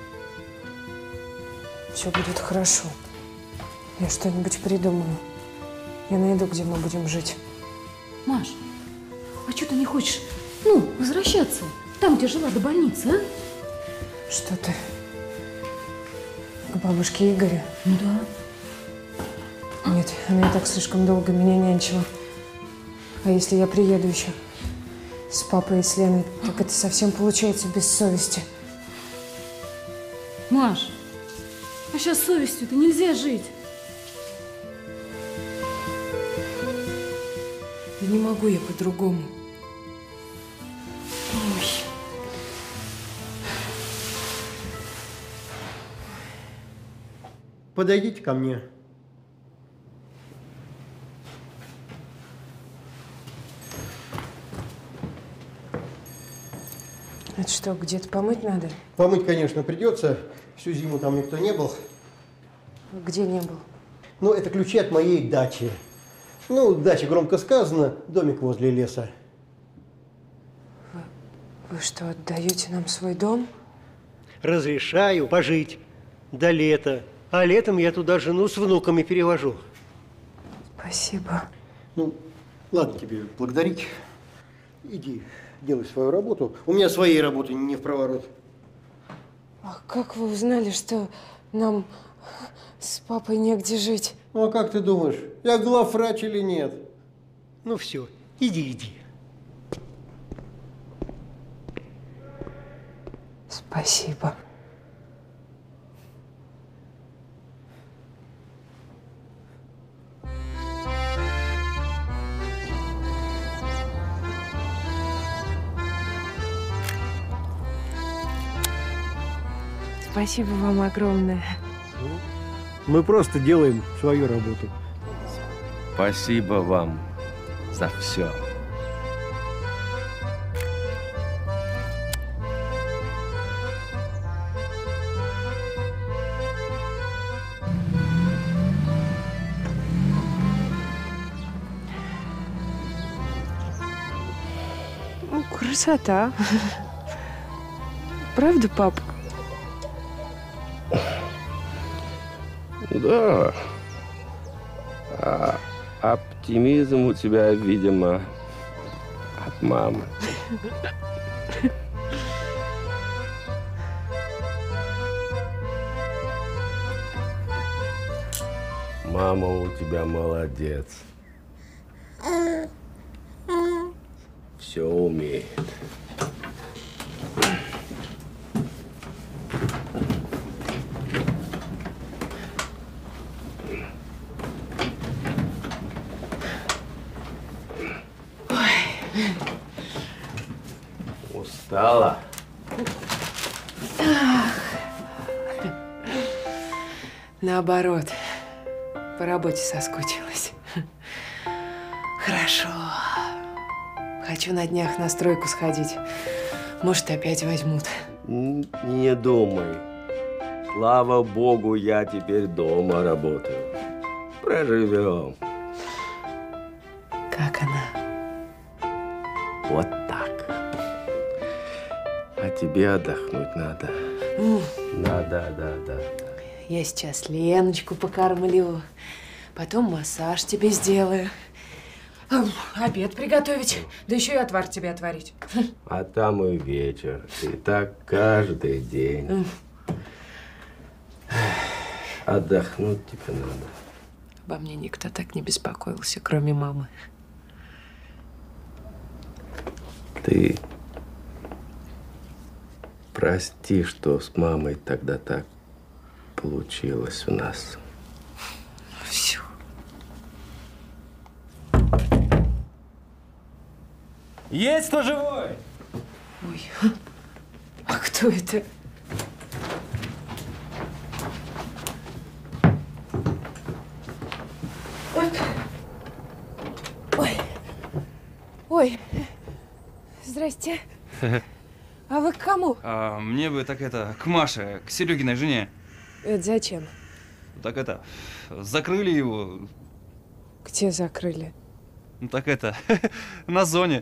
Все будет хорошо. Я что-нибудь придумаю. Я найду, где мы будем жить. Маш, а что ты не хочешь, возвращаться? Там, где жила до больницы, а? Что ты? К бабушке Игоря? Ну да. Нет, она и так слишком долго меня нянчила. А если я приеду еще с папой и с Леной, так это совсем получается без совести. Маш, а сейчас с совестью-то нельзя жить. Да не могу я по-другому. Ой. Подойдите ко мне. Это что, где-то помыть надо? Помыть, конечно, придется. Всю зиму там никто не был. Где не был? Ну, это ключи от моей дачи. Ну, дача громко сказано, домик возле леса. Вы что, отдаете нам свой дом? Разрешаю пожить до лета. А летом я туда жену с внуками перевожу. Спасибо. Ну, ладно тебе благодарить. Иди, делай свою работу. У меня своей работы не впроворот. А как вы узнали, что нам с папой негде жить? Ну, а как ты думаешь, я главврач или нет? Ну все, иди. Спасибо. Спасибо вам огромное. Мы просто делаем свою работу. Спасибо вам за все. Ну, красота. Правда, пап? Да. А оптимизм у тебя, видимо, от мамы. Мама у тебя молодец. Все умеет. Устала? Наоборот, по работе соскучилась. Хорошо. Хочу на днях на стройку сходить. Может, опять возьмут. Не думай. Слава богу, я теперь дома работаю. Проживем. Как она? Вот так. А тебе отдохнуть надо. Да. Я сейчас Леночку покормлю, потом массаж тебе сделаю, обед приготовить, да еще и отвар тебе отварить. А там и вечер. И так каждый день. Отдохнуть тебе надо. Обо мне никто так не беспокоился, кроме мамы. Ты прости, что с мамой тогда так получилось у нас. Все. Есть кто живой? Ой, а кто это? Ой, здрасте. А вы к кому? Мне бы так это, к Маше, к Серегиной жене. Это зачем? Так это, закрыли его. Где закрыли? Ну так это, на зоне.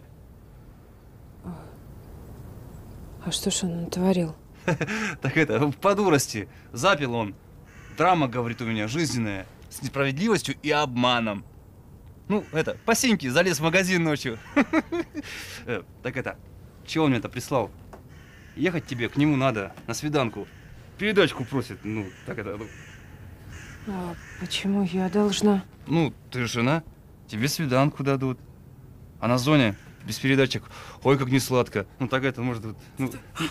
А что ж он натворил? Так это, по дурости. Запил он. Драма, говорит, у меня жизненная. С несправедливостью и обманом. Ну, это, по синьке залез в магазин ночью. Так это, чего он мне-то прислал? Ехать тебе к нему надо, на свиданку. Передачку просит, ну, так это... А почему я должна? Ну, ты же жена, тебе свиданку дадут. А на зоне, без передачек, ой, как не сладко. Ну, так это, может, вот, ну...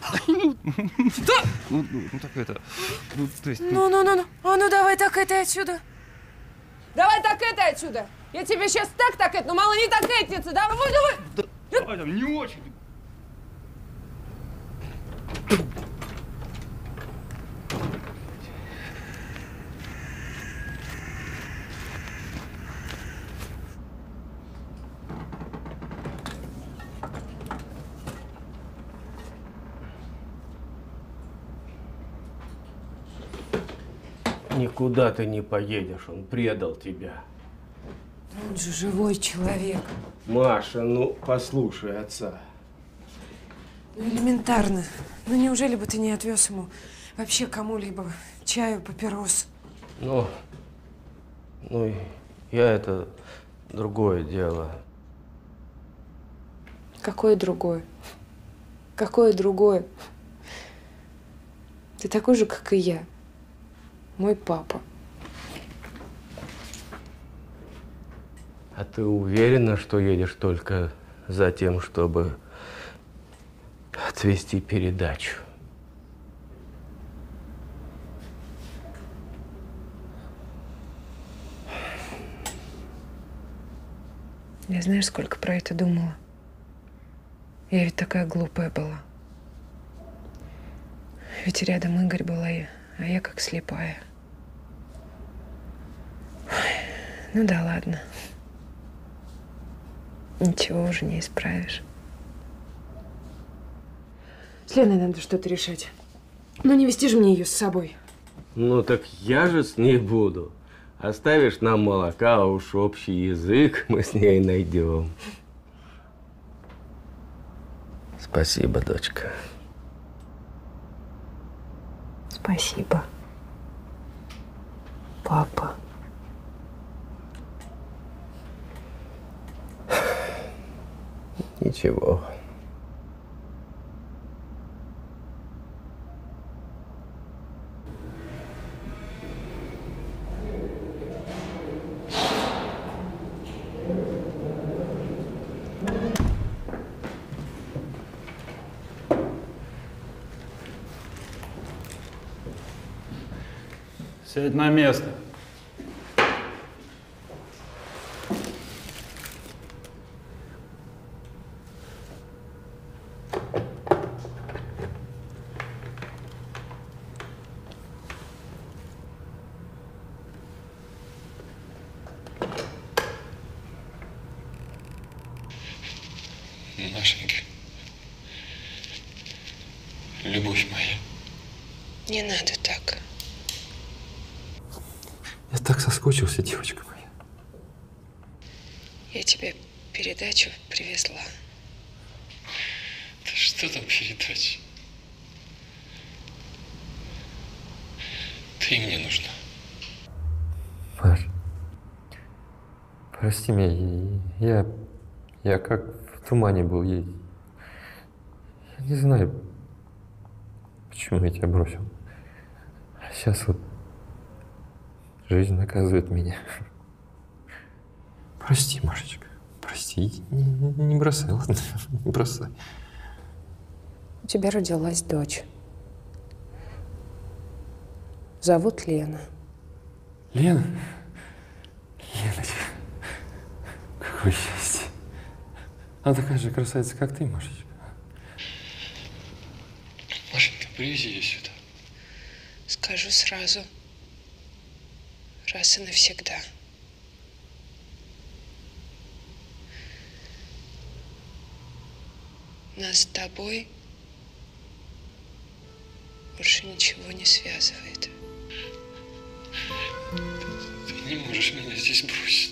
Ну, так это... Ну, то есть... Ну, а ну давай так это отсюда. Давай так это отсюда. Я тебе сейчас так это, но мало не так этница. Давай. Давай там, не очень. Никуда ты не поедешь, он предал тебя. Он же живой человек. Маша, ну послушай отца. Ну элементарно. Ну неужели бы ты не отвез ему вообще кому-либо чаю, папирос? Ну, я это другое дело. Какое другое? Какое другое? Ты такой же, как и я. Мой папа. А ты уверена, что едешь только за тем, чтобы отвезти передачу? Я знаешь, сколько про это думала? Я ведь такая глупая была. Ведь рядом Игорь был, а я как слепая. Ой, ну да ладно. Ничего уже не исправишь. С Леной надо что-то решать. Ну не вести же мне ее с собой. Ну так я же с ней буду. Оставишь нам молока, а уж общий язык мы с ней найдем. Спасибо, дочка. Спасибо, папа. Ничего. Сядь на место. Машенька, любовь моя. Не надо так. Я так соскучился, девочка моя. Я тебе передачу привезла. Да что там передача? Ты мне нужна. Маш, прости меня, я как в тумане был. Я не знаю, почему я тебя бросил. А сейчас вот жизнь наказывает меня. Прости, Машечка, прости. Не бросай, ладно? Не бросай. У тебя родилась дочь. Зовут Лена. Лена? Леночка, какое счастье. Она такая же красавица, как ты, Машечка. Машенька, привези ее сюда. Скажу сразу. Раз и навсегда. Нас с тобой больше ничего не связывает. Ты не можешь меня здесь бросить.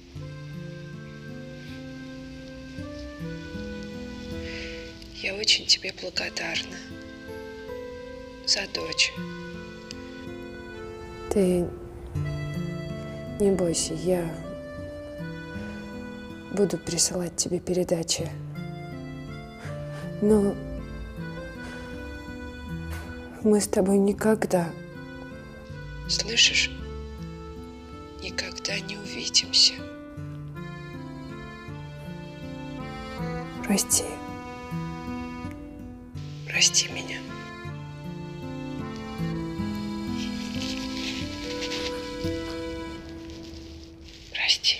Я очень тебе благодарна за дочь. Ты не бойся, я буду присылать тебе передачи. Но мы с тобой никогда, слышишь, никогда не увидимся. Прости. Прости меня. Прости.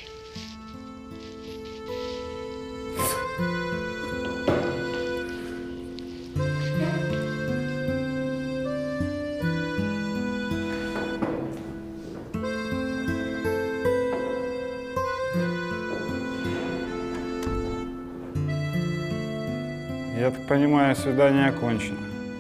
Я так понимаю, свидание окончено.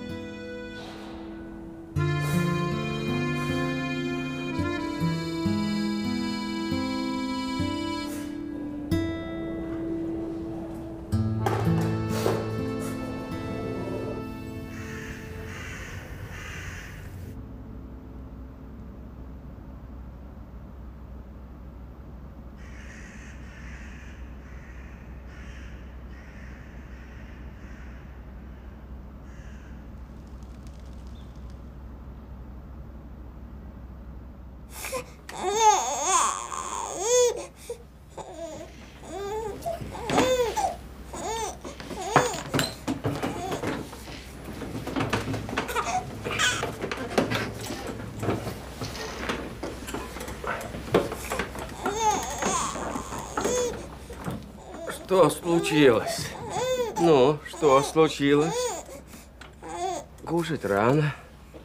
Что случилось? Ну, что случилось? Кушать рано.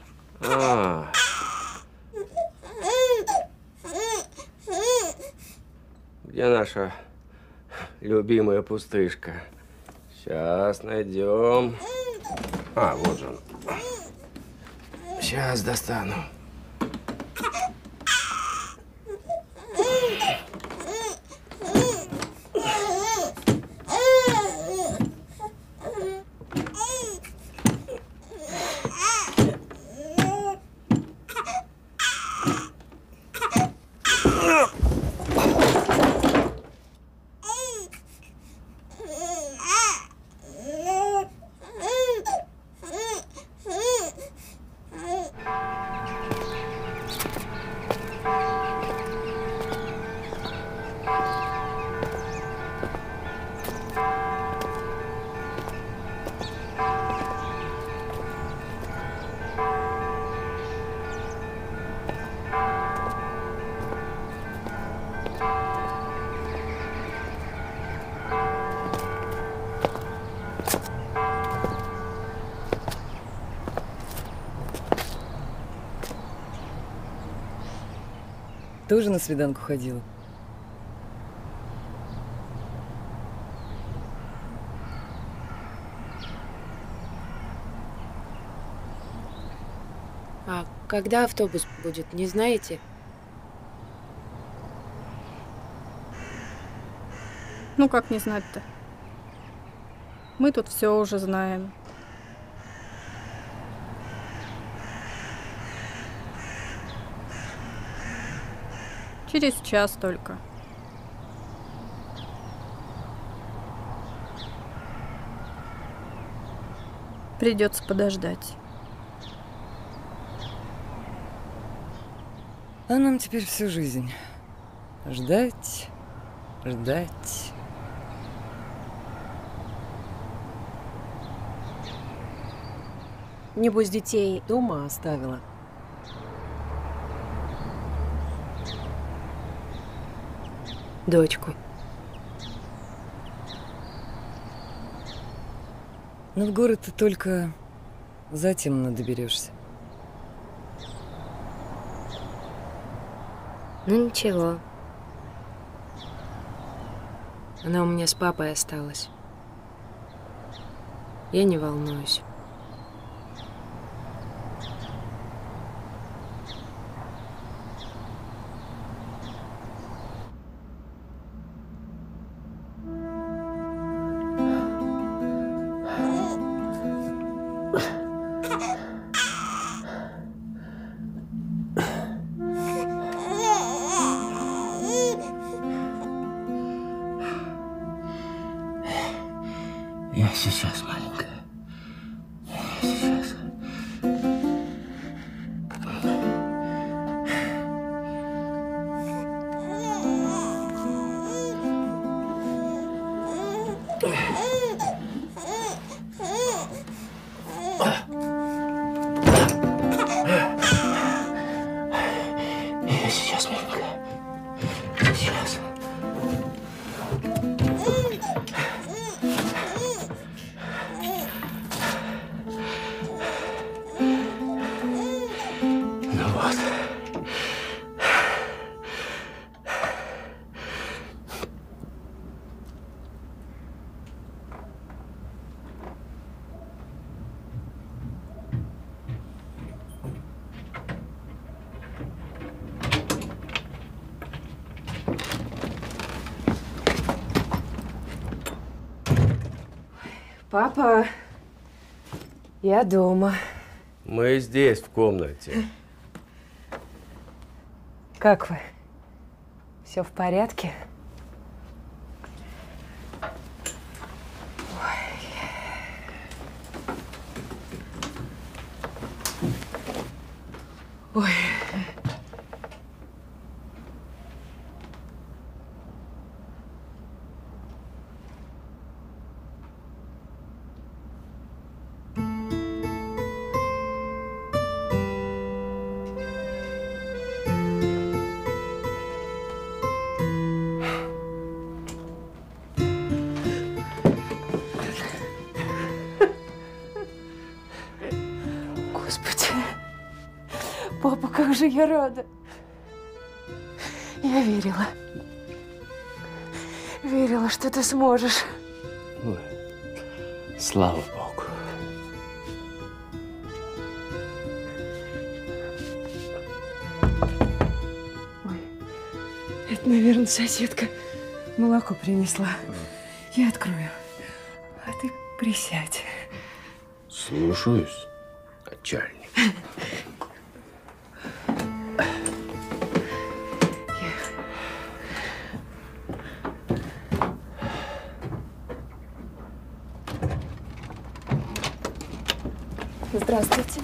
Где наша любимая пустышка? Сейчас найдем. Вот же он. Сейчас достану. Тоже на свиданку ходила? А когда автобус будет, не знаете? Ну как не знать-то? Мы тут все уже знаем. Через час только. Придется подождать. А нам теперь всю жизнь ждать, ждать. Небось, детей дома оставила. Дочку. Но в город ты только затемно доберешься. Ну ничего. Она у меня с папой осталась. Я не волнуюсь. Я сейчас, маленькая. Я сейчас. Я сейчас, маленькая. Сейчас. Ну вот. Папа, я дома. Мы здесь, в комнате. Как вы? Все в порядке? Ой. Господи, папа, как же я рада. Я верила. Верила, что ты сможешь. Ой, слава Богу. Ой, это, наверное, соседка молоко принесла. Я открою. А ты присядь. Слушаюсь, начальник. Здравствуйте.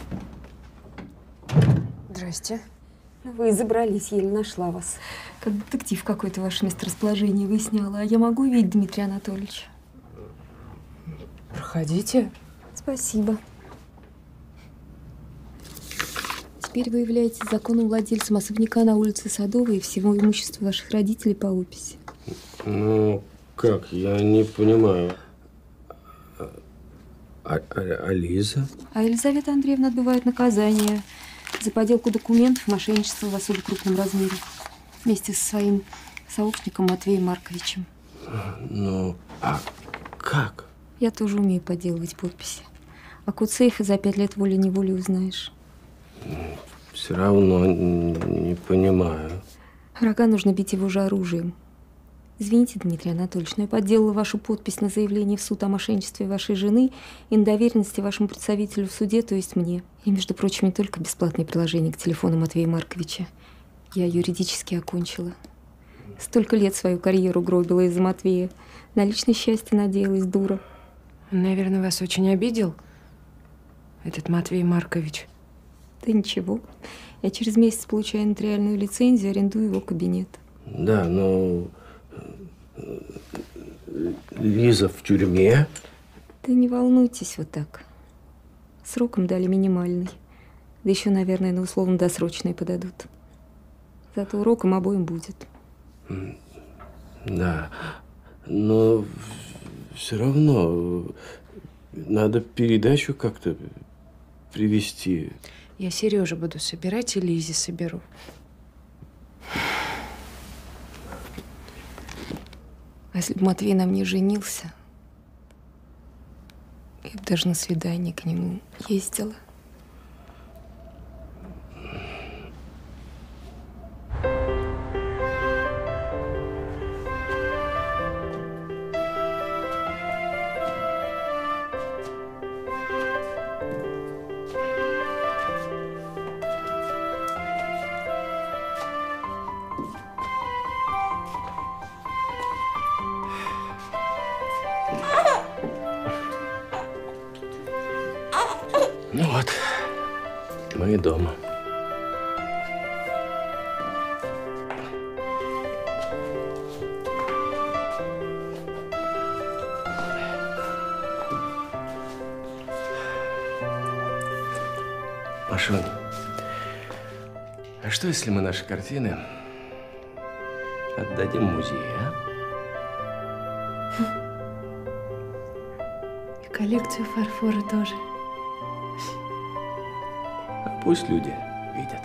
Здрасте. Вы забрались, еле нашла вас. Как детектив какой-то ваше месторасположение выясняла. А я могу видеть Дмитрия Анатольевича? Проходите. Спасибо. Теперь вы являетесь законным владельцем особняка на улице Садовой и всего имущества ваших родителей по описи. Ну, как? Я не понимаю. А Лиза? А Елизавета Андреевна отбывает наказание за подделку документов, мошенничество в особо крупном размере. Вместе со своим сообщником Матвеем Марковичем. Ну, а как? Я тоже умею подделывать подписи. А код сейфа за 5 лет волей-неволей узнаешь. Все равно не понимаю. Врага нужно бить его же оружием. Извините, Дмитрий Анатольевич, но я подделала вашу подпись на заявление в суд о мошенничестве вашей жены и на доверенности вашему представителю в суде, то есть мне. И, между прочим, не только бесплатное приложение к телефону Матвея Марковича. Я юридически окончила. Столько лет свою карьеру гробила из-за Матвея. На личное счастье надеялась, дура. Наверное, вас очень обидел этот Матвей Маркович. Да ничего. Я через месяц получаю нотариальную лицензию, арендую его кабинет. Да, но Лиза в тюрьме? Да не волнуйтесь вы так. Сроком дали минимальный. Да еще, наверное, на условно-досрочные подадут. Зато уроком обоим будет. Да, но все равно надо передачу как-то привести. Я Сережу буду собирать и Лизе соберу. А если бы Матвей на мне женился, я бы даже на свидание к нему ездила. Ну вот, мы дома. Машунь, а что, если мы наши картины отдадим музею, а? И коллекцию фарфора тоже. А пусть люди видят.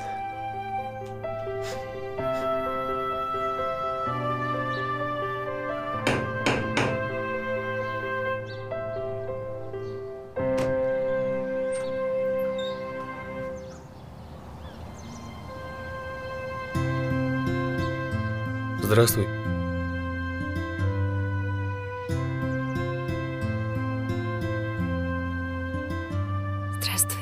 Здравствуй. Здравствуй.